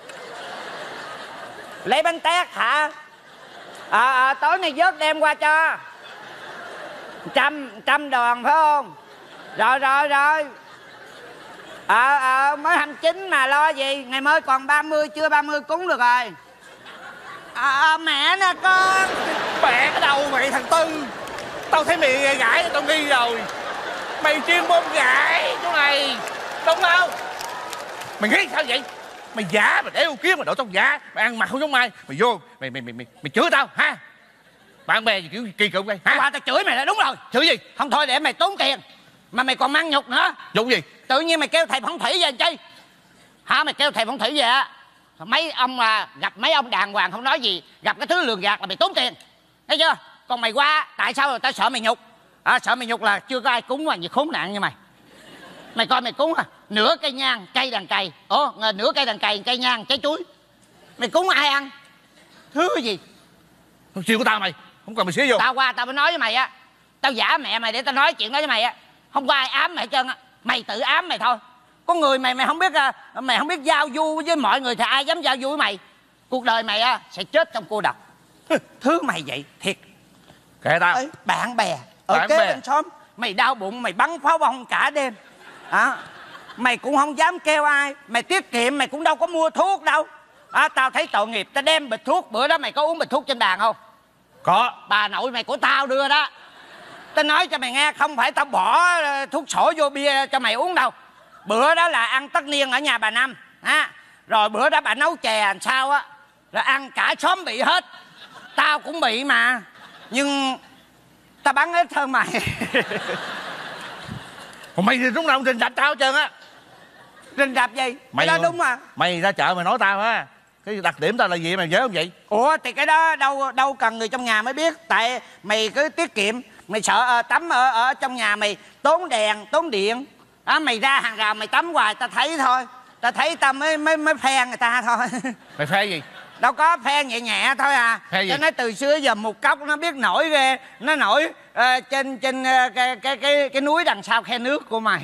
Lấy bánh tét hả? Ờ à, à, tối nay vớt đem qua cho. Trăm trăm đòn phải không? Rồi rồi rồi. Ờ à, à, mới hai mươi chín mà lo gì. Ngày mới còn ba mươi, chưa ba mươi cúng được rồi. À, à, mẹ nè con. Mẹ cái đầu mày thằng Tư. Tao thấy mày gãi tao nghi rồi. Mày chuyên môn gãi chỗ này, đúng không? Mày nghĩ sao vậy? Mày giả, mày đeo kiếm, mày đội tóc giả, mày ăn mặc không giống ai. Mày vô, mày mày mày mày, mày chửi tao ha? Bạn bè gì kiểu kỳ cục đây hả? Qua tao chửi mày là đúng rồi. Chửi gì? Không thôi để mày tốn tiền mà mày còn mang nhục nữa. Nhục gì? Tự nhiên mày kêu thầy phong thủy về chi? Hả? Mày kêu thầy phong thủy về á, mấy ông là gặp mấy ông đàng hoàng không nói gì, gặp cái thứ lường gạt là mày tốn tiền, thấy chưa? Còn mày qua tại sao? Tao sợ mày nhục. À, sợ mày nhục là chưa có ai cúng mà gì khốn nạn như mày. Mày coi mày cúng à, nửa cây nhang cây đàn cày. Ồ, nửa cây đàn cày cây nhang trái chuối. Mày cúng ai ăn? Thứ gì? Chuyện của tao mày, không cần mày xía vô. Tao qua tao mới nói với mày á. Tao giả mẹ mày để tao nói chuyện đó với mày á. Không có ai ám mày hết trơn á. Mày tự ám mày thôi. Có người mày mày không biết, mày không biết giao du với mọi người thì ai dám giao du với mày. Cuộc đời mày á sẽ chết trong cô độc. Thứ mày vậy thiệt. Kệ tao. Ê, bạn bè ở Bạn kế bè. bên xóm mày đau bụng mày bắn pháo bông cả đêm à, mày cũng không dám kêu ai. Mày tiết kiệm mày cũng đâu có mua thuốc đâu à, tao thấy tội nghiệp. Tao đem bịch thuốc, bữa đó mày có uống bịch thuốc trên bàn không? Có. Bà nội mày của tao đưa đó. Tao nói cho mày nghe, không phải tao bỏ thuốc sổ vô bia cho mày uống đâu. Bữa đó là ăn tất niên ở nhà bà Năm à, rồi bữa đó bà nấu chè làm sao á, rồi ăn cả xóm bị hết. Tao cũng bị mà, nhưng tao bắn ít hơn mày. Còn mày thì lúc nào cũng rình rập tao hết trơn á. Rình rập gì? Mày Cái đó đúng mà. Mày ra chợ mày nói tao á, cái đặc điểm tao là gì mày nhớ không vậy? Ủa thì cái đó đâu đâu cần người trong nhà mới biết. Tại mày cứ tiết kiệm. Mày sợ uh, tắm ở ở trong nhà mày tốn đèn tốn điện đó, mày ra hàng rào mày tắm hoài tao thấy thôi. Tao thấy tao mới mới mới phe người ta thôi. Mày phe gì? Đâu có, phe nhẹ nhẹ thôi à. Phe gì? Cho nó từ xưa giờ một cốc nó biết nổi ghê. Nó nổi uh, trên trên uh, cái, cái cái cái núi đằng sau khe nước của mày.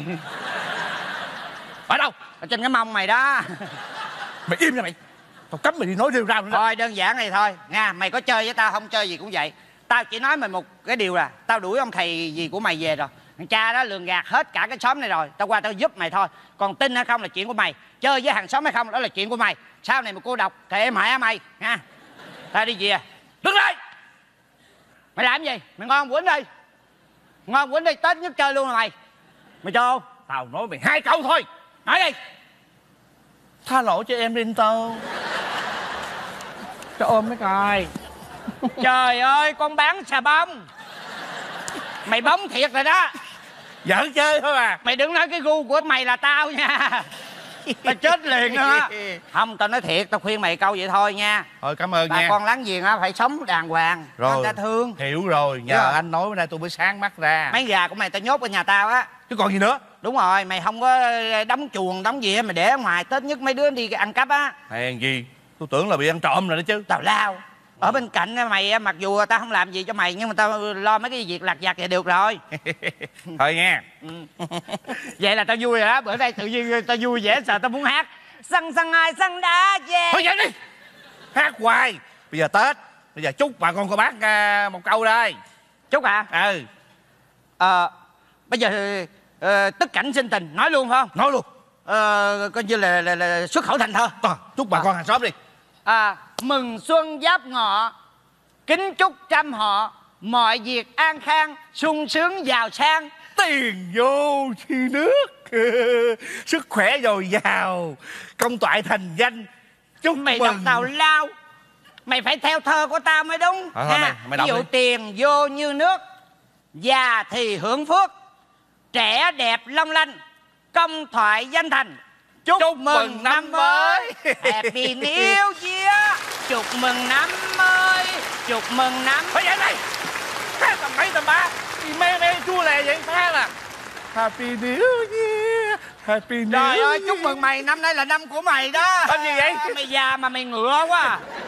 Ở đâu? Ở trên cái mông mày đó. Mày im ra mày. Tao cấm mày đi nói rêu rao nữa đó. Thôi đơn giản này thôi nha. Mày có chơi với tao không chơi gì cũng vậy. Tao chỉ nói mày một cái điều là tao đuổi ông thầy gì của mày về rồi. Thằng cha đó lường gạt hết cả cái xóm này rồi. Tao qua tao giúp mày thôi. Còn tin hay không là chuyện của mày. Chơi với hàng xóm hay không đó là chuyện của mày. Sau này mà cô độc thì em hại mày nha. Tao đi về. Đứng lại. Mày làm gì? Mày ngon quýnh đi. Ngon quýnh đi, Tết nhất chơi luôn rồi mày. Mày cho không? Tao nói mày hai câu thôi. Nói đi. Tha lỗi cho em đi tao. Cho ôm mấy coi. Trời ơi, con bán xà bông. Mày bóng thiệt rồi đó. Giỡn chơi thôi à. Mày đừng nói cái gu của mày là tao nha. Tao chết liền nữa. Không, tao nói thiệt, tao khuyên mày câu vậy thôi nha. Thôi cảm ơn bà nha. con láng giềng á phải sống đàng hoàng. Rồi. Người ta thương. Hiểu rồi, nhờ rồi. anh nói bữa nay tôi mới sáng mắt ra. Mấy gà của mày tao nhốt ở nhà tao á. Chứ còn gì nữa. Đúng rồi, mày không có đóng chuồng đóng gì hết, mày để ở ngoài. Tết nhất mấy đứa đi ăn cắp á. Hèn gì, tôi tưởng là bị ăn trộm rồi đó chứ. Tào lao. Ở bên cạnh mày mặc dù tao không làm gì cho mày nhưng mà tao lo mấy cái việc lặt vặt vậy được rồi. Thôi nha. Ừ. Vậy là tao vui rồi đó. Bữa nay tự nhiên tao vui vẻ sợ tao muốn hát. Săn săn ai săn đá về. Thôi vậy đi. Hát hoài. Bây giờ Tết. Bây giờ chúc bà con cô bác uh, một câu đây. Chúc hả? Ừ. Ờ bây giờ uh, tất cảnh sinh tình nói luôn phải không? Nói luôn. Ờ coi như là, là, là xuất khẩu thành thơ. À, chúc bà à. con hàng xóm đi. À, mừng xuân giáp ngọ, kính chúc trăm họ mọi việc an khang, sung sướng giàu sang. Tiền vô chi nước, sức khỏe dồi dào, công toại thành danh. Chúc Mày mừng. đọc tào lao, mày phải theo thơ của tao mới đúng. À, thôi mày- mày đọc ví dụ đi. tiền vô như nước, già thì hưởng phước, trẻ đẹp long lanh, công thoại danh thành. Chúc, Chúc mừng mừng năm năm mới. mới. Happy New Year. Chúc mừng năm mới. Chúc mừng năm. Thôi vậy này, hát tầm mấy tầm ba thì mê mê chua lè vậy ta là Happy New Year, Happy New Trời ơi, Year. chúc mừng mày, năm nay là năm của mày đó. Làm gì vậy? Mày già mà mày ngựa quá.